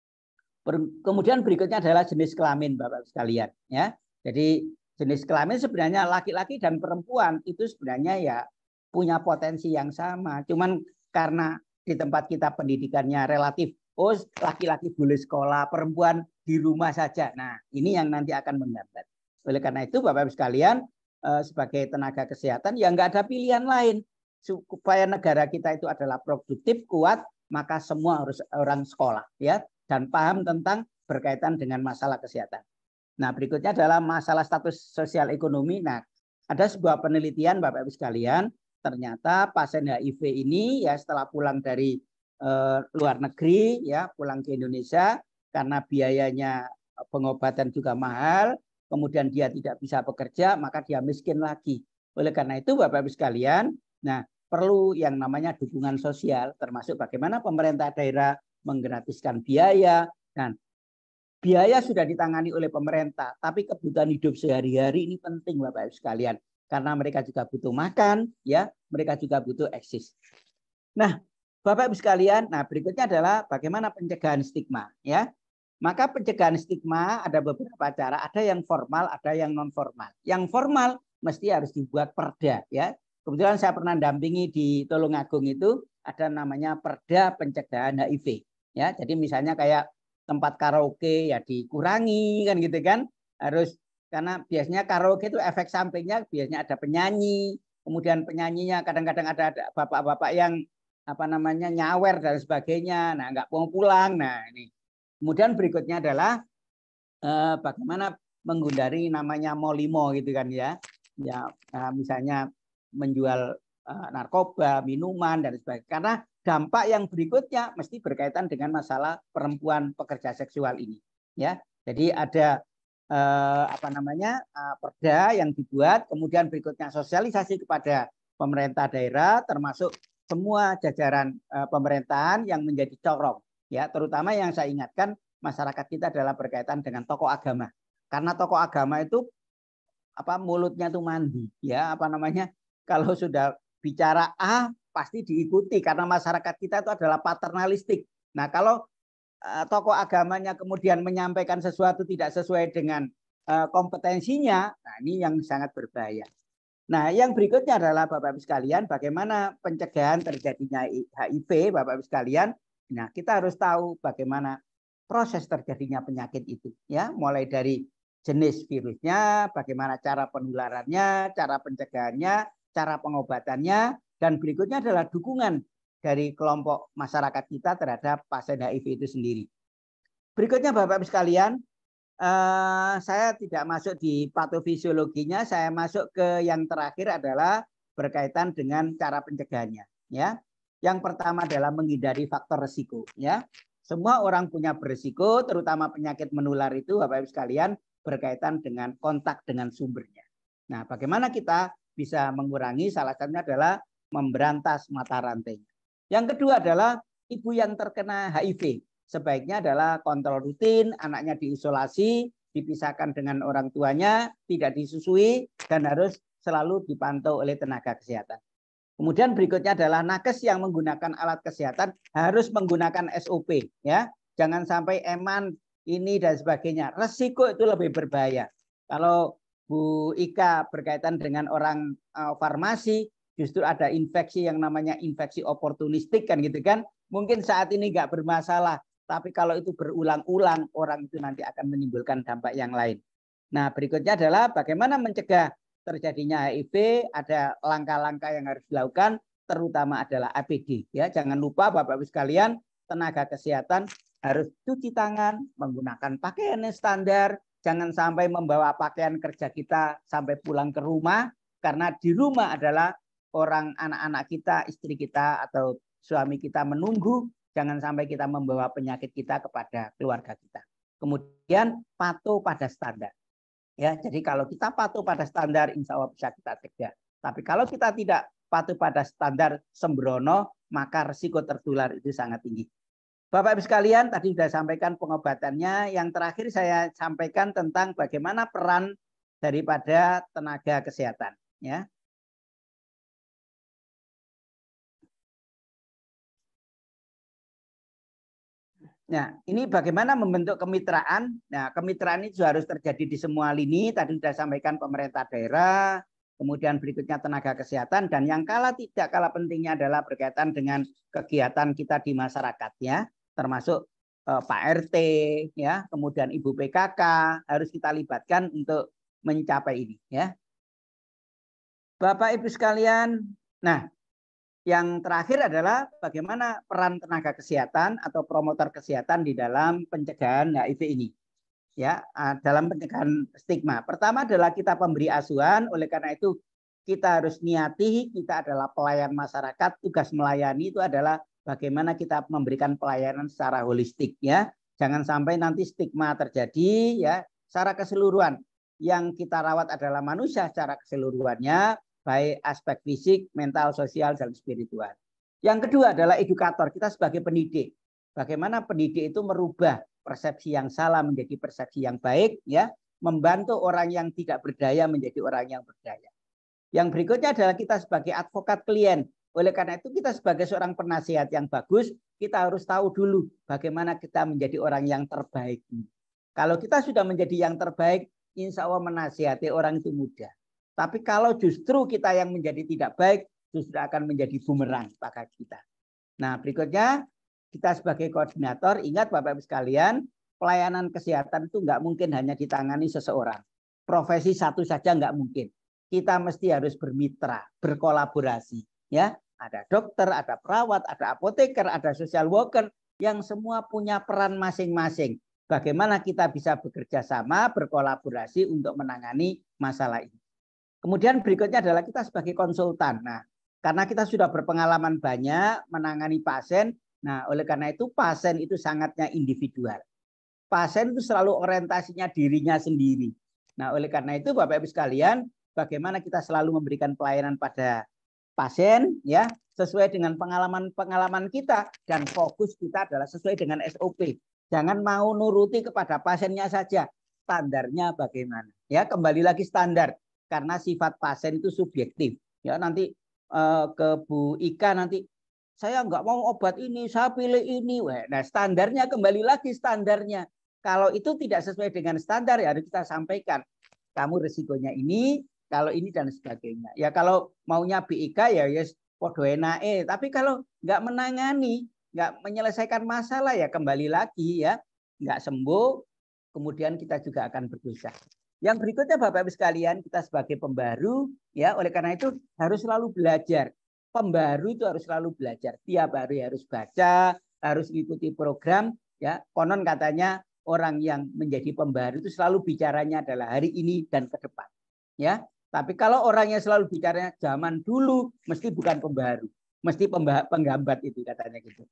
Kemudian berikutnya adalah jenis kelamin, Bapak sekalian. Ya, jadi jenis kelamin sebenarnya laki-laki dan perempuan itu sebenarnya ya punya potensi yang sama. Cuman karena di tempat kita pendidikannya relatif, oh laki-laki boleh sekolah, perempuan di rumah saja. Nah, ini yang nanti akan menghambat. Oleh karena itu, Bapak Ibu sekalian, sebagai tenaga kesehatan ya nggak ada pilihan lain. Supaya negara kita itu adalah produktif, kuat, maka semua harus orang sekolah ya dan paham tentang berkaitan dengan masalah kesehatan. Nah, berikutnya adalah masalah status sosial ekonomi. Nah, ada sebuah penelitian Bapak Ibu sekalian, ternyata pasien HIV ini ya setelah pulang dari luar negeri ya, pulang ke Indonesia karena biayanya pengobatan juga mahal, kemudian dia tidak bisa bekerja, maka dia miskin lagi. Oleh karena itu Bapak Ibu sekalian, nah perlu yang namanya dukungan sosial, termasuk bagaimana pemerintah daerah menggratiskan biaya. Dan biaya sudah ditangani oleh pemerintah, tapi kebutuhan hidup sehari-hari ini penting Bapak Ibu sekalian, karena mereka juga butuh makan, ya, mereka juga butuh eksis. Nah, Bapak Ibu sekalian, nah berikutnya adalah bagaimana pencegahan stigma, ya. Maka pencegahan stigma ada beberapa cara, ada yang formal, ada yang non formal. Yang formal mesti harus dibuat perda, ya. Kebetulan saya pernah dampingi di Tulungagung itu ada namanya perda pencegahan HIV, ya. Jadi misalnya kayak tempat karaoke ya dikurangi kan gitu kan, harus karena biasanya karaoke itu efek sampingnya biasanya ada penyanyi, kemudian penyanyinya kadang-kadang ada bapak-bapak yang apa namanya nyawer dan sebagainya, nah nggak mau pulang. Nah ini kemudian berikutnya adalah bagaimana menghindari namanya molimo gitu kan ya, misalnya menjual narkoba, minuman dan sebagainya. Karena dampak yang berikutnya mesti berkaitan dengan masalah perempuan pekerja seksual ini. Ya, jadi ada perda yang dibuat, kemudian berikutnya sosialisasi kepada pemerintah daerah, termasuk semua jajaran pemerintahan yang menjadi corong. Ya, terutama yang saya ingatkan masyarakat kita adalah berkaitan dengan tokoh agama. Karena tokoh agama itu mulutnya itu mandi, ya kalau sudah bicara A pasti diikuti karena masyarakat kita itu adalah paternalistik. Nah, kalau tokoh agamanya kemudian menyampaikan sesuatu tidak sesuai dengan kompetensinya, nah ini yang sangat berbahaya. Nah, yang berikutnya adalah Bapak Ibu sekalian, bagaimana pencegahan terjadinya HIV, Bapak Ibu sekalian. Nah, kita harus tahu bagaimana proses terjadinya penyakit itu, ya, mulai dari jenis virusnya, bagaimana cara penularannya, cara pencegahannya, cara pengobatannya, dan berikutnya adalah dukungan dari kelompok masyarakat kita terhadap pasien HIV itu sendiri. Berikutnya Bapak Ibu sekalian, saya tidak masuk di patofisiologinya, saya masuk ke yang terakhir adalah berkaitan dengan cara pencegahannya. Ya, yang pertama adalah menghindari faktor resiko. Ya, semua orang punya berisiko, terutama penyakit menular itu, Bapak Ibu sekalian, berkaitan dengan kontak dengan sumbernya. Nah, bagaimana kita bisa mengurangi? Salah satunya adalah memberantas mata rantainya. Yang kedua adalah ibu yang terkena HIV. Sebaiknya adalah kontrol rutin, anaknya diisolasi, dipisahkan dengan orang tuanya, tidak disusui, dan harus selalu dipantau oleh tenaga kesehatan. Kemudian berikutnya adalah nakes yang menggunakan alat kesehatan harus menggunakan SOP. Ya, jangan sampai eman ini dan sebagainya. Resiko itu lebih berbahaya. Kalau Bu Ika berkaitan dengan orang farmasi, justru ada infeksi yang namanya infeksi oportunistik kan gitu kan. Mungkin saat ini nggak bermasalah, tapi kalau itu berulang-ulang orang itu nanti akan menimbulkan dampak yang lain. Nah, berikutnya adalah bagaimana mencegah terjadinya HIV, ada langkah-langkah yang harus dilakukan, terutama adalah APD. Ya, jangan lupa Bapak Ibu sekalian, tenaga kesehatan harus cuci tangan, menggunakan pakaian yang standar, Jangan sampai membawa pakaian kerja kita sampai pulang ke rumah, karena di rumah adalah orang anak-anak kita, istri kita atau suami kita menunggu. Jangan sampai kita membawa penyakit kita kepada keluarga kita. Kemudian patuh pada standar. Ya, jadi kalau kita patuh pada standar, insya Allah bisa kita cegah. Tapi kalau kita tidak patuh pada standar sembrono, maka risiko tertular itu sangat tinggi. Bapak Ibu sekalian, tadi sudah sampaikan pengobatannya. Yang terakhir saya sampaikan tentang bagaimana peran daripada tenaga kesehatan. Ya. Nah, ini bagaimana membentuk kemitraan. Nah, kemitraan itu harus terjadi di semua lini. Tadi sudah sampaikan pemerintah daerah, kemudian berikutnya tenaga kesehatan, dan yang tidak kalah pentingnya adalah berkaitan dengan kegiatan kita di masyarakat, ya, termasuk Pak RT, ya, kemudian Ibu PKK harus kita libatkan untuk mencapai ini, ya. Bapak Ibu sekalian, nah, yang terakhir adalah bagaimana peran tenaga kesehatan atau promotor kesehatan di dalam pencegahan HIV ini. Ya, dalam pencegahan stigma. Pertama adalah kita pemberi asuhan, oleh karena itu kita harus niati, kita adalah pelayan masyarakat, tugas melayani itu adalah bagaimana kita memberikan pelayanan secara holistik, ya. Jangan sampai nanti stigma terjadi, ya, secara keseluruhan. Yang kita rawat adalah manusia secara keseluruhannya, baik aspek fisik, mental, sosial, dan spiritual. Yang kedua adalah edukator, kita sebagai pendidik. Bagaimana pendidik itu merubah persepsi yang salah menjadi persepsi yang baik, ya, membantu orang yang tidak berdaya menjadi orang yang berdaya. Yang berikutnya adalah kita sebagai advokat klien. Oleh karena itu kita sebagai seorang penasihat yang bagus, kita harus tahu dulu bagaimana kita menjadi orang yang terbaik. Kalau kita sudah menjadi yang terbaik, insya Allah menasihati orang itu mudah. Tapi kalau justru kita yang menjadi tidak baik, justru akan menjadi bumerang pada kita. Nah, berikutnya kita sebagai koordinator, ingat Bapak Ibu sekalian, pelayanan kesehatan itu nggak mungkin hanya ditangani seseorang. Profesi satu saja nggak mungkin. Kita mesti harus bermitra, berkolaborasi. Ya, ada dokter, ada perawat, ada apoteker, ada social worker, yang semua punya peran masing-masing. Bagaimana kita bisa bekerja sama, berkolaborasi untuk menangani masalah ini. Kemudian berikutnya adalah kita sebagai konsultan. Nah, karena kita sudah berpengalaman banyak menangani pasien, nah oleh karena itu pasien itu sangatnya individual. Pasien itu selalu orientasinya dirinya sendiri. Nah, oleh karena itu Bapak Ibu sekalian, bagaimana kita selalu memberikan pelayanan pada pasien, ya, sesuai dengan pengalaman kita, dan fokus kita adalah sesuai dengan SOP. Jangan mau nuruti kepada pasiennya saja. Standarnya bagaimana? Ya, kembali lagi standar. Karena sifat pasien itu subjektif. Ya, nanti ke Bu Ika nanti saya nggak mau obat ini, saya pilih ini. Nah, standarnya kembali lagi standarnya. Kalau itu tidak sesuai dengan standar, ya harus kita sampaikan. Kamu risikonya ini, kalau ini dan sebagainya. Ya kalau maunya Bu Ika ya yes podo enae. Tapi kalau nggak menangani, nggak menyelesaikan masalah, ya kembali lagi, ya nggak sembuh. Kemudian kita juga akan berdosa. Yang berikutnya Bapak Ibu sekalian, kita sebagai pembaru, ya oleh karena itu harus selalu belajar. Pembaru itu harus selalu belajar. Tiap hari harus baca, harus mengikuti program, ya. Konon katanya orang yang menjadi pembaru itu selalu bicaranya adalah hari ini dan ke depan, ya. Tapi kalau orangnya selalu bicaranya zaman dulu, mesti bukan pembaru, mesti penggambat itu katanya gitu.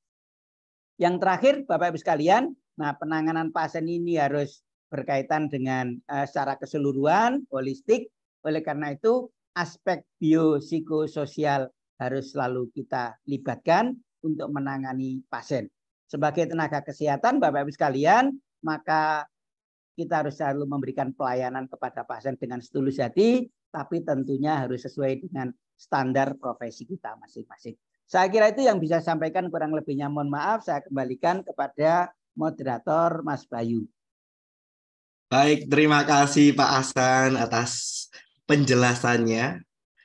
Yang terakhir Bapak Ibu sekalian, nah penanganan pasien ini harus berkaitan dengan secara keseluruhan, holistik. Oleh karena itu, aspek biopsikososial harus selalu kita libatkan untuk menangani pasien. Sebagai tenaga kesehatan, Bapak Ibu sekalian, maka kita harus selalu memberikan pelayanan kepada pasien dengan setulus hati, tapi tentunya harus sesuai dengan standar profesi kita masing-masing. Saya kira itu yang bisa saya sampaikan, kurang lebihnya mohon maaf. Saya kembalikan kepada moderator Mas Bayu. Baik, terima kasih Pak Hasan atas penjelasannya.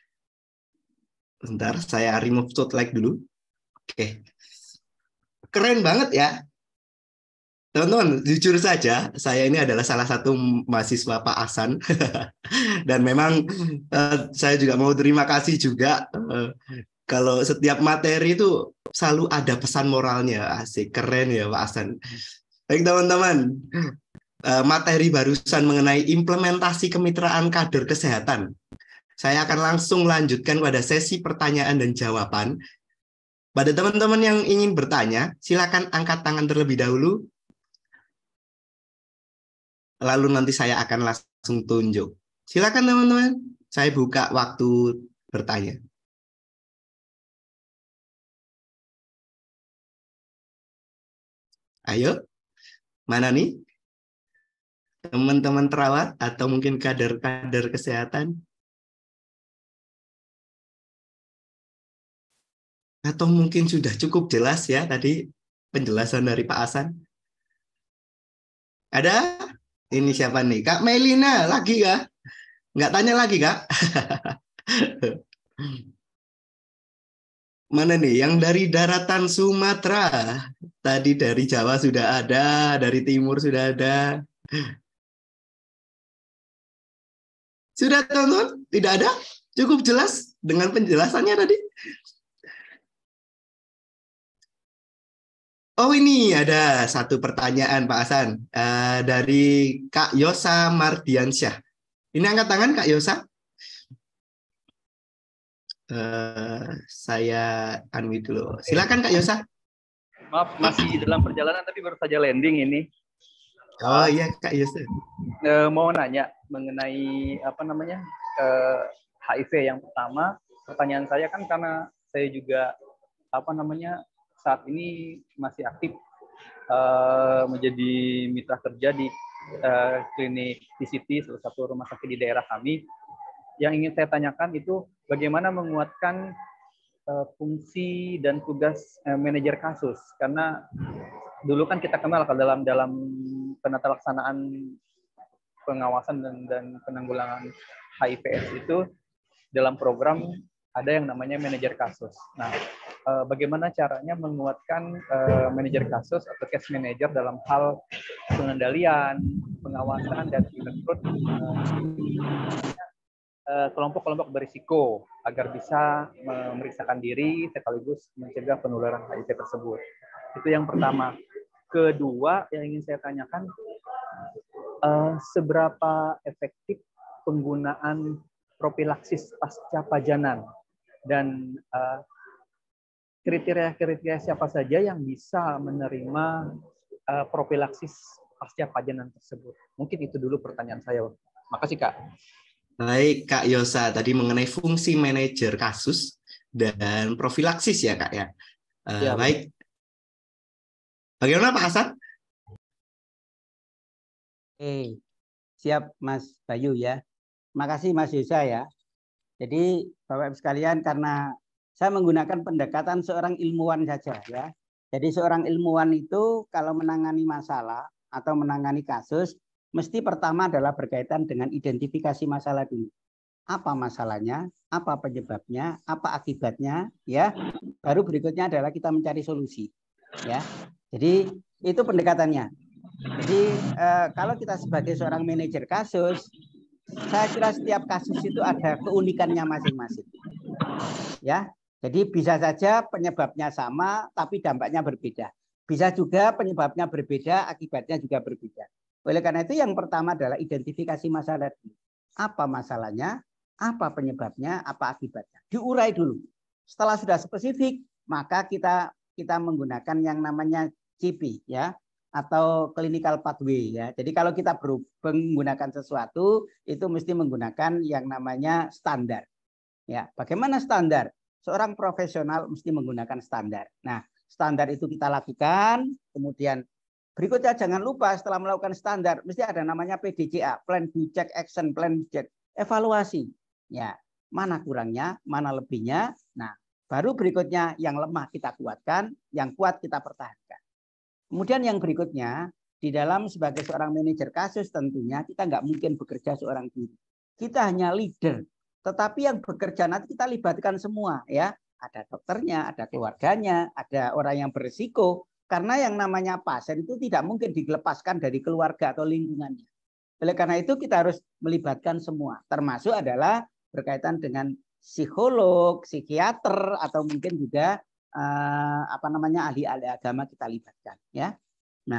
Bentar, saya remove slide dulu. Oke. Keren banget ya. Teman-teman, jujur saja, saya ini adalah salah satu mahasiswa Pak Hasan. Dan memang saya juga mau terima kasih juga. Kalau setiap materi itu selalu ada pesan moralnya. Asik, keren ya Pak Hasan. Baik teman-teman. materi barusan mengenai implementasi kemitraan kader kesehatan. Saya akan langsung lanjutkan pada sesi pertanyaan dan jawaban. Pada teman-teman yang ingin bertanya, silakan angkat tangan terlebih dahulu. Lalu nanti saya akan langsung tunjuk. Silakan teman-teman, saya buka waktu bertanya. Ayo, mana nih? Teman-teman perawat atau mungkin kader-kader kesehatan? Atau mungkin sudah cukup jelas ya tadi penjelasan dari Pak Hasan? Ada? Ini siapa nih? Kak Melina, lagi kah? Nggak tanya lagi, Kak? Mana nih? Yang dari daratan Sumatera. Tadi dari Jawa sudah ada, dari Timur sudah ada. Sudah, teman-teman? Tidak ada? Cukup jelas dengan penjelasannya tadi? Oh, ini ada satu pertanyaan, Pak Hasan. Dari Kak Yosa Mardiansyah. Ini angkat tangan, Kak Yosa. Saya unmute dulu. Silakan, Kak Yosa. Maaf, masih dalam perjalanan tapi baru saja landing ini. Oh iya, Kak Yosa. Mau nanya mengenai HIV yang pertama. Pertanyaan saya kan karena saya juga saat ini masih aktif menjadi mitra kerja di klinik TCT, salah satu rumah sakit di daerah kami. Yang ingin saya tanyakan itu bagaimana menguatkan fungsi dan tugas manajer kasus, karena dulu kan kita kenal kalau dalam penata laksanaan pengawasan dan penanggulangan HIV/AIDS itu dalam program ada yang namanya manajer kasus. Nah, bagaimana caranya menguatkan manajer kasus atau case manager dalam hal pengendalian, pengawasan, dan merekrut kelompok-kelompok berisiko agar bisa memeriksakan diri sekaligus mencegah penularan HIV tersebut. Itu yang pertama. Kedua, yang ingin saya tanyakan, seberapa efektif penggunaan profilaksis pasca pajanan dan kriteria-kriteria siapa saja yang bisa menerima profilaksis pasca pajanan tersebut. Mungkin itu dulu pertanyaan saya. Makasih, Kak. Baik, Kak Yosa, tadi mengenai fungsi manajer kasus dan profilaksis ya, Kak ya. Ya, baik. Bagaimana Pak Hasan? Siap Mas Bayu ya. Makasih Mas Yosa ya. Jadi Bapak Ibu sekalian, karena saya menggunakan pendekatan seorang ilmuwan saja ya. Jadi seorang ilmuwan itu kalau menangani masalah atau menangani kasus, mesti pertama adalah berkaitan dengan identifikasi masalah dulu. Apa masalahnya, apa penyebabnya, apa akibatnya, ya. Baru berikutnya adalah kita mencari solusi, ya. Jadi itu pendekatannya. Jadi kalau kita sebagai seorang manajer kasus, saya kira setiap kasus itu ada keunikannya masing-masing, ya. Jadi bisa saja penyebabnya sama, tapi dampaknya berbeda. Bisa juga penyebabnya berbeda, akibatnya juga berbeda. Oleh karena itu yang pertama adalah identifikasi masalah. Apa masalahnya, apa penyebabnya, apa akibatnya. Diurai dulu. Setelah sudah spesifik, maka kita menggunakan yang namanya CP ya, atau clinical pathway ya. Jadi kalau kita menggunakan sesuatu itu mesti menggunakan yang namanya standar. Ya, bagaimana standar? Seorang profesional mesti menggunakan standar. Nah, standar itu kita lakukan, kemudian berikutnya jangan lupa setelah melakukan standar mesti ada namanya PDCA, Plan Do Check Action Plan Check, evaluasi. Ya, mana kurangnya, mana lebihnya. Nah, baru berikutnya yang lemah kita kuatkan, yang kuat kita pertahankan. Kemudian yang berikutnya, di dalam sebagai seorang manajer kasus tentunya kita nggak mungkin bekerja seorang diri. Kita hanya leader, tetapi yang bekerja nanti kita libatkan semua ya. Ada dokternya, ada keluarganya, ada orang yang berisiko. Karena yang namanya pasien itu tidak mungkin dilepaskan dari keluarga atau lingkungannya. Oleh karena itu kita harus melibatkan semua, termasuk adalah berkaitan dengan psikolog, psikiater, atau mungkin juga ahli-ahli agama kita libatkan. Ya. Nah,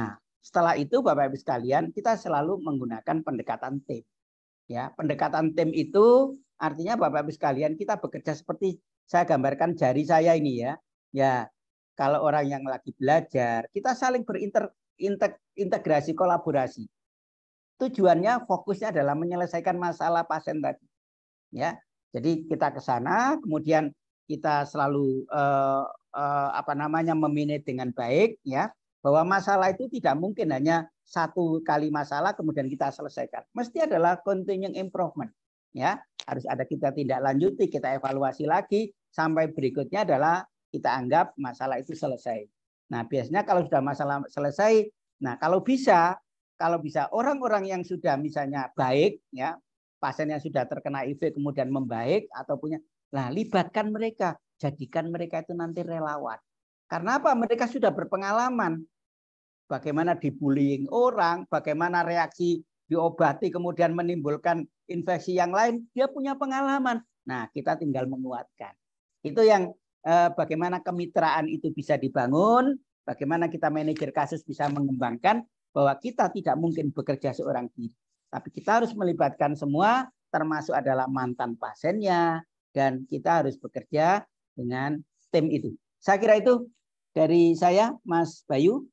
Setelah itu Bapak Ibu sekalian, kita selalu menggunakan pendekatan tim. Ya, pendekatan tim itu artinya Bapak Ibu sekalian, kita bekerja seperti saya gambarkan jari saya ini ya. Ya, kalau orang yang lagi belajar, kita saling berintegrasi, kolaborasi. Tujuannya, fokusnya adalah menyelesaikan masalah pasien tadi. Ya, jadi kita ke sana, kemudian kita selalu memanage dengan baik, ya, bahwa masalah itu tidak mungkin hanya satu kali masalah kemudian kita selesaikan. Mesti adalah continuing improvement, ya. Harus ada kita tindak lanjuti, kita evaluasi lagi sampai berikutnya adalah kita anggap masalah itu selesai. Nah, biasanya kalau sudah masalah selesai, nah kalau bisa orang-orang yang sudah misalnya baik, ya, pasien yang sudah terkena HIV kemudian membaik atau punya, nah libatkan mereka, jadikan mereka itu nanti relawan. Karena apa? Mereka sudah berpengalaman. Bagaimana dibullying orang, bagaimana reaksi diobati kemudian menimbulkan infeksi yang lain, dia punya pengalaman. Nah, kita tinggal menguatkan. Itu yang bagaimana kemitraan itu bisa dibangun, bagaimana kita manajer kasus bisa mengembangkan, bahwa kita tidak mungkin bekerja seorang diri. Tapi kita harus melibatkan semua, termasuk adalah mantan pasiennya, dan kita harus bekerja dengan tim itu. Saya kira itu dari saya, Mas Bayu.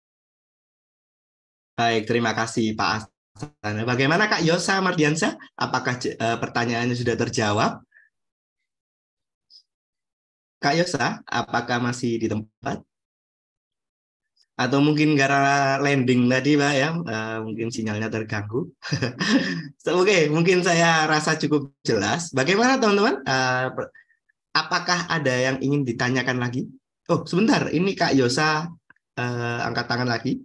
Baik, terima kasih Pak Ahsan. Bagaimana Kak Yosa Mardiansyah? Apakah pertanyaannya sudah terjawab? Kak Yosa, apakah masih di tempat? Atau mungkin karena landing tadi Pak ya, mungkin sinyalnya terganggu. Oke, mungkin saya rasa cukup jelas. Bagaimana teman-teman? Apakah ada yang ingin ditanyakan lagi? Oh, sebentar, ini Kak Yosa angkat tangan lagi.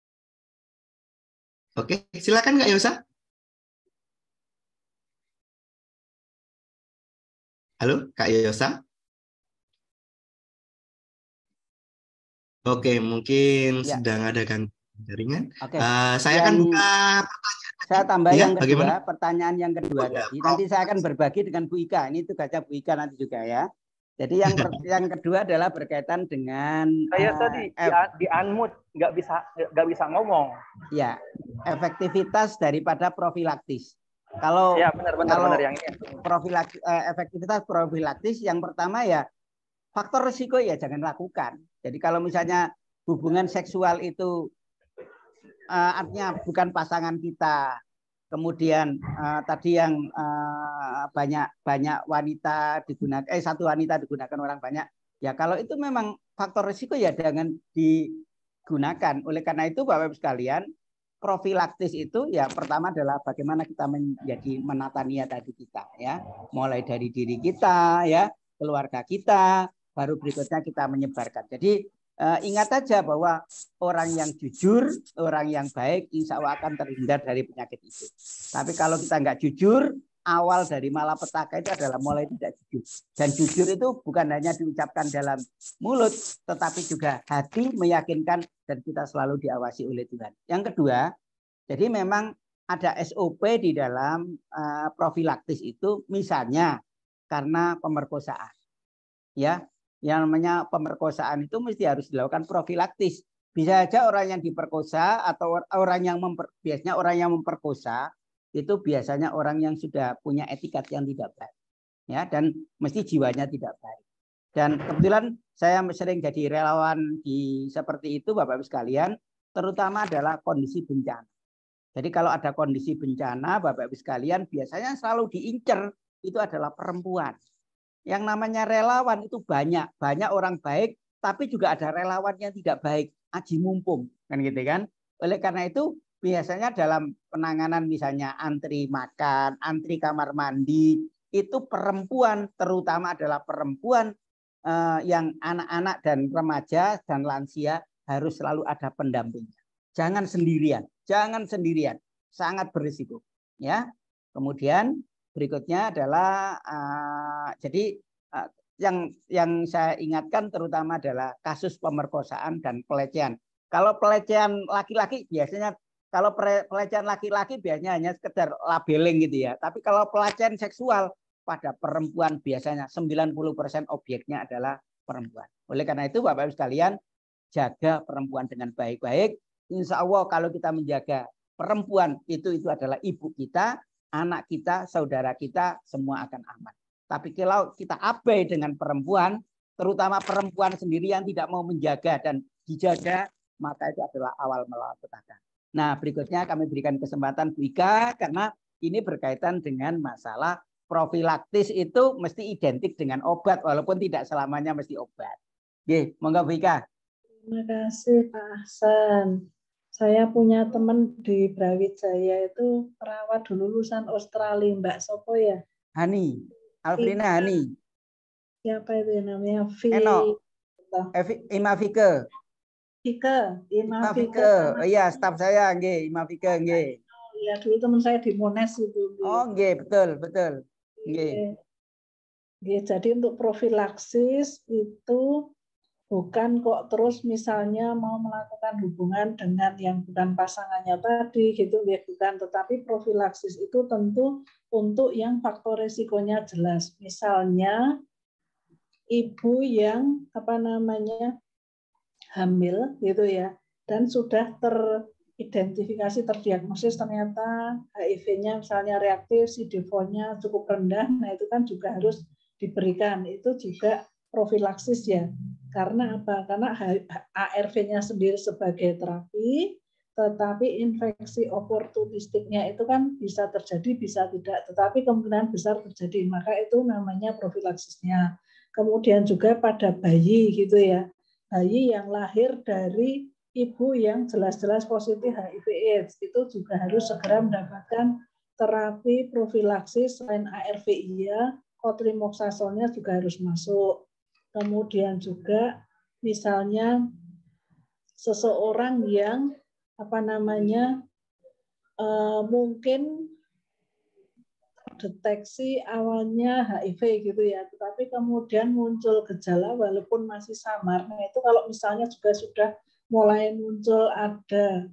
Oke, silakan Kak Yosa. Halo, Kak Yosa. Oke, mungkin ya, sedang ada gangguan jaringan. Oke. Saya akan buka pertanyaan. Saya tambah Ya, yang kedua, bagaimana? pertanyaan yang kedua tadi. Nanti saya akan berbagi dengan Bu Ika. Ini tugasnya Bu Ika nanti juga ya. Jadi yang kedua adalah berkaitan dengan saya tadi di unmute nggak bisa ngomong. Ya, efektivitas daripada profilaktis. Kalau ya benar yang ini. Efektivitas profilaktis yang pertama ya faktor risiko ya jangan lakukan. Jadi kalau misalnya hubungan seksual itu artinya bukan pasangan kita, kemudian tadi yang banyak wanita digunakan, satu wanita digunakan orang banyak, ya kalau itu memang faktor risiko ya jangan digunakan. Oleh karena itu Bapak Ibu sekalian, profilaktis itu ya pertama adalah bagaimana kita menjadi menata niat tadi kita ya, mulai dari diri kita ya, keluarga kita, baru berikutnya kita menyebarkan. Jadi ingat saja bahwa orang yang jujur, orang yang baik, insya Allah akan terhindar dari penyakit itu. Tapi kalau kita nggak jujur, awal dari malapetaka itu adalah mulai tidak jujur. Dan jujur itu bukan hanya diucapkan dalam mulut, tetapi juga hati meyakinkan dan kita selalu diawasi oleh Tuhan. Yang kedua, jadi memang ada SOP di dalam profilaktis itu, misalnya karena pemerkosaan. Ya, yang namanya pemerkosaan itu mesti harus dilakukan profilaktis. Bisa saja orang yang diperkosa atau orang yang biasanya orang yang memperkosa itu biasanya orang yang sudah punya etikat yang tidak baik, ya, dan mesti jiwanya tidak baik. Dan kebetulan saya sering jadi relawan di seperti itu, Bapak Ibu sekalian, terutama adalah kondisi bencana. Jadi kalau ada kondisi bencana, Bapak Ibu sekalian, biasanya selalu diincar itu adalah perempuan. Yang namanya relawan itu banyak orang baik, tapi juga ada relawan yang tidak baik, aji mumpung, kan gitu kan. Oleh karena itu biasanya dalam penanganan misalnya antri makan, antri kamar mandi, itu perempuan, terutama adalah perempuan yang anak-anak dan remaja dan lansia harus selalu ada pendampingnya. Jangan sendirian, sangat berisiko. Ya, kemudian berikutnya adalah jadi yang saya ingatkan terutama adalah kasus pemerkosaan dan pelecehan. Kalau pelecehan laki-laki biasanya hanya sekedar labeling gitu ya. Tapi kalau pelecehan seksual pada perempuan biasanya 90% objeknya adalah perempuan. Oleh karena itu Bapak Ibu sekalian, jaga perempuan dengan baik-baik, insya Allah kalau kita menjaga perempuan itu adalah ibu kita, anak kita, saudara kita, semua akan aman. Tapi kalau kita abai dengan perempuan, terutama perempuan sendiri yang tidak mau menjaga dan dijaga, maka itu adalah awal malapetaka. Nah, berikutnya kami berikan kesempatan Bu Ika karena ini berkaitan dengan masalah profilaktis itu mesti identik dengan obat walaupun tidak selamanya mesti obat. Oke, monggo Bu Ika. Terima kasih Pak Ahsan. Saya punya teman di Brawijaya itu perawat dulu lulusan Australia, Mbak Sopo ya? Hani, Alfrina Hani. Siapa itu namanya? Eno. Imafike. Imafike. Oh iya, staf saya nggih, Imafike nggih. Ya, dulu teman saya di Monash itu. Oh nggih, betul. Nggih. Jadi untuk profilaksis itu bukan kok terus misalnya mau melakukan hubungan dengan yang bukan pasangannya tadi gitu ya, bukan, tetapi profilaksis itu tentu untuk yang faktor resikonya jelas. Misalnya ibu yang hamil gitu ya, dan sudah teridentifikasi, terdiagnosis ternyata HIV-nya misalnya reaktif, CD4-nya cukup rendah, nah itu kan juga harus diberikan. Itu juga profilaksis ya. Karena apa? Karena ARV-nya sendiri sebagai terapi, tetapi infeksi oportunistiknya itu kan bisa terjadi, bisa tidak, tetapi kemungkinan besar terjadi. Maka itu namanya profilaksisnya. Kemudian juga pada bayi gitu ya. Bayi yang lahir dari ibu yang jelas-jelas positif HIV/AIDS itu juga harus segera mendapatkan terapi profilaksis. Selain ARV iya, cotrimoxazolnya juga harus masuk. Kemudian juga misalnya seseorang yang mungkin deteksi awalnya HIV gitu ya, tetapi kemudian muncul gejala walaupun masih samar. Nah itu kalau misalnya juga sudah mulai muncul ada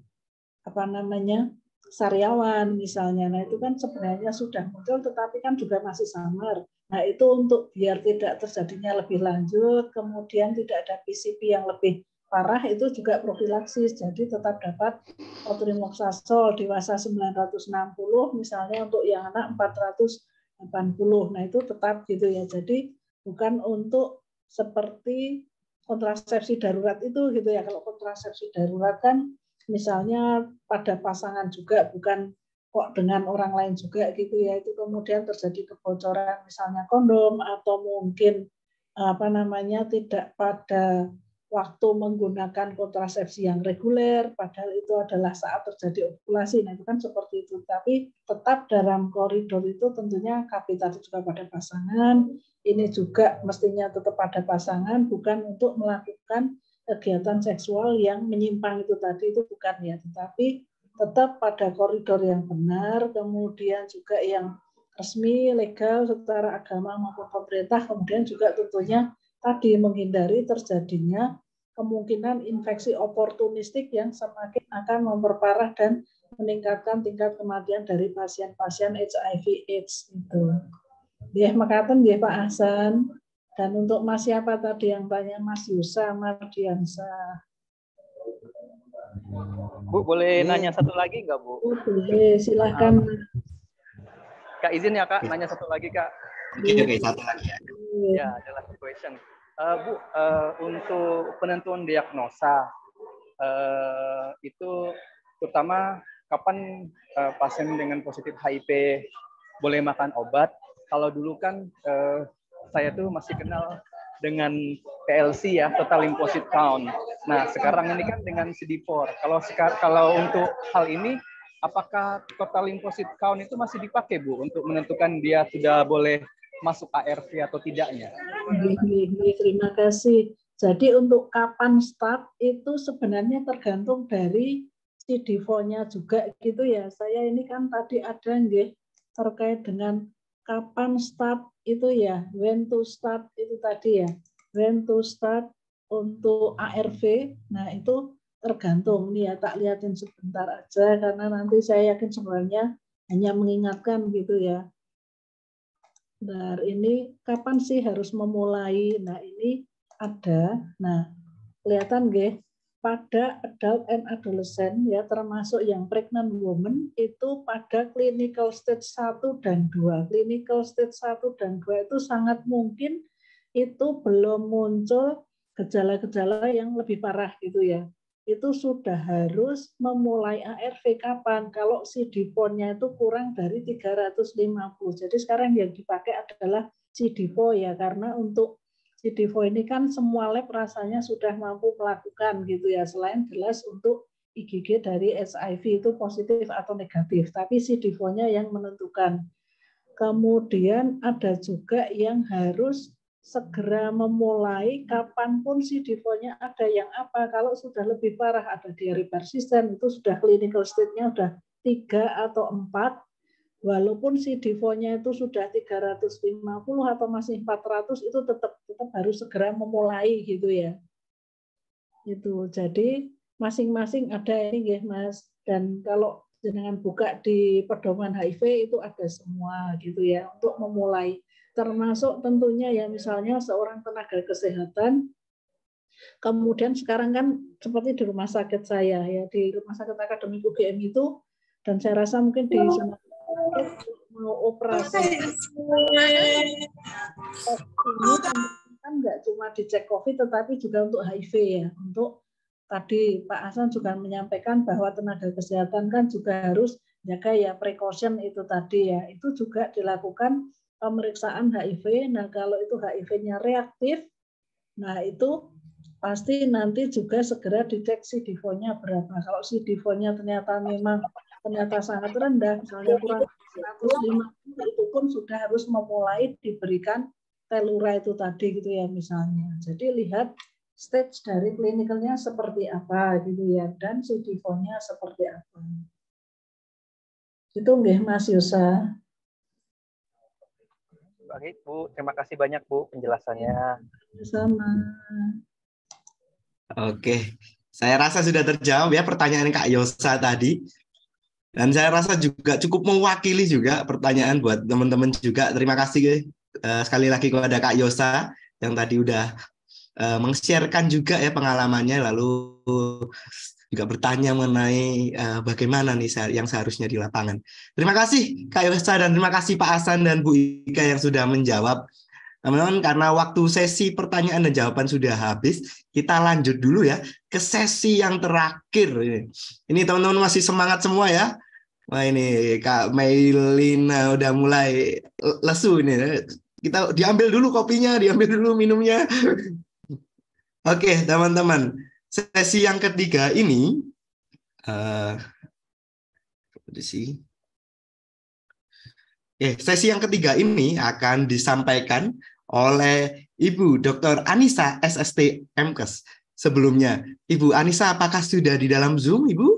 sariawan misalnya, nah itu kan sebenarnya sudah muncul tetapi kan juga masih samar. Nah itu untuk biar tidak terjadinya lebih lanjut, kemudian tidak ada PCP yang lebih parah, itu juga profilaksis. Jadi tetap dapat cotrimoxazol dewasa 960 misalnya, untuk yang anak 480. Nah itu tetap gitu ya. Jadi bukan untuk seperti kontrasepsi darurat itu gitu ya. Kalau kontrasepsi darurat kan misalnya pada pasangan juga, bukan kok dengan orang lain juga gitu ya. Itu kemudian terjadi kebocoran misalnya kondom, atau mungkin tidak pada waktu menggunakan kontrasepsi yang reguler, padahal itu adalah saat terjadi ovulasi. Nah itu kan seperti itu. Tapi tetap dalam koridor itu tentunya KB tadi juga pada pasangan, ini juga mestinya tetap pada pasangan, bukan untuk melakukan kegiatan seksual yang menyimpang itu tadi, itu bukan ya, tetapi tetap pada koridor yang benar, kemudian juga yang resmi, legal secara agama maupun pemerintah, kemudian juga tentunya tadi menghindari terjadinya kemungkinan infeksi oportunistik yang semakin akan memperparah dan meningkatkan tingkat kematian dari pasien-pasien HIV/AIDS itu. Ya, makaten ya Pak Ahsan. Dan untuk Mas siapa tadi yang tanya? Mas Yusa Mardiansa. Bu, boleh nanya satu lagi nggak, Bu? Boleh, silahkan. Kak, izin ya Kak, nanya satu lagi Kak. Oke, satu lagi ya. Ya, adalah question. Bu, untuk penentuan diagnosa itu terutama kapan pasien dengan positif HIV boleh makan obat? Kalau dulu kan saya tuh masih kenal dengan TLC ya, total lymphocyte count. Nah, sekarang ini kan dengan CD4. Kalau untuk hal ini, apakah total lymphocyte count itu masih dipakai, Bu, untuk menentukan dia sudah boleh masuk ARV atau tidaknya? Terima kasih. Jadi untuk kapan start itu sebenarnya tergantung dari CD4-nya juga gitu ya. Saya ini kan tadi ada nggih terkait dengan kapan start itu ya, when to start itu tadi ya, when to start untuk ARV. Nah itu tergantung nih ya, tak lihatin sebentar aja karena nanti saya yakin sebenarnya hanya mengingatkan gitu ya. Nah, ini kapan sih harus memulai? Nah, ini ada. Nah, kelihatan nggih, pada adult and adolescent ya, termasuk yang pregnant woman itu pada clinical stage 1 dan 2. Clinical stage 1 dan 2 itu sangat mungkin itu belum muncul gejala-gejala yang lebih parah gitu ya. Itu sudah harus memulai ARV kapan? Kalau CD4-nya itu kurang dari 350. Jadi sekarang yang dipakai adalah CD4 ya, karena untuk CD4 ini kan semua lab rasanya sudah mampu melakukan gitu ya, selain jelas untuk IgG dari HIV itu positif atau negatif, tapi CD4-nya yang menentukan. Kemudian ada juga yang harus segera memulai kapanpun CD4-nya ada yang apa. Kalau sudah lebih parah, ada diare persisten, itu sudah clinical stage-nya sudah 3 atau 4, walaupun CD4-nya itu sudah 350 atau masih 400, itu tetap harus segera memulai gitu ya. Itu. Jadi masing-masing ada ini ya Mas. Dan kalau jenengan buka di pedoman HIV itu ada semua gitu ya untuk memulai. Termasuk tentunya ya misalnya seorang tenaga kesehatan, kemudian sekarang kan seperti di rumah sakit saya ya, di rumah sakit akademik UGM itu, dan saya rasa mungkin di semua mau operasi ini kan nggak cuma dicek COVID tetapi juga untuk HIV ya. Untuk tadi Pak Hasan juga menyampaikan bahwa tenaga kesehatan kan juga harus jaga ya precaution itu tadi ya. Itu juga dilakukan pemeriksaan HIV. Nah kalau itu HIV-nya reaktif, nah itu pasti nanti juga segera dicek CD4-nya berapa. Kalau CD4-nya ternyata sangat rendah, misalnya kurang 150, itu pun sudah harus memulai diberikan telura itu tadi gitu ya misalnya. Jadi lihat stage dari klinikalnya seperti apa gitu ya, dan CD4-nya seperti apa. Itu nggih Mas Yosa. Baik Bu, terima kasih banyak Bu penjelasannya. Sama. Oke, saya rasa sudah terjawab ya pertanyaan Kak Yosa tadi. Dan saya rasa juga cukup mewakili juga pertanyaan buat teman-teman juga. Terima kasih sekali lagi kepada Kak Yosa yang tadi udah meng-sharekan juga ya pengalamannya, lalu juga bertanya mengenai bagaimana nih yang seharusnya di lapangan. Terima kasih Kak Yosa dan terima kasih Pak Hasan dan Bu Ika yang sudah menjawab. Teman-teman, karena waktu sesi pertanyaan dan jawaban sudah habis, kita lanjut dulu ya ke sesi yang terakhir. Ini teman-teman masih semangat semua ya. Wah ini Kak Mailina udah mulai lesu ini. Kita diambil dulu kopinya, diambil dulu minumnya. Oke teman-teman, sesi yang ketiga ini sesi yang ketiga ini akan disampaikan oleh Ibu Dr. Anissa SST MKes. Sebelumnya, Ibu Anissa apakah sudah di dalam Zoom, Ibu?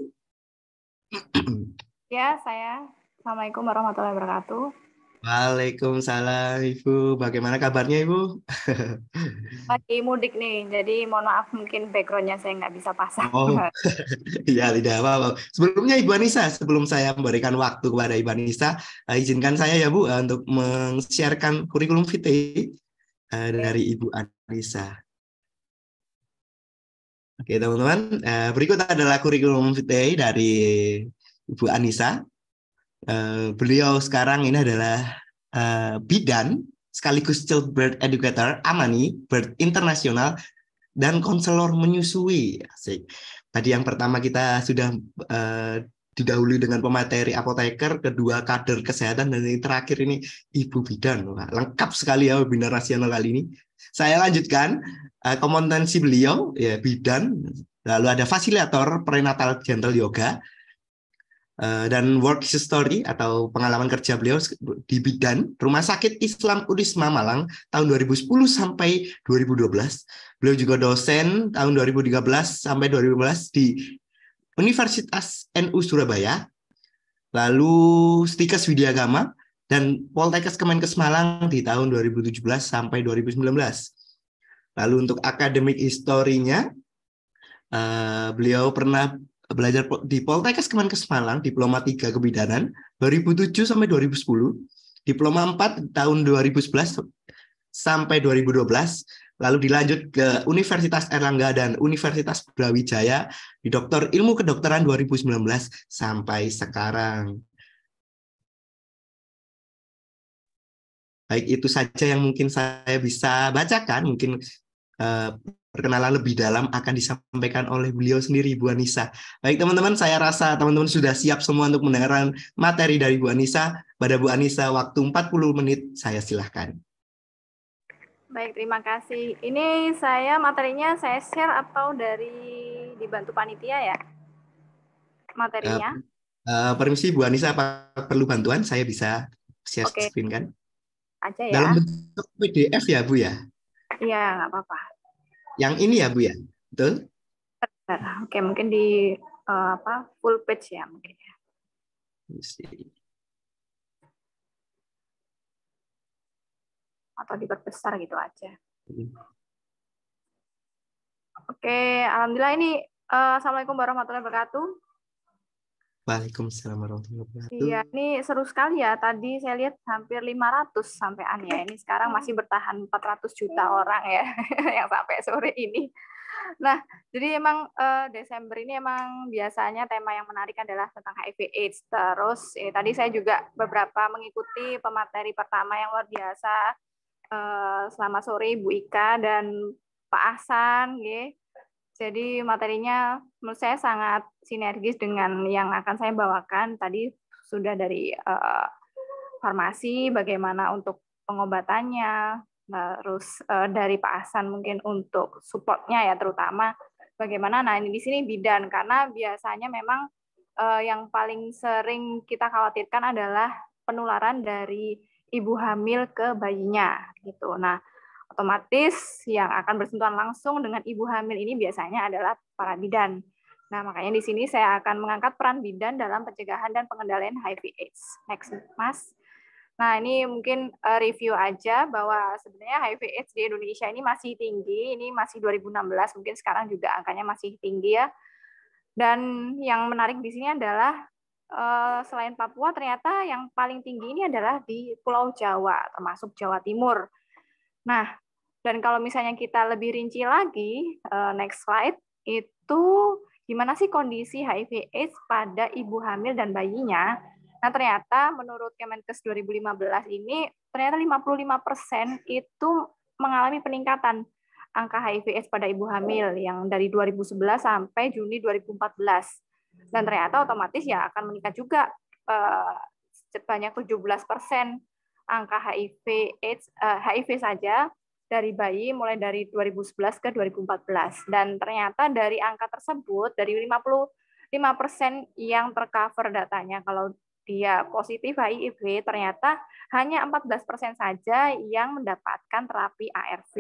Ya, saya. Assalamualaikum warahmatullahi wabarakatuh. Waalaikumsalam, Ibu. Bagaimana kabarnya, Ibu? Lagi mudik nih, jadi mohon maaf mungkin background-nya saya nggak bisa pasang. Oh, ya tidak apa-apa. Sebelumnya Ibu Anissa, sebelum saya memberikan waktu kepada Ibu Anissa, izinkan saya ya Bu untuk men-sharekan kurikulum vitae dari Ibu Anissa. Oke teman-teman, berikut adalah kurikulum vitae dari Ibu Anissa. Beliau sekarang ini adalah bidan sekaligus childbirth educator Amani Birth International dan konselor menyusui. Asik. Tadi yang pertama kita sudah didahului dengan pemateri apoteker, kedua kader kesehatan, dan yang terakhir ini ibu bidan. Wah, lengkap sekali ya webinar nasional kali ini. Saya lanjutkan kompetensi beliau ya bidan, lalu ada fasilitator prenatal gentle yoga, dan work history atau pengalaman kerja beliau di bidan Rumah Sakit Islam Unisma Malang tahun 2010 sampai 2012. Beliau juga dosen tahun 2013 sampai 2012 di Universitas NU Surabaya, lalu Stikes Widyagama dan Poltekkes Kemenkes Malang di tahun 2017 sampai 2019. Lalu untuk akademik historinya, beliau pernah belajar di Poltekkes Kemenkes Malang, diploma 3 kebidanan 2007 sampai 2010, diploma 4 tahun 2011 sampai 2012, lalu dilanjut ke Universitas Airlangga dan Universitas Brawijaya di Doktor Ilmu Kedokteran 2019 sampai sekarang. Baik, itu saja yang mungkin saya bisa bacakan. Mungkin perkenalan lebih dalam akan disampaikan oleh beliau sendiri, Bu Anissa. Baik teman-teman, saya rasa teman-teman sudah siap semua untuk mendengarkan materi dari Bu Anissa. Pada Bu Anissa, waktu 40 menit, saya silahkan. Baik, terima kasih. Ini materinya saya share atau dibantu panitia ya? Materinya? Permisi Bu Anissa, apa perlu bantuan? Saya bisa share screen kan? Aja ya. Dalam bentuk PDF ya Bu ya? Iya, nggak apa-apa. Yang ini ya Bu ya? Betul? Oke, mungkin di full page ya mungkin ya. Atau diperbesar gitu aja. Oke, alhamdulillah ini Assalamualaikum warahmatullahi wabarakatuh. Waalaikumsalam warahmatullahi wabarakatuh. Iya, ini seru sekali ya. Tadi saya lihat hampir 500 sampean ya. Ini sekarang masih bertahan 400 juta orang ya yang sampai sore ini. Nah, jadi emang Desember ini emang biasanya tema yang menarik adalah tentang HIV/AIDS. Terus ini tadi saya juga beberapa mengikuti pemateri pertama yang luar biasa selama sore Ibu Ika dan Pak Ahsan, gitu. Jadi materinya menurut saya sangat sinergis dengan yang akan saya bawakan. Tadi sudah dari farmasi, bagaimana untuk pengobatannya, terus dari Pak Ahsan mungkin untuk supportnya ya, terutama bagaimana. Nah ini di sini bidan, karena biasanya memang yang paling sering kita khawatirkan adalah penularan dari ibu hamil ke bayinya gitu. Nah, otomatis yang akan bersentuhan langsung dengan ibu hamil ini biasanya adalah para bidan. Nah, makanya di sini saya akan mengangkat peran bidan dalam pencegahan dan pengendalian HIV/AIDS. Next, Mas. Nah, ini mungkin review aja bahwa sebenarnya HIV/AIDS di Indonesia ini masih tinggi. Ini masih 2016, mungkin sekarang juga angkanya masih tinggi ya. Dan yang menarik di sini adalah selain Papua, ternyata yang paling tinggi ini adalah di Pulau Jawa, termasuk Jawa Timur. Nah, dan kalau misalnya kita lebih rinci lagi, next slide, itu gimana sih kondisi HIV/AIDS pada ibu hamil dan bayinya. Nah, ternyata menurut Kemenkes 2015 ini, ternyata 55% itu mengalami peningkatan angka HIV/AIDS pada ibu hamil yang dari 2011 sampai Juni 2014. Dan ternyata otomatis ya akan meningkat juga sebanyak 17% angka HIV saja dari bayi mulai dari 2011 ke 2014. Dan ternyata dari angka tersebut, dari 55% yang tercover datanya, kalau dia positif HIV, ternyata hanya 14% saja yang mendapatkan terapi ARV.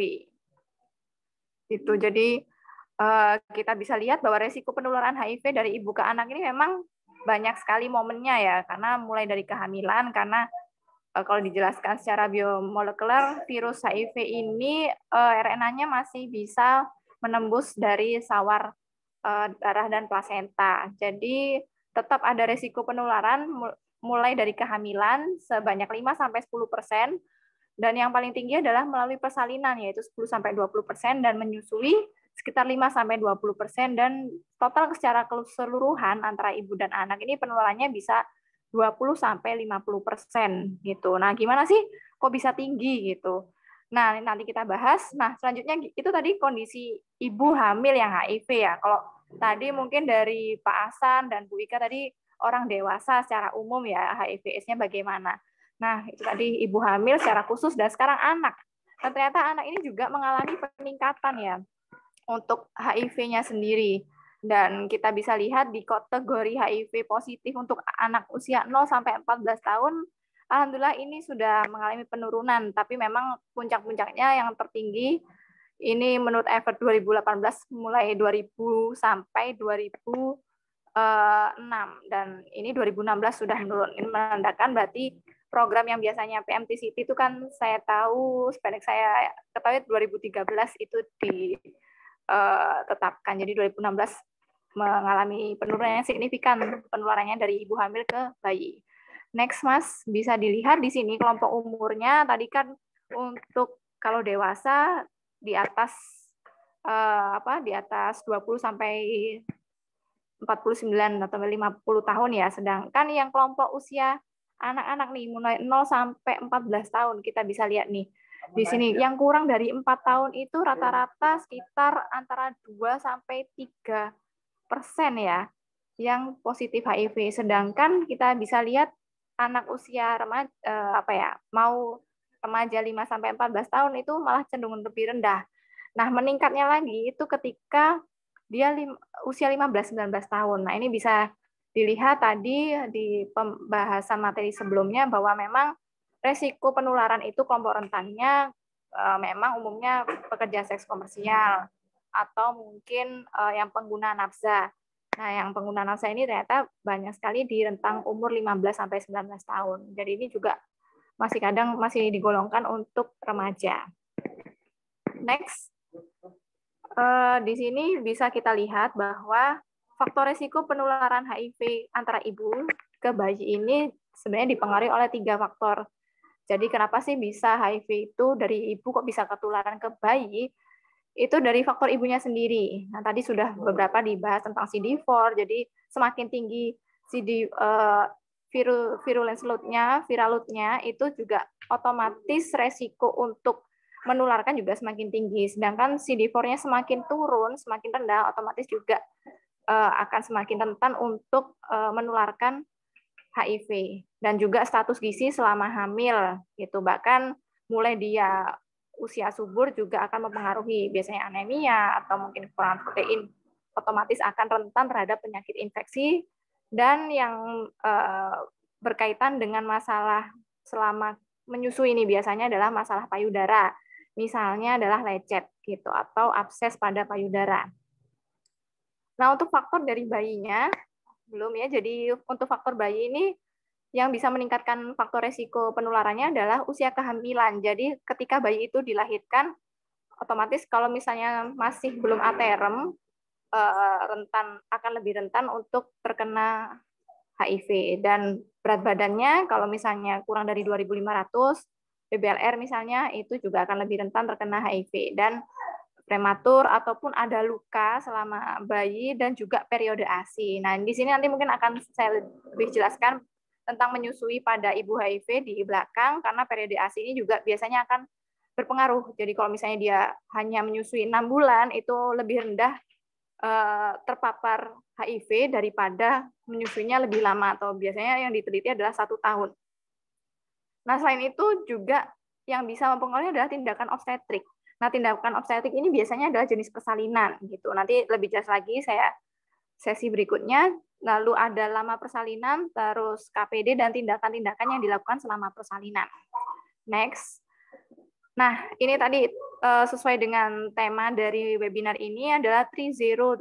Itu jadi kita bisa lihat bahwa resiko penularan HIV dari ibu ke anak ini memang banyak sekali momennya ya, karena mulai dari kehamilan, karena kalau dijelaskan secara biomolekuler, virus HIV ini RNA-nya masih bisa menembus dari sawar darah dan plasenta. Jadi tetap ada resiko penularan mulai dari kehamilan sebanyak 5-10%, dan yang paling tinggi adalah melalui persalinan yaitu 10-20%, dan menyusui sekitar 5-20%, dan total secara keseluruhan antara ibu dan anak ini penularannya bisa 20-50% gitu. Nah, gimana sih kok bisa tinggi gitu? Nah, nanti kita bahas. Nah, selanjutnya itu tadi kondisi ibu hamil yang HIV ya. Kalau tadi mungkin dari Pak Ahsan dan Bu Ika tadi orang dewasa secara umum ya, HIV/AIDS-nya bagaimana. Nah, itu tadi ibu hamil secara khusus, dan sekarang anak. Dan ternyata anak ini juga mengalami peningkatan ya untuk HIV-nya sendiri. Dan kita bisa lihat di kategori HIV positif untuk anak usia 0-14 tahun, alhamdulillah ini sudah mengalami penurunan, tapi memang puncak-puncaknya yang tertinggi ini menurut effort 2018 mulai 2000 sampai 2006, dan ini 2016 sudah menurun. Ini menandakan berarti program yang biasanya PMTCT itu kan saya tahu, sependek saya ketahui 2013 itu ditetapkan. Jadi 2016 mengalami penurunan yang signifikan penularannya dari ibu hamil ke bayi. Next, Mas, bisa dilihat di sini kelompok umurnya. Tadi kan untuk kalau dewasa di atas di atas 20 sampai 49 atau 50 tahun ya. Sedangkan yang kelompok usia anak-anak nih mulai 0 sampai 14 tahun kita bisa lihat nih. Di sini yang kurang dari 4 tahun itu rata-rata sekitar antara 2 sampai 3% ya yang positif HIV. Sedangkan kita bisa lihat anak usia remaja mau remaja 5 sampai 14 tahun itu malah cenderung lebih rendah. Nah, meningkatnya lagi itu ketika dia usia 15-19 tahun. Nah, ini bisa dilihat tadi di pembahasan materi sebelumnya bahwa memang resiko penularan itu kelompok rentannya memang umumnya pekerja seks komersial atau mungkin yang pengguna nafsa. Nah, yang pengguna nafsa ini ternyata banyak sekali di rentang umur 15 sampai 19 tahun. Jadi ini juga masih digolongkan untuk remaja. Next. Di sini bisa kita lihat bahwa faktor risiko penularan HIV antara ibu ke bayi ini sebenarnya dipengaruhi oleh 3 faktor. Jadi kenapa sih bisa HIV itu dari ibu kok bisa ketularan ke bayi? Itu dari faktor ibunya sendiri. Nah, tadi sudah beberapa dibahas tentang CD4. Jadi semakin tinggi virulence load-nya, viral load-nya itu juga otomatis resiko untuk menularkan juga semakin tinggi. Sedangkan CD4-nya semakin turun, semakin rendah, otomatis juga akan semakin rentan untuk menularkan HIV. Dan juga status gizi selama hamil, gitu. Bahkan mulai dia usia subur juga akan mempengaruhi biasanya anemia atau mungkin kekurangan protein, otomatis akan rentan terhadap penyakit infeksi dan yang berkaitan dengan masalah selama menyusui ini biasanya adalah masalah payudara. Misalnya adalah lecet gitu atau abses pada payudara. Nah, untuk faktor dari bayinya belum ya. Jadi untuk faktor bayi ini yang bisa meningkatkan faktor resiko penularannya adalah usia kehamilan. Jadi ketika bayi itu dilahirkan, otomatis kalau misalnya masih belum aterem, akan lebih rentan untuk terkena HIV. Dan berat badannya kalau misalnya kurang dari 2.500, BBLR misalnya, itu juga akan lebih rentan terkena HIV. Dan prematur ataupun ada luka selama bayi dan juga periode ASI. Nah, di sini nanti mungkin akan saya lebih jelaskan tentang menyusui pada ibu HIV di belakang, karena periode ASI ini juga biasanya akan berpengaruh. Jadi kalau misalnya dia hanya menyusui 6 bulan, itu lebih rendah terpapar HIV daripada menyusuinya lebih lama, atau biasanya yang diteliti adalah 1 tahun. Nah, selain itu juga yang bisa mempengaruhi adalah tindakan obstetrik. Nah, tindakan obstetrik ini biasanya adalah jenis persalinan gitu. Nanti lebih jelas lagi saya sesi berikutnya. Lalu ada lama persalinan, terus KPD dan tindakan-tindakan yang dilakukan selama persalinan. Next. Nah, ini tadi sesuai dengan tema dari webinar ini adalah 3-0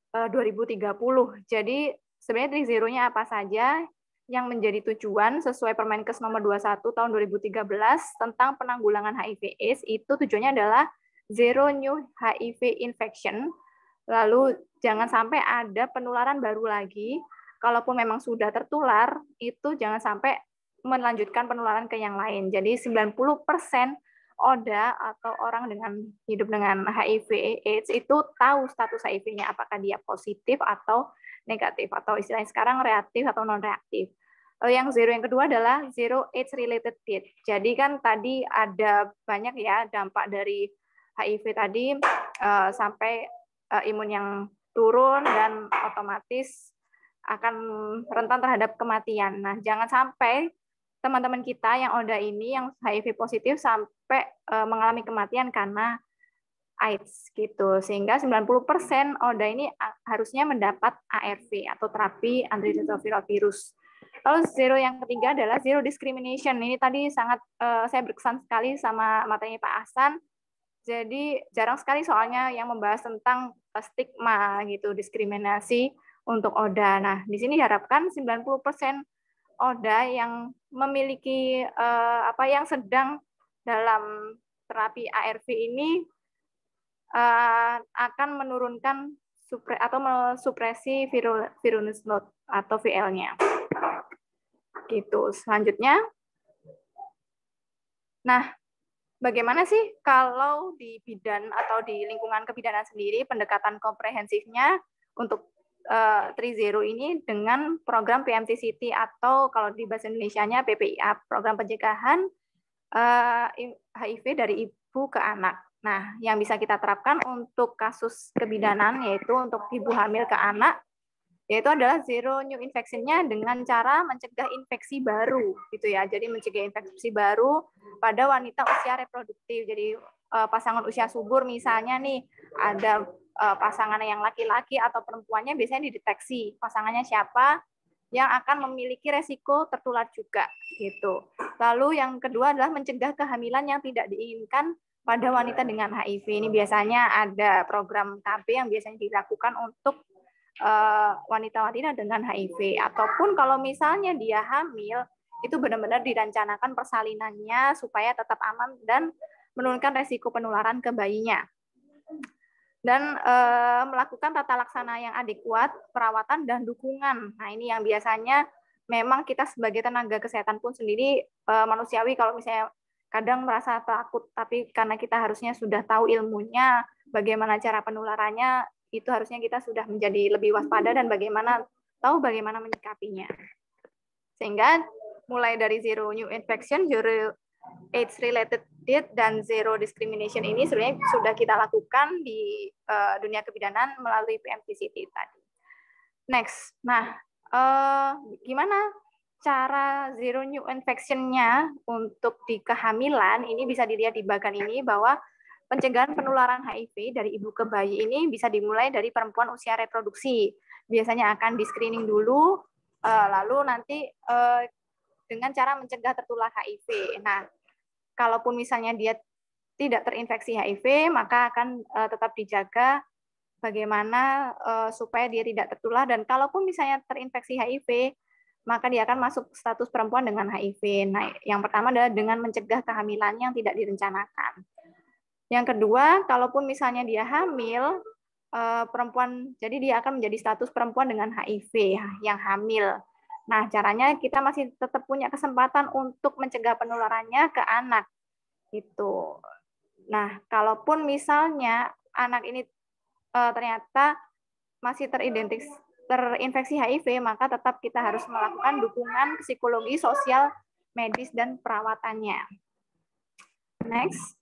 2030. Jadi sebenarnya 3-0-nya apa saja yang menjadi tujuan sesuai Permenkes nomor 21 tahun 2013 tentang penanggulangan HIV/AIDS, itu tujuannya adalah zero new HIV infection. Lalu jangan sampai ada penularan baru lagi. Kalaupun memang sudah tertular, itu jangan sampai melanjutkan penularan ke yang lain. Jadi 90% ODA atau orang hidup dengan HIV/AIDS itu tahu status HIV-nya, apakah dia positif atau negatif, atau istilahnya sekarang reaktif atau non-reaktif. Yang zero yang kedua adalah zero AIDS-related death. Jadi kan tadi ada banyak ya dampak dari HIV tadi sampai imun yang turun dan otomatis akan rentan terhadap kematian. Nah, jangan sampai teman-teman kita yang ODA ini, yang HIV positif, sampai mengalami kematian karena AIDS gitu. Sehingga 90% ODA ini harusnya mendapat ARV atau terapi antiretroviral virus. Lalu zero yang ketiga adalah zero discrimination. Ini tadi sangat saya berkesan sekali sama materinya Pak Ahsan. Jadi jarang sekali soalnya yang membahas tentang stigma gitu, diskriminasi untuk ODA. Nah, di sini diharapkan 90% ODA yang memiliki yang sedang dalam terapi ARV ini akan menurunkan atau mensupresi virulence load atau VL-nya. Gitu. Selanjutnya. Nah, bagaimana sih kalau di bidan atau di lingkungan kebidanan sendiri pendekatan komprehensifnya untuk 3.0 ini dengan program PMTCT atau kalau di bahasa Indonesianya PPIA, program pencegahan HIV dari ibu ke anak. Nah, yang bisa kita terapkan untuk kasus kebidanan yaitu untuk ibu hamil ke anak, yaitu adalah zero new infection-nya dengan cara mencegah infeksi baru, gitu ya. Jadi mencegah infeksi baru pada wanita usia reproduktif. Jadi pasangan usia subur misalnya nih ada pasangan yang laki-laki atau perempuannya biasanya dideteksi pasangannya siapa yang akan memiliki resiko tertular juga, gitu. Lalu yang kedua adalah mencegah kehamilan yang tidak diinginkan pada wanita dengan HIV. Ini biasanya ada program KB yang biasanya dilakukan untuk wanita-wanita dengan HIV. Ataupun kalau misalnya dia hamil, itu benar-benar direncanakan persalinannya supaya tetap aman dan menurunkan resiko penularan ke bayinya. Dan melakukan tata laksana yang adekuat, perawatan dan dukungan. Nah, ini yang biasanya memang kita sebagai tenaga kesehatan pun sendiri manusiawi kalau misalnya kadang merasa takut, tapi karena kita harusnya sudah tahu ilmunya, bagaimana cara penularannya, itu harusnya kita sudah menjadi lebih waspada dan tahu bagaimana menyikapinya. Sehingga mulai dari zero new infection, zero AIDS-related death, dan zero discrimination ini sebenarnya sudah kita lakukan di dunia kebidanan melalui PMTCT tadi. Next, nah gimana cara zero new infection-nya untuk di kehamilan? Ini bisa dilihat di bagian ini bahwa pencegahan penularan HIV dari ibu ke bayi ini bisa dimulai dari perempuan usia reproduksi. Biasanya akan di-screening dulu, lalu nanti dengan cara mencegah tertular HIV. Nah, kalaupun misalnya dia tidak terinfeksi HIV, maka akan tetap dijaga bagaimana supaya dia tidak tertular. Dan kalaupun misalnya terinfeksi HIV, maka dia akan masuk status perempuan dengan HIV. Nah, yang pertama adalah dengan mencegah kehamilan yang tidak direncanakan. Yang kedua, kalaupun misalnya dia hamil, perempuan, jadi dia akan menjadi status perempuan dengan HIV yang hamil. Nah, caranya kita masih tetap punya kesempatan untuk mencegah penularannya ke anak. Itu. Nah, kalaupun misalnya anak ini ternyata masih terinfeksi HIV, maka tetap kita harus melakukan dukungan psikologi, sosial, medis, dan perawatannya. Next.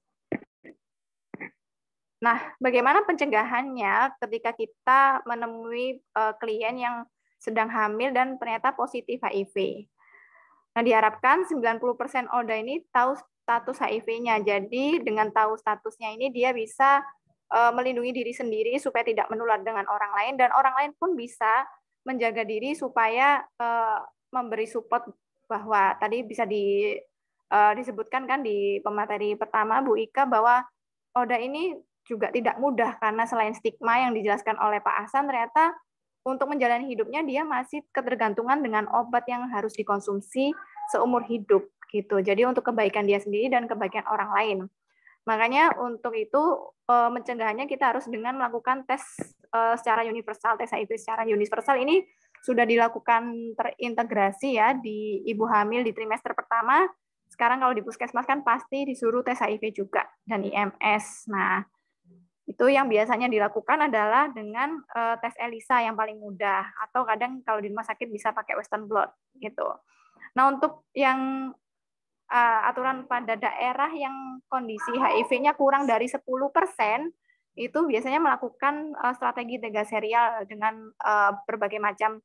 Nah, bagaimana pencegahannya ketika kita menemui klien yang sedang hamil dan ternyata positif HIV? Nah, diharapkan 90% ODA ini tahu status HIV-nya. Jadi, dengan tahu statusnya ini dia bisa melindungi diri sendiri supaya tidak menular dengan orang lain, dan orang lain pun bisa menjaga diri supaya memberi support, bahwa tadi bisa disebutkan kan di pemateri pertama Bu Ika bahwa ODA ini juga tidak mudah karena selain stigma yang dijelaskan oleh Pak Ahsan, ternyata untuk menjalani hidupnya dia masih ketergantungan dengan obat yang harus dikonsumsi seumur hidup gitu. Jadi untuk kebaikan dia sendiri dan kebaikan orang lain. Makanya untuk itu pencegahannya kita harus dengan melakukan tes secara universal, tes HIV secara universal ini sudah dilakukan terintegrasi ya di ibu hamil di trimester pertama. Sekarang kalau di puskesmas kan pasti disuruh tes HIV juga dan IMS. Nah, itu yang biasanya dilakukan adalah dengan tes ELISA yang paling mudah, atau kadang kalau di rumah sakit bisa pakai Western blot gitu. Nah, untuk yang aturan pada daerah yang kondisi HIV-nya kurang dari 10%, itu biasanya melakukan strategi 3 serial dengan berbagai macam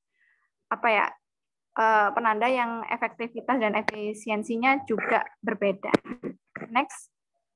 penanda yang efektivitas dan efisiensinya juga berbeda. Next.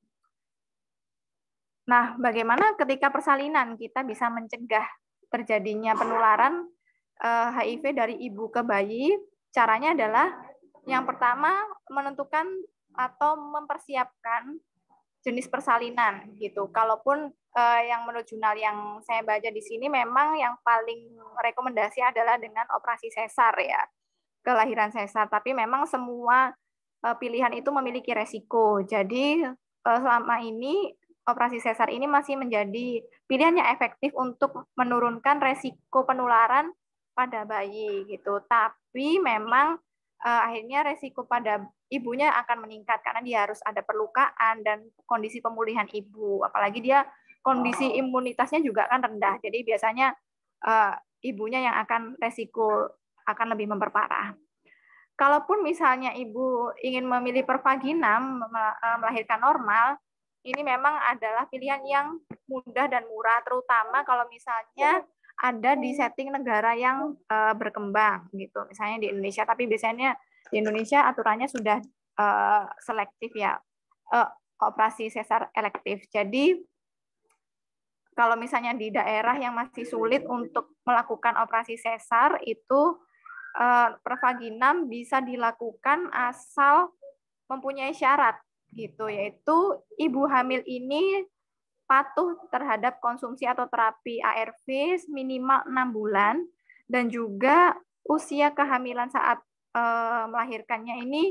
Nah, bagaimana ketika persalinan kita bisa mencegah terjadinya penularan HIV dari ibu ke bayi? Caranya adalah yang pertama menentukan atau mempersiapkan jenis persalinan gitu. Kalaupun yang menurut jurnal yang saya baca di sini memang yang paling rekomendasi adalah dengan operasi sesar ya, kelahiran sesar. Tapi memang semua pilihan itu memiliki resiko. Jadi selama ini operasi sesar ini masih menjadi pilihan yang efektif untuk menurunkan resiko penularan pada bayi gitu. Tapi memang akhirnya resiko pada ibunya akan meningkat karena dia harus ada perlukaan dan kondisi pemulihan ibu. Apalagi dia kondisi imunitasnya juga kan rendah. Jadi biasanya ibunya yang akan resiko akan lebih memperparah. Kalaupun misalnya ibu ingin memilih pervaginam melahirkan normal, ini memang adalah pilihan yang mudah dan murah, terutama kalau misalnya ada di setting negara yang berkembang gitu, misalnya di Indonesia. Tapi biasanya di Indonesia aturannya sudah selektif ya, operasi sesar elektif. Jadi kalau misalnya di daerah yang masih sulit untuk melakukan operasi sesar, itu pervaginam bisa dilakukan asal mempunyai syarat gitu, yaitu ibu hamil ini patuh terhadap konsumsi atau terapi ARV minimal 6 bulan dan juga usia kehamilan saat melahirkannya ini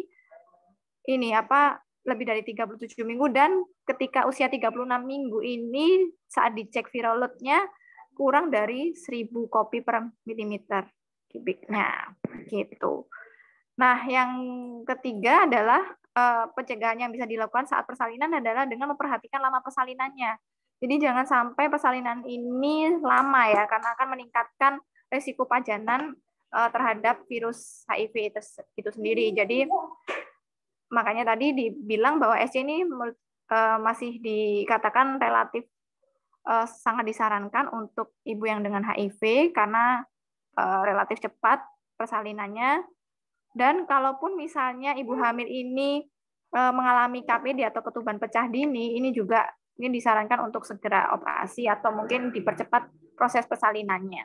lebih dari 37 minggu, dan ketika usia 36 minggu ini saat dicek viral load-nya kurang dari 1000 kopi per milimeter kubiknya gitu. Nah, yang ketiga adalah pencegahan yang bisa dilakukan saat persalinan adalah dengan memperhatikan lama persalinannya. Jadi jangan sampai persalinan ini lama ya, karena akan meningkatkan resiko pajanan terhadap virus HIV itu sendiri. Jadi makanya tadi dibilang bahwa SC ini masih dikatakan relatif sangat disarankan untuk ibu yang dengan HIV karena relatif cepat persalinannya. Dan kalaupun misalnya ibu hamil ini mengalami KPD atau ketuban pecah dini, ini juga disarankan untuk segera operasi atau mungkin dipercepat proses persalinannya.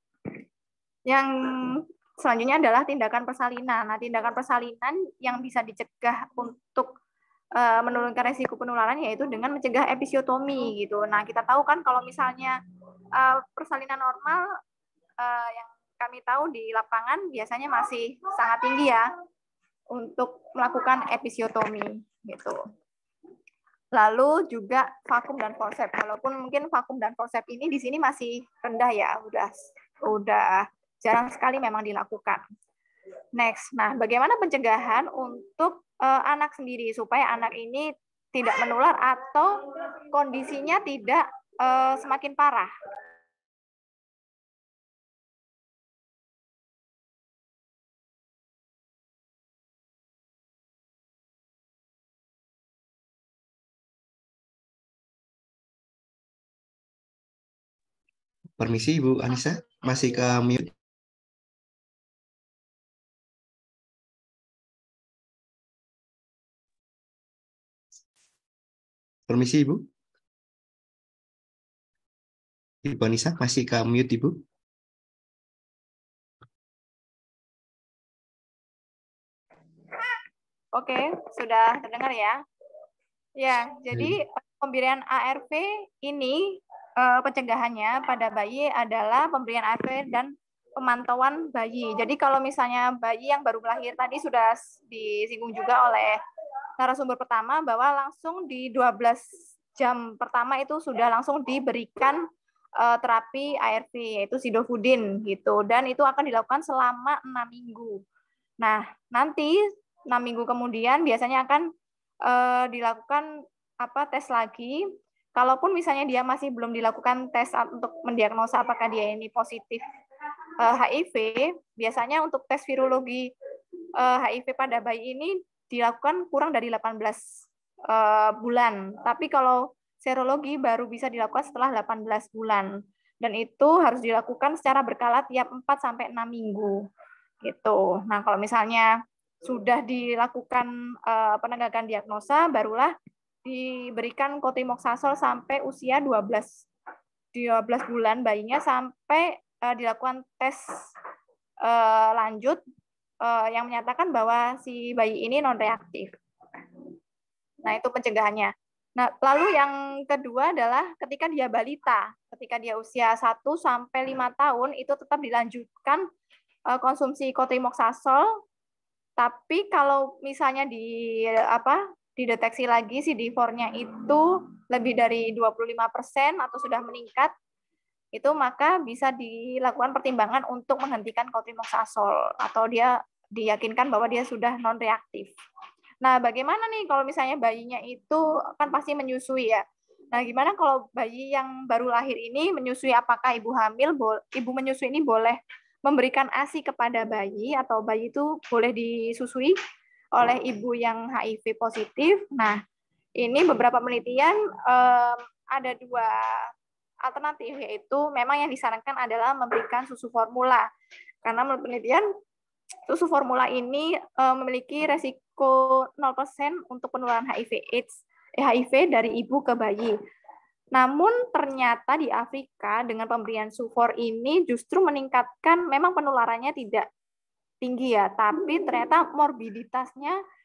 Yang selanjutnya adalah tindakan persalinan. Nah, tindakan persalinan yang bisa dicegah untuk menurunkan resiko penularan yaitu dengan mencegah episiotomi gitu. Nah, kita tahu kan kalau misalnya persalinan normal yang kami tahu di lapangan biasanya masih sangat tinggi ya untuk melakukan episiotomi gitu. Lalu juga vakum dan forceps. Walaupun mungkin vakum dan forceps ini di sini masih rendah ya, udah jarang sekali memang dilakukan. Next, nah bagaimana pencegahan untuk anak sendiri supaya anak ini tidak menular atau kondisinya tidak semakin parah? Permisi Ibu Anissa, masih ke mute. Permisi Ibu. Ibu Anissa masih ke mute Ibu. Oke, sudah terdengar ya? Ya, jadi pemberian ARV ini pencegahannya pada bayi adalah pemberian ARV dan pemantauan bayi. Jadi kalau misalnya bayi yang baru melahir tadi sudah disinggung juga oleh narasumber pertama bahwa langsung di 12 jam pertama itu sudah langsung diberikan terapi ARV yaitu sidofudin gitu, dan itu akan dilakukan selama 6 minggu. Nah, nanti 6 minggu kemudian biasanya akan dilakukan tes lagi. Kalaupun misalnya dia masih belum dilakukan tes untuk mendiagnosa apakah dia ini positif HIV, biasanya untuk tes virologi HIV pada bayi ini dilakukan kurang dari 18 bulan. Tapi kalau serologi baru bisa dilakukan setelah 18 bulan. Dan itu harus dilakukan secara berkala tiap 4 sampai 6 minggu. Gitu. Nah, kalau misalnya sudah dilakukan penegakan diagnosa, barulah diberikan kotrimoxazole sampai usia 12 bulan bayinya sampai dilakukan tes lanjut yang menyatakan bahwa si bayi ini non-reaktif. Nah, itu pencegahannya. Nah, lalu yang kedua adalah ketika dia balita, ketika dia usia 1 sampai 5 tahun itu tetap dilanjutkan konsumsi kotrimoxazole. Tapi kalau misalnya dideteksi lagi CD4-nya itu lebih dari 25% atau sudah meningkat, itu maka bisa dilakukan pertimbangan untuk menghentikan kotrimoxazole atau dia diyakinkan bahwa dia sudah non-reaktif. Nah, bagaimana nih kalau misalnya bayinya itu kan pasti menyusui ya. Nah, gimana kalau bayi yang baru lahir ini menyusui, apakah ibu menyusui ini boleh memberikan ASI kepada bayi atau bayi itu boleh disusui oleh ibu yang HIV positif? Nah, ini beberapa penelitian ada dua alternatif, yaitu memang yang disarankan adalah memberikan susu formula. Karena menurut penelitian, susu formula ini memiliki resiko 0% untuk penularan HIV dari ibu ke bayi. Namun ternyata di Afrika dengan pemberian sufor ini justru meningkatkan, memang penularannya tidak tinggi ya, tapi ternyata morbiditas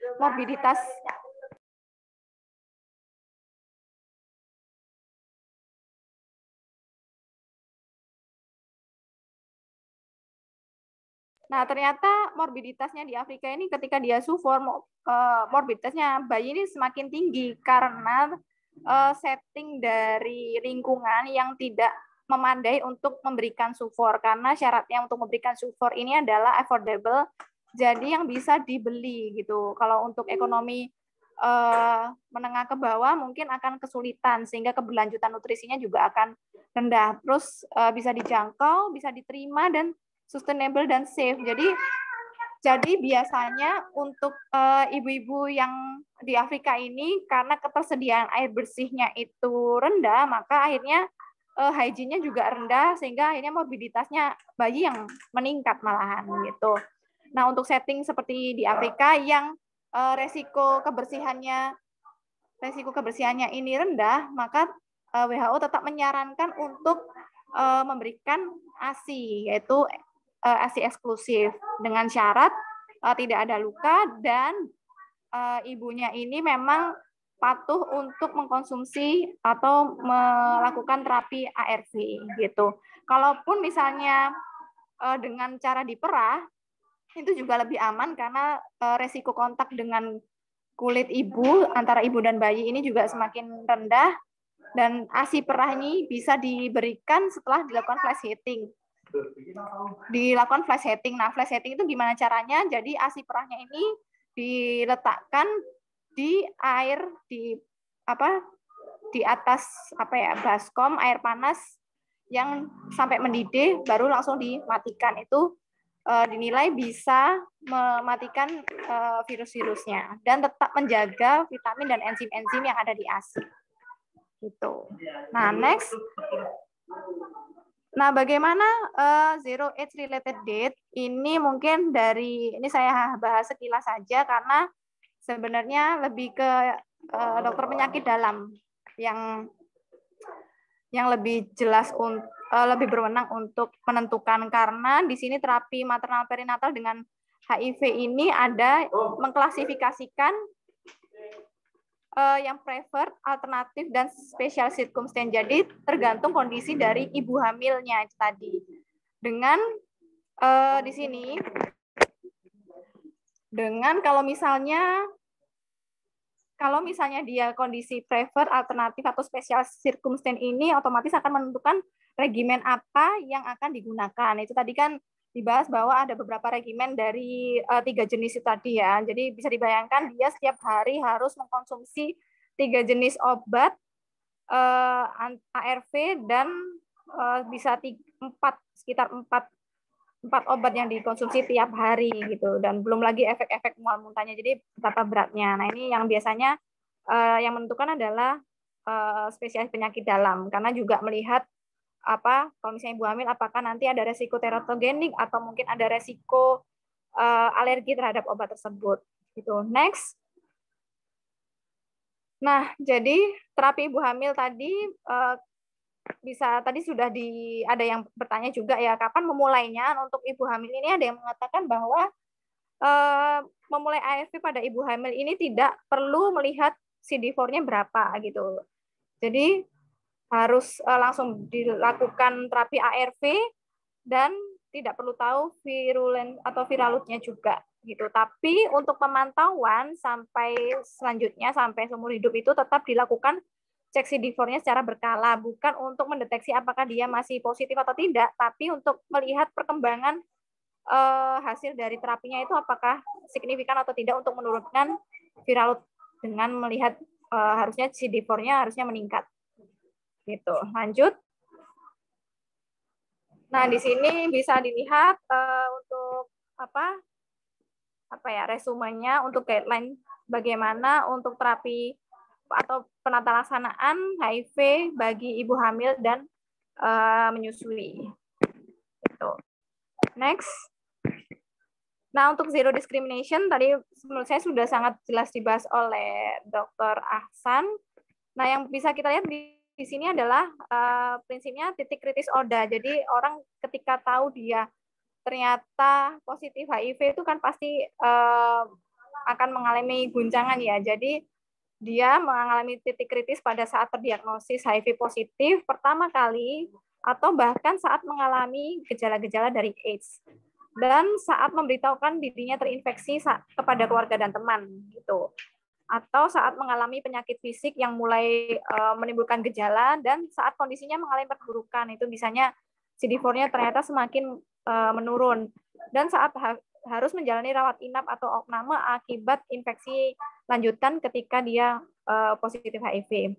Nah, ternyata morbiditasnya di Afrika ini ketika dia sufor, morbiditasnya bayi ini semakin tinggi karena setting dari lingkungan yang tidak memadai untuk memberikan sufor. Karena syaratnya untuk memberikan sufor ini adalah affordable, jadi yang bisa dibeli gitu. Kalau untuk ekonomi menengah ke bawah mungkin akan kesulitan, sehingga keberlanjutan nutrisinya juga akan rendah. Terus bisa dijangkau, bisa diterima, dan sustainable dan safe. Jadi biasanya untuk ibu-ibu yang di Afrika ini, karena ketersediaan air bersihnya itu rendah, maka akhirnya hygiene-nya juga rendah, sehingga akhirnya morbiditasnya bayi yang meningkat malahan gitu. Nah, untuk setting seperti di Afrika yang resiko kebersihannya ini rendah, maka WHO tetap menyarankan untuk memberikan ASI, yaitu ASI eksklusif, dengan syarat tidak ada luka dan ibunya ini memang patuh untuk mengkonsumsi atau melakukan terapi ARV gitu. Kalaupun misalnya dengan cara diperah, itu juga lebih aman karena resiko kontak dengan kulit ibu, antara ibu dan bayi ini juga semakin rendah, dan ASI perah ini bisa diberikan setelah dilakukan flash heating. Nah, flash heating itu gimana caranya? Jadi ASI perahnya ini diletakkan di air di atas baskom air panas yang sampai mendidih, baru langsung dimatikan. Itu dinilai bisa mematikan virus-virusnya dan tetap menjaga vitamin dan enzim-enzim yang ada di ASI. Gitu. Nah, next. Nah, bagaimana zero age related death? Ini mungkin ini saya bahas sekilas saja karena sebenarnya lebih ke dokter penyakit dalam yang lebih jelas, lebih berwenang untuk menentukan, karena di sini terapi maternal perinatal dengan HIV ini ada mengklasifikasikan yang preferred, alternatif, dan special circumstance. Jadi tergantung kondisi dari ibu hamilnya tadi. Dengan di sini, dengan kalau misalnya dia kondisi preferred, alternatif, atau special circumstance ini otomatis akan menentukan regimen apa yang akan digunakan. Itu tadi kan dibahas bahwa ada beberapa regimen dari 3 jenis itu tadi ya. Jadi bisa dibayangkan dia setiap hari harus mengkonsumsi 3 jenis obat ARV dan bisa sekitar 4 obat yang dikonsumsi tiap hari gitu, dan belum lagi efek-efek mual muntahnya. Jadi betapa beratnya. Nah, ini yang biasanya yang menentukan adalah spesialis penyakit dalam, karena juga melihat kalau misalnya ibu hamil, apakah nanti ada resiko teratogenik atau mungkin ada resiko alergi terhadap obat tersebut. Gitu. Next. Nah, jadi terapi ibu hamil tadi tadi sudah ada yang bertanya juga ya, kapan memulainya. Untuk ibu hamil ini ada yang mengatakan bahwa memulai ARV pada ibu hamil ini tidak perlu melihat CD4-nya berapa gitu. Jadi harus langsung dilakukan terapi ARV dan tidak perlu tahu virulen atau viralutnya juga gitu. Tapi untuk pemantauan selanjutnya sampai seumur hidup itu tetap dilakukan cek CD4-nya secara berkala, bukan untuk mendeteksi apakah dia masih positif atau tidak, tapi untuk melihat perkembangan hasil dari terapinya itu apakah signifikan atau tidak untuk menurunkan viral load dengan melihat harusnya CD4-nya harusnya meningkat. Gitu. Lanjut. Nah, di sini bisa dilihat untuk resumenya untuk guideline bagaimana untuk terapi atau penata laksanaan HIV bagi ibu hamil dan menyusui. Gitu. Next. Nah, untuk zero discrimination tadi menurut saya sudah sangat jelas dibahas oleh Dr. Ahsan. Nah, yang bisa kita lihat di sini adalah prinsipnya titik kritis ODA. Jadi orang ketika tahu dia ternyata positif HIV itu kan pasti akan mengalami guncangan ya. Jadi dia mengalami titik kritis pada saat terdiagnosis HIV positif pertama kali atau bahkan saat mengalami gejala-gejala dari AIDS. Dan saat memberitahukan dirinya terinfeksi kepada keluarga dan teman gitu, atau saat mengalami penyakit fisik yang mulai menimbulkan gejala dan saat kondisinya mengalami perburukan, itu misalnya CD4-nya ternyata semakin menurun, dan saat harus menjalani rawat inap atau opname akibat infeksi lanjutan ketika dia positif HIV.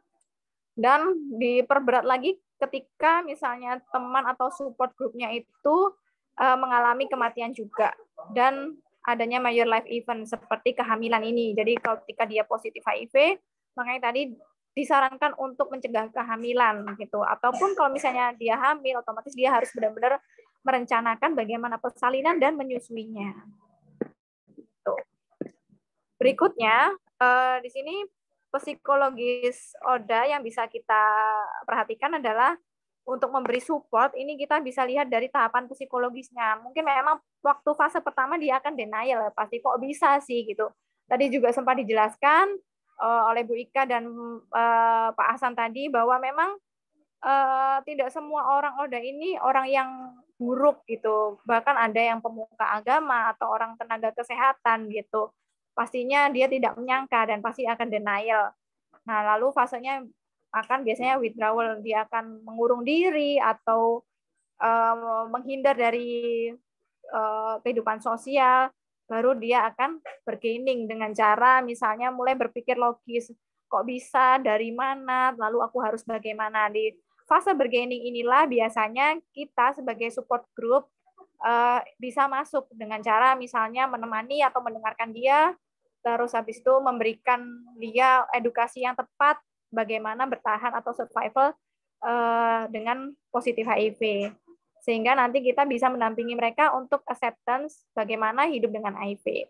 Dan diperberat lagi ketika misalnya teman atau support grupnya itu mengalami kematian juga dan adanya major life event seperti kehamilan ini. Jadi kalau ketika dia positif HIV, makanya tadi disarankan untuk mencegah kehamilan gitu. Ataupun kalau misalnya dia hamil, otomatis dia harus benar-benar merencanakan bagaimana persalinan dan menyusuinya. Gitu. Berikutnya di sini psikologis ODA yang bisa kita perhatikan adalah untuk memberi support, ini kita bisa lihat dari tahapan psikologisnya. Mungkin memang waktu fase pertama dia akan denial, pasti kok bisa sih gitu. Tadi juga sempat dijelaskan oleh Bu Ika dan Pak Ahsan tadi bahwa memang tidak semua orang ODA ini orang yang buruk gitu. Bahkan ada yang pemuka agama atau orang tenaga kesehatan gitu. Pastinya dia tidak menyangka dan pasti akan denial. Nah, lalu fasenya akan biasanya withdrawal, dia akan mengurung diri atau menghindar dari kehidupan sosial, baru dia akan bergaining dengan cara misalnya mulai berpikir logis, kok bisa, dari mana, lalu aku harus bagaimana. Di fase bergaining inilah biasanya kita sebagai support group bisa masuk dengan cara misalnya menemani atau mendengarkan dia, terus habis itu memberikan dia edukasi yang tepat bagaimana bertahan atau survival dengan positif HIV. Sehingga nanti kita bisa mendampingi mereka untuk acceptance bagaimana hidup dengan HIV.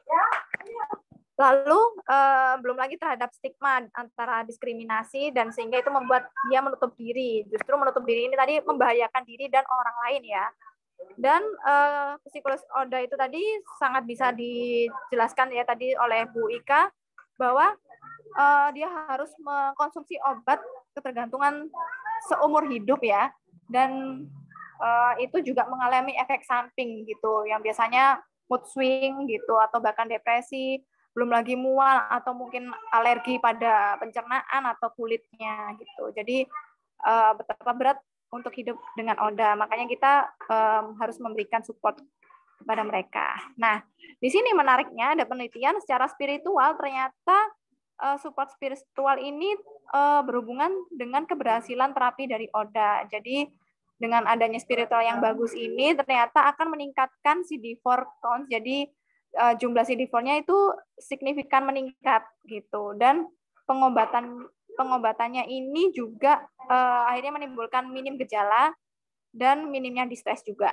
Lalu belum lagi terhadap stigma antara diskriminasi dan sehingga itu membuat dia menutup diri. Justru menutup diri ini tadi membahayakan diri dan orang lain ya. Dan psikologis ODA itu tadi sangat bisa dijelaskan ya tadi oleh Bu Ika bahwa dia harus mengkonsumsi obat ketergantungan seumur hidup ya, dan itu juga mengalami efek samping gitu, yang biasanya mood swing gitu atau bahkan depresi, belum lagi mual atau mungkin alergi pada pencernaan atau kulitnya gitu. Jadi betapa berat untuk hidup dengan ODA, makanya kita harus memberikan support kepada mereka. Nah, di sini menariknya ada penelitian secara spiritual, ternyata support spiritual ini berhubungan dengan keberhasilan terapi dari ODA. Jadi dengan adanya spiritual yang bagus ini ternyata akan meningkatkan CD4 count. Jadi jumlah CD4-nya itu signifikan meningkat gitu. Dan pengobatannya ini juga akhirnya menimbulkan minim gejala dan minimnya distres juga.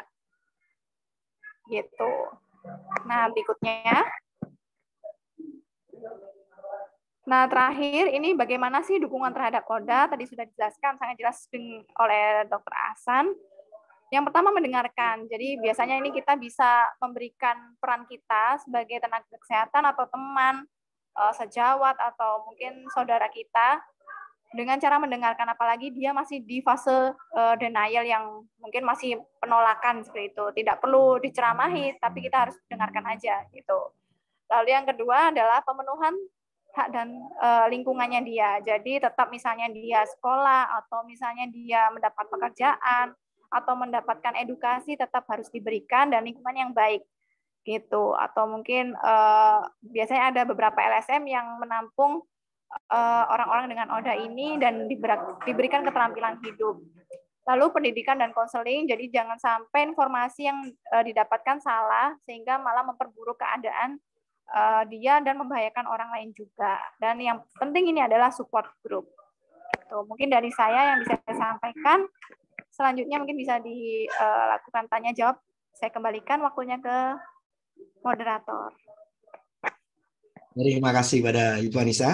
Gitu. Nah, berikutnya. Nah, terakhir ini bagaimana sih dukungan terhadap ODA? Tadi sudah dijelaskan sangat jelas oleh Dr. Ahsan. Yang pertama mendengarkan. Jadi biasanya ini kita bisa memberikan peran kita sebagai tenaga kesehatan atau teman, sejawat atau mungkin saudara kita dengan cara mendengarkan, apalagi dia masih di fase denial yang mungkin masih penolakan seperti itu. Tidak perlu diceramahi, tapi kita harus dengarkan aja gitu. Lalu yang kedua adalah pemenuhan hak dan lingkungannya dia. Jadi tetap misalnya dia sekolah atau misalnya dia mendapat pekerjaan atau mendapatkan edukasi tetap harus diberikan dan lingkungan yang baik. gitu. Atau mungkin biasanya ada beberapa LSM yang menampung orang-orang dengan ODA ini dan diberikan keterampilan hidup. Lalu pendidikan dan konseling, jadi jangan sampai informasi yang didapatkan salah sehingga malah memperburuk keadaan dia dan membahayakan orang lain juga. Dan yang penting ini adalah support group. Tuh, mungkin dari saya yang bisa saya sampaikan. Selanjutnya mungkin bisa dilakukan tanya jawab. Saya kembalikan waktunya ke moderator. Terima kasih pada Ibu Anissa.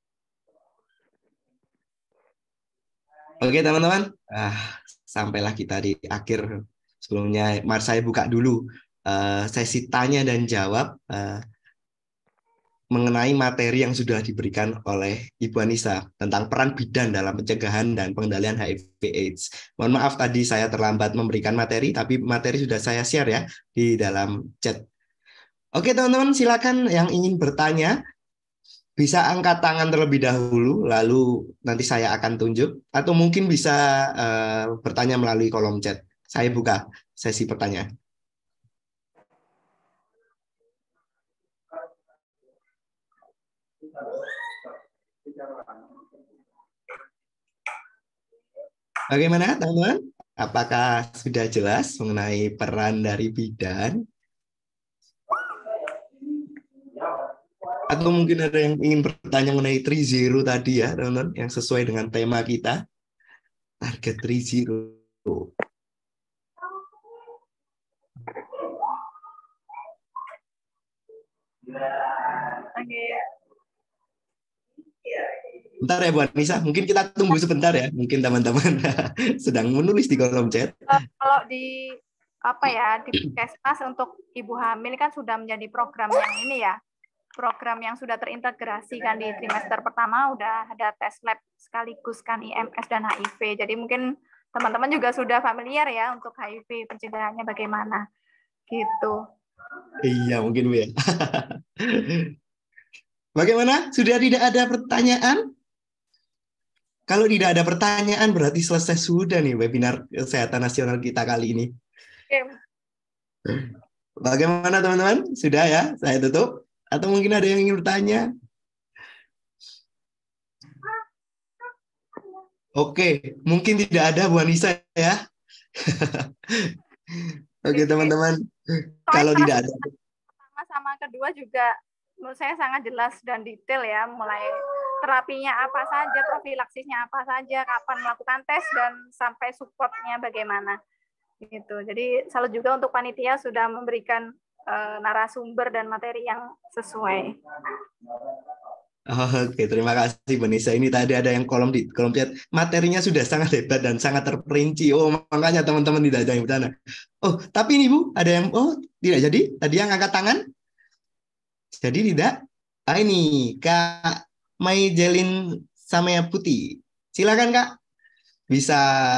Oke teman-teman, sampailah kita di akhir. Sebelumnya, mari saya buka dulu sesi tanya dan jawab mengenai materi yang sudah diberikan oleh Ibu Anissa tentang peran bidan dalam pencegahan dan pengendalian HIV/AIDS. Mohon maaf tadi saya terlambat memberikan materi, tapi materi sudah saya share ya di dalam chat. Oke teman-teman, silakan yang ingin bertanya bisa angkat tangan terlebih dahulu, lalu nanti saya akan tunjuk, atau mungkin bisa bertanya melalui kolom chat. Saya buka sesi pertanyaan. Bagaimana teman-teman? Apakah sudah jelas mengenai peran dari bidan? Atau mungkin ada yang ingin bertanya mengenai 3-0 tadi ya, teman-teman, yang sesuai dengan tema kita. Target 3-0. Bentar ya Bu Anissa, mungkin kita tunggu sebentar ya. Mungkin teman-teman sedang menulis di kolom chat. Kalau di di Puskesmas untuk ibu hamil kan sudah menjadi program yang ini ya. Program yang sudah terintegrasi kan di trimester pertama udah ada tes lab sekaligus kan IMS dan HIV. Jadi mungkin teman-teman juga sudah familiar ya untuk HIV pencegahannya bagaimana gitu. Iya mungkin Bu ya. Bagaimana? Sudah tidak ada pertanyaan? Kalau tidak ada pertanyaan berarti selesai sudah nih webinar kesehatan nasional kita kali ini. Oke. Bagaimana teman-teman? Sudah ya? Saya tutup. Atau mungkin ada yang ingin bertanya? Oke, mungkin tidak ada Bu Anissa ya. Oke teman-teman, kalau tidak ada. Pertama sama kedua juga menurut saya sangat jelas dan detail ya, mulai terapinya apa saja, profilaksisnya apa saja, kapan melakukan tes dan sampai supportnya bagaimana. Gitu. Jadi salut juga untuk panitia sudah memberikan narasumber dan materi yang sesuai. Oke, terima kasih Bu Nisa. Ini tadi ada yang kolom chat. Materinya sudah sangat hebat dan sangat terperinci. Oh, makanya teman-teman tidak ada yang bertanya. Oh, tapi ini Bu, ada yang tidak jadi. Tadi yang angkat tangan. Jadi tidak. Ini Kak Maijelin Samaya Putih. Silakan Kak. Bisa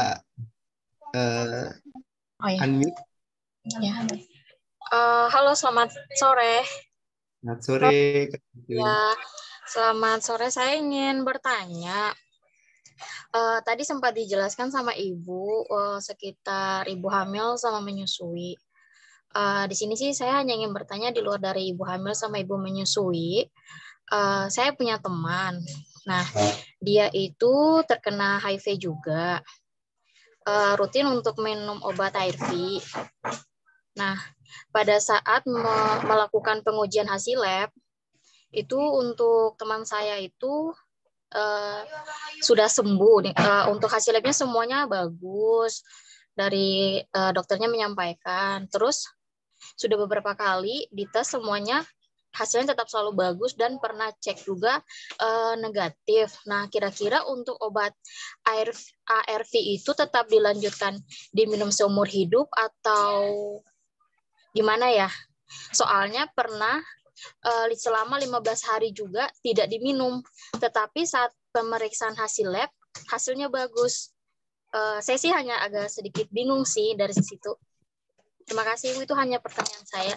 unmute. Ya. Halo, selamat sore. Selamat sore. Ya, selamat sore. Saya ingin bertanya. Tadi sempat dijelaskan sama Ibu sekitar ibu hamil sama menyusui. Di sini sih saya hanya ingin bertanya di luar dari ibu hamil sama ibu menyusui. Saya punya teman. Nah, dia itu terkena HIV juga. Rutin untuk minum obat ARV. Nah, pada saat melakukan pengujian hasil lab, itu untuk teman saya itu sudah sembuh. Untuk hasil labnya semuanya bagus. Dari dokternya menyampaikan. Terus sudah beberapa kali dites semuanya hasilnya tetap selalu bagus dan pernah cek juga negatif. Nah, kira-kira untuk obat ARV itu tetap dilanjutkan diminum seumur hidup atau gimana ya? Soalnya pernah selama 15 hari juga tidak diminum. Tetapi saat pemeriksaan hasil lab, hasilnya bagus. Saya sih hanya agak sedikit bingung sih dari situ. Terima kasih, itu hanya pertanyaan saya.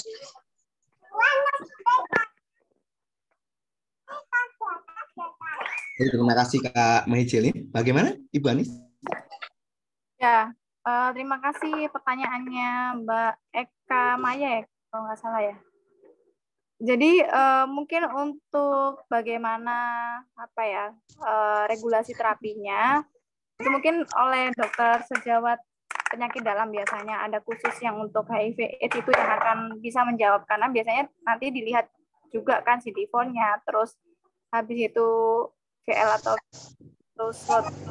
Terima kasih Kak Maijelin. Bagaimana Ibu Anis? Ya, terima kasih pertanyaannya Mbak Eka Maya. kalau nggak salah ya. Jadi mungkin untuk bagaimana apa ya regulasi terapinya itu mungkin oleh dokter sejawat penyakit dalam biasanya ada khusus yang untuk HIV/AIDS itu yang akan bisa menjawab karena biasanya nanti dilihat juga kan CD4-nya, terus habis itu VL atau terus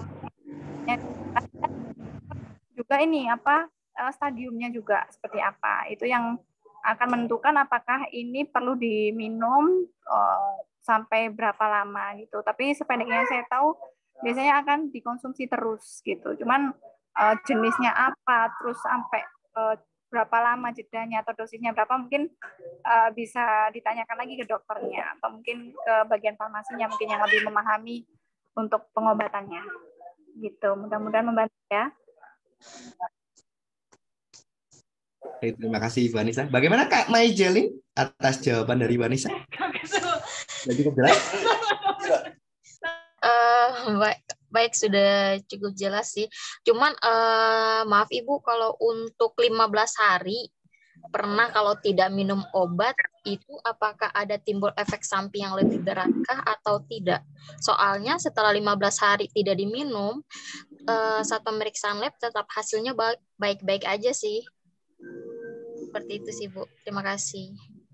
juga ini apa stadiumnya juga seperti apa itu yang akan menentukan apakah ini perlu diminum sampai berapa lama gitu. Tapi sependeknya saya tahu biasanya akan dikonsumsi terus gitu. Cuman jenisnya apa, terus sampai berapa lama jedanya atau dosisnya berapa mungkin bisa ditanyakan lagi ke dokternya atau mungkin ke bagian farmasinya mungkin yang lebih memahami untuk pengobatannya. Gitu. Mudah-mudahan membantu ya. Terima kasih Ibu Anissa. Bagaimana Kak Mai Jelin atas jawaban dari Ibu Anissa? Cukup jelas? Baik, sudah cukup jelas sih. Cuman maaf Ibu, kalau untuk 15 hari pernah kalau tidak minum obat itu apakah ada timbul efek samping yang lebih beratkah atau tidak? Soalnya setelah 15 hari tidak diminum, saat pemeriksaan lab tetap hasilnya baik-baik aja sih. Seperti itu sih Bu. Terima kasih.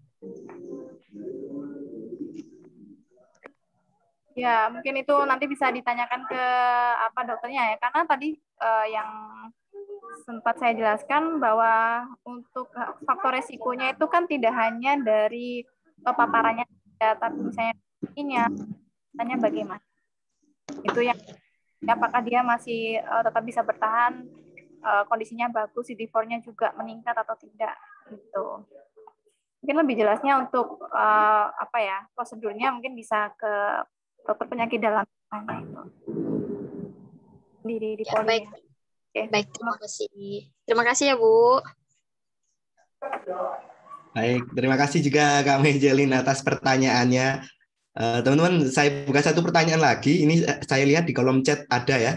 Ya, mungkin itu nanti bisa ditanyakan ke apa dokternya ya. Karena tadi yang sempat saya jelaskan bahwa untuk faktor resikonya itu kan tidak hanya dari paparannya, tapi misalnya ini tanya bagaimana. Itu yang apakah dia masih tetap bisa bertahan, kondisinya bagus, CD4-nya juga meningkat atau tidak gitu. Mungkin lebih jelasnya untuk apa ya prosedurnya mungkin bisa ke dokter penyakit dalam di ya, Polri. Baik. Okay. Baik, terima kasih. Terima kasih ya Bu. Baik, terima kasih juga Kak Mejelin atas pertanyaannya. Teman-teman, saya buka satu pertanyaan lagi. Ini saya lihat di kolom chat ada ya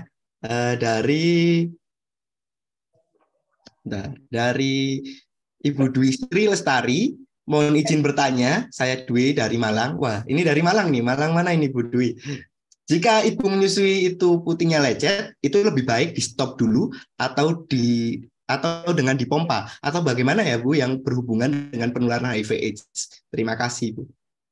dari Ibu Dwi Sri Lestari. Mohon izin bertanya, saya Dwi dari Malang. Wah, ini dari Malang nih. Malang mana ini Bu Dwi? Jika ibu menyusui itu putihnya lecet, itu lebih baik di stop dulu atau dengan dipompa atau bagaimana ya Bu yang berhubungan dengan penularan HIV/AIDS? Terima kasih Bu.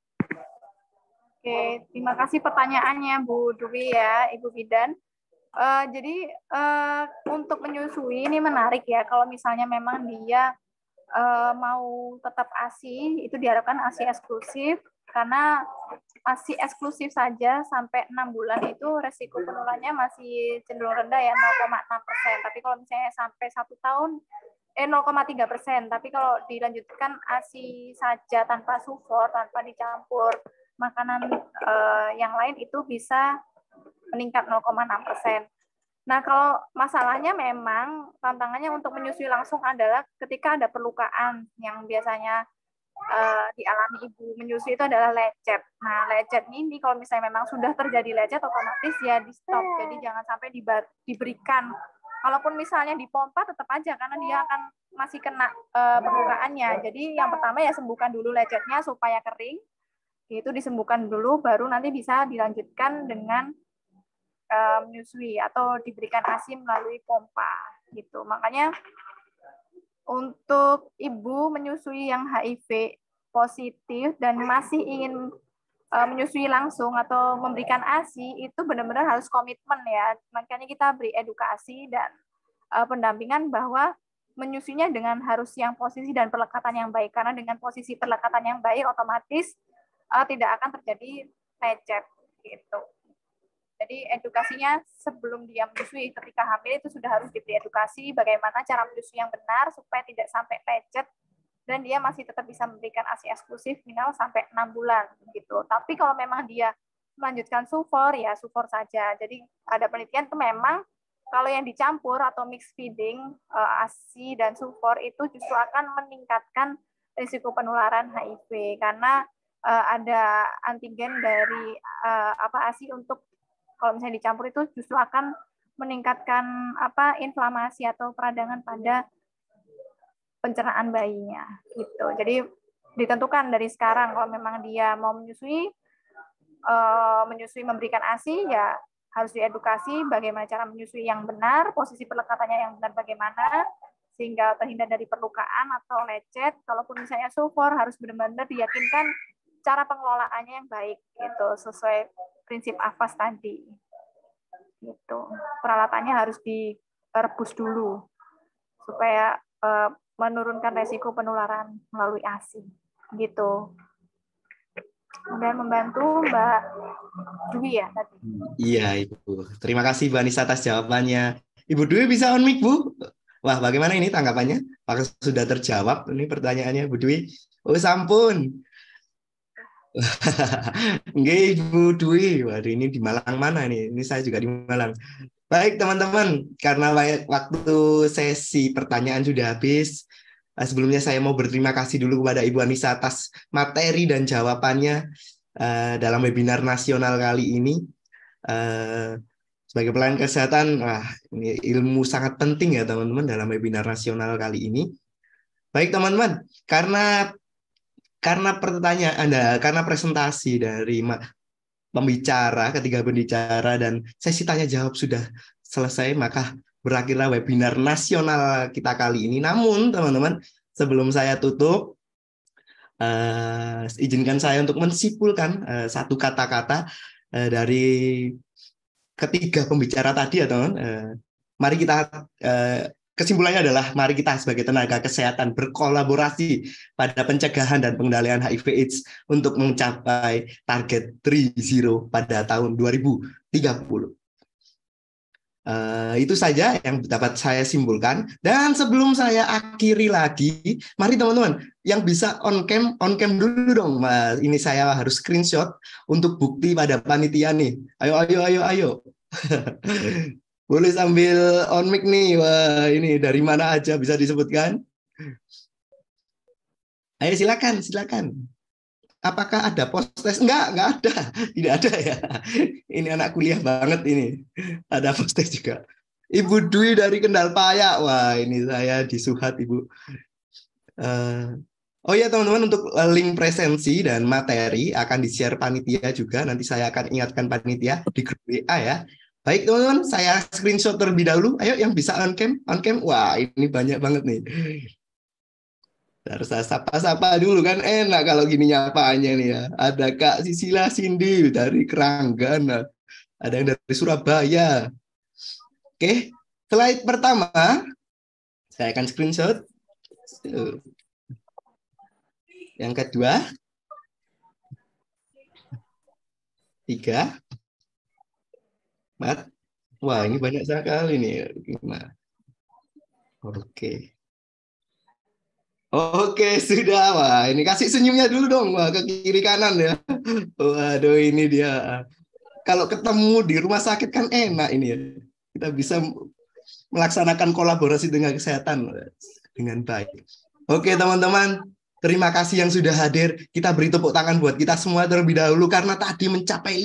Oke, terima kasih pertanyaannya Bu Dwi ya, Ibu Bidan. Jadi untuk menyusui ini menarik ya. Kalau misalnya memang dia mau tetap ASI, itu diharapkan ASI eksklusif karena ASI eksklusif saja sampai 6 bulan itu resiko penularannya masih cenderung rendah ya 0,6%. Tapi kalau misalnya sampai 1 tahun 0,3%. Tapi kalau dilanjutkan ASI saja tanpa sufor, tanpa dicampur makanan yang lain itu bisa meningkat 0,6%. Nah, kalau masalahnya memang tantangannya untuk menyusui langsung adalah ketika ada perlukaan yang biasanya dialami ibu menyusui itu adalah lecet. Nah, lecet ini kalau misalnya memang sudah terjadi lecet otomatis ya di stop. Jadi jangan sampai diberikan. Kalaupun misalnya dipompa tetap aja karena dia akan masih kena perlukaannya. Jadi yang pertama ya sembuhkan dulu lecetnya supaya kering. Itu disembuhkan dulu baru nanti bisa dilanjutkan dengan menyusui atau diberikan ASI melalui pompa gitu. Makanya untuk ibu menyusui yang HIV positif dan masih ingin menyusui langsung atau memberikan ASI itu benar-benar harus komitmen ya. Makanya kita beri edukasi dan pendampingan bahwa menyusuinya dengan harus yang posisi dan perlekatan yang baik karena dengan posisi perlekatan yang baik otomatis tidak akan terjadi lecet gitu. Jadi edukasinya sebelum dia menyusui ketika hamil itu sudah harus diberi edukasi bagaimana cara menyusui yang benar supaya tidak sampai lecet dan dia masih tetap bisa memberikan ASI eksklusif minimal sampai 6 bulan gitu. Tapi kalau memang dia melanjutkan sufor ya sufor saja. Jadi ada penelitian itu memang kalau yang dicampur atau mix feeding ASI dan sufor itu justru akan meningkatkan risiko penularan HIV karena ada antigen dari ASI untuk kalau misalnya dicampur itu justru akan meningkatkan inflamasi atau peradangan pada pencernaan bayinya gitu. Jadi ditentukan dari sekarang kalau memang dia mau menyusui memberikan ASI, ya harus diedukasi bagaimana cara menyusui yang benar, posisi pelekatannya yang benar bagaimana, sehingga terhindar dari perlukaan atau lecet. Kalaupun misalnya sufor, harus benar-benar diyakinkan cara pengelolaannya yang baik, gitu, sesuai prinsip AFAS tadi. Gitu. Peralatannya harus direbus dulu supaya menurunkan resiko penularan melalui ASI. Gitu. Kemudian membantu Mbak Dwi ya tadi. Iya, Ibu. Terima kasih Mbak Nisa atas jawabannya. Ibu Dwi bisa on mic, Bu? Wah, bagaimana ini tanggapannya? Apakah sudah terjawab ini pertanyaannya, Bu Dwi? Oh, sampun. Nggih, Ibu Dwi. Waduh, ini di Malang mana nih? Ini saya juga di Malang. Baik, teman-teman. Karena waktu sesi pertanyaan sudah habis, sebelumnya saya mau berterima kasih dulu kepada Ibu Anissa atas materi dan jawabannya dalam webinar nasional kali ini. Sebagai pelayan kesehatan, ini ilmu sangat penting ya teman-teman dalam webinar nasional kali ini. Baik teman-teman, karena presentasi dari ketiga pembicara dan sesi tanya jawab sudah selesai, maka berakhirlah webinar nasional kita kali ini. Namun teman-teman, sebelum saya tutup, izinkan saya untuk mensimpulkan satu kata-kata dari ketiga pembicara tadi ya teman. Mari kita kesimpulannya adalah mari kita sebagai tenaga kesehatan berkolaborasi pada pencegahan dan pengendalian HIV/AIDS untuk mencapai target 3.0 pada tahun 2030. Itu saja yang dapat saya simpulkan. Dan sebelum saya akhiri lagi, mari teman-teman yang bisa on cam dulu dong. Ini saya harus screenshot untuk bukti pada panitia nih. Ayo. Boleh sambil on mic nih. Wah, ini dari mana aja bisa disebutkan? Ayo silakan. Apakah ada post-test? Enggak ada. Tidak ada ya. Ini anak kuliah banget ini. Ada post-test juga. Ibu Dwi dari Kendal Paya. Wah, ini saya disuhat, Ibu. Oh ya, teman-teman, untuk link presensi dan materi akan di-share panitia juga. Nanti saya akan ingatkan panitia di grup WA ya. Baik, teman-teman, saya screenshot terlebih dahulu. Ayo, yang bisa on cam. Wah, ini banyak banget nih. Harus saya sapa-sapa dulu kan, enak kalau gini nyapanya nih ya. Ada Kak Sisila Cindy dari Keranggan, ada yang dari Surabaya. Oke, slide pertama saya akan screenshot. Yang kedua, 3, 4. Wah, ini banyak sekali nih. Oke, sudah. Wah, ini kasih senyumnya dulu dong. Wah, ke kiri kanan ya. Waduh, ini dia. Kalau ketemu di rumah sakit kan enak ini ya. Kita bisa melaksanakan kolaborasi dengan kesehatan dengan baik. Oke, teman-teman. Terima kasih yang sudah hadir. Kita beri tepuk tangan buat kita semua terlebih dahulu karena tadi mencapai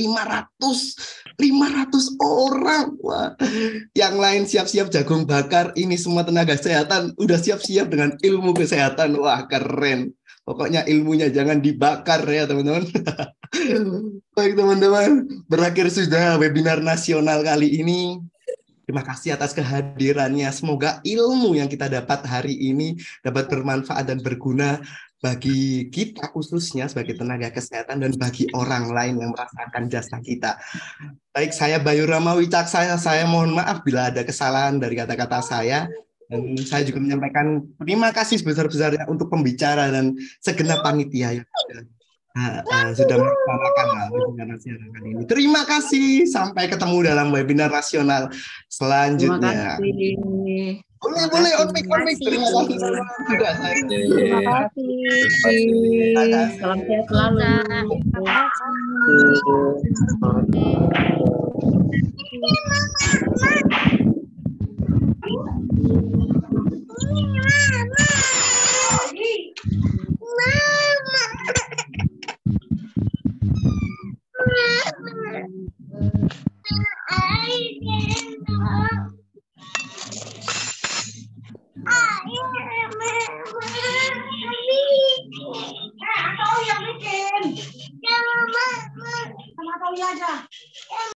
500 orang. Wah. Yang lain siap-siap jagung bakar. Ini semua tenaga kesehatan udah siap-siap dengan ilmu kesehatan. Wah, keren. Pokoknya ilmunya jangan dibakar ya, teman-teman. Baik, teman-teman. Berakhir sudah webinar nasional kali ini. Terima kasih atas kehadirannya. Semoga ilmu yang kita dapat hari ini dapat bermanfaat dan berguna bagi kita khususnya sebagai tenaga kesehatan dan bagi orang lain yang merasakan jasa kita. Baik, saya Bayu Rama Wicaksana, saya mohon maaf bila ada kesalahan dari kata-kata saya. Dan saya juga menyampaikan terima kasih sebesar-besarnya untuk pembicara dan segenap panitia yang sudah melaksanakan webinar nasional kali ini. Terima kasih. Sampai ketemu dalam webinar nasional selanjutnya. Boleh on mic. Terima kasih sudah saya. Terima kasih. Salam sehat selalu. Mama.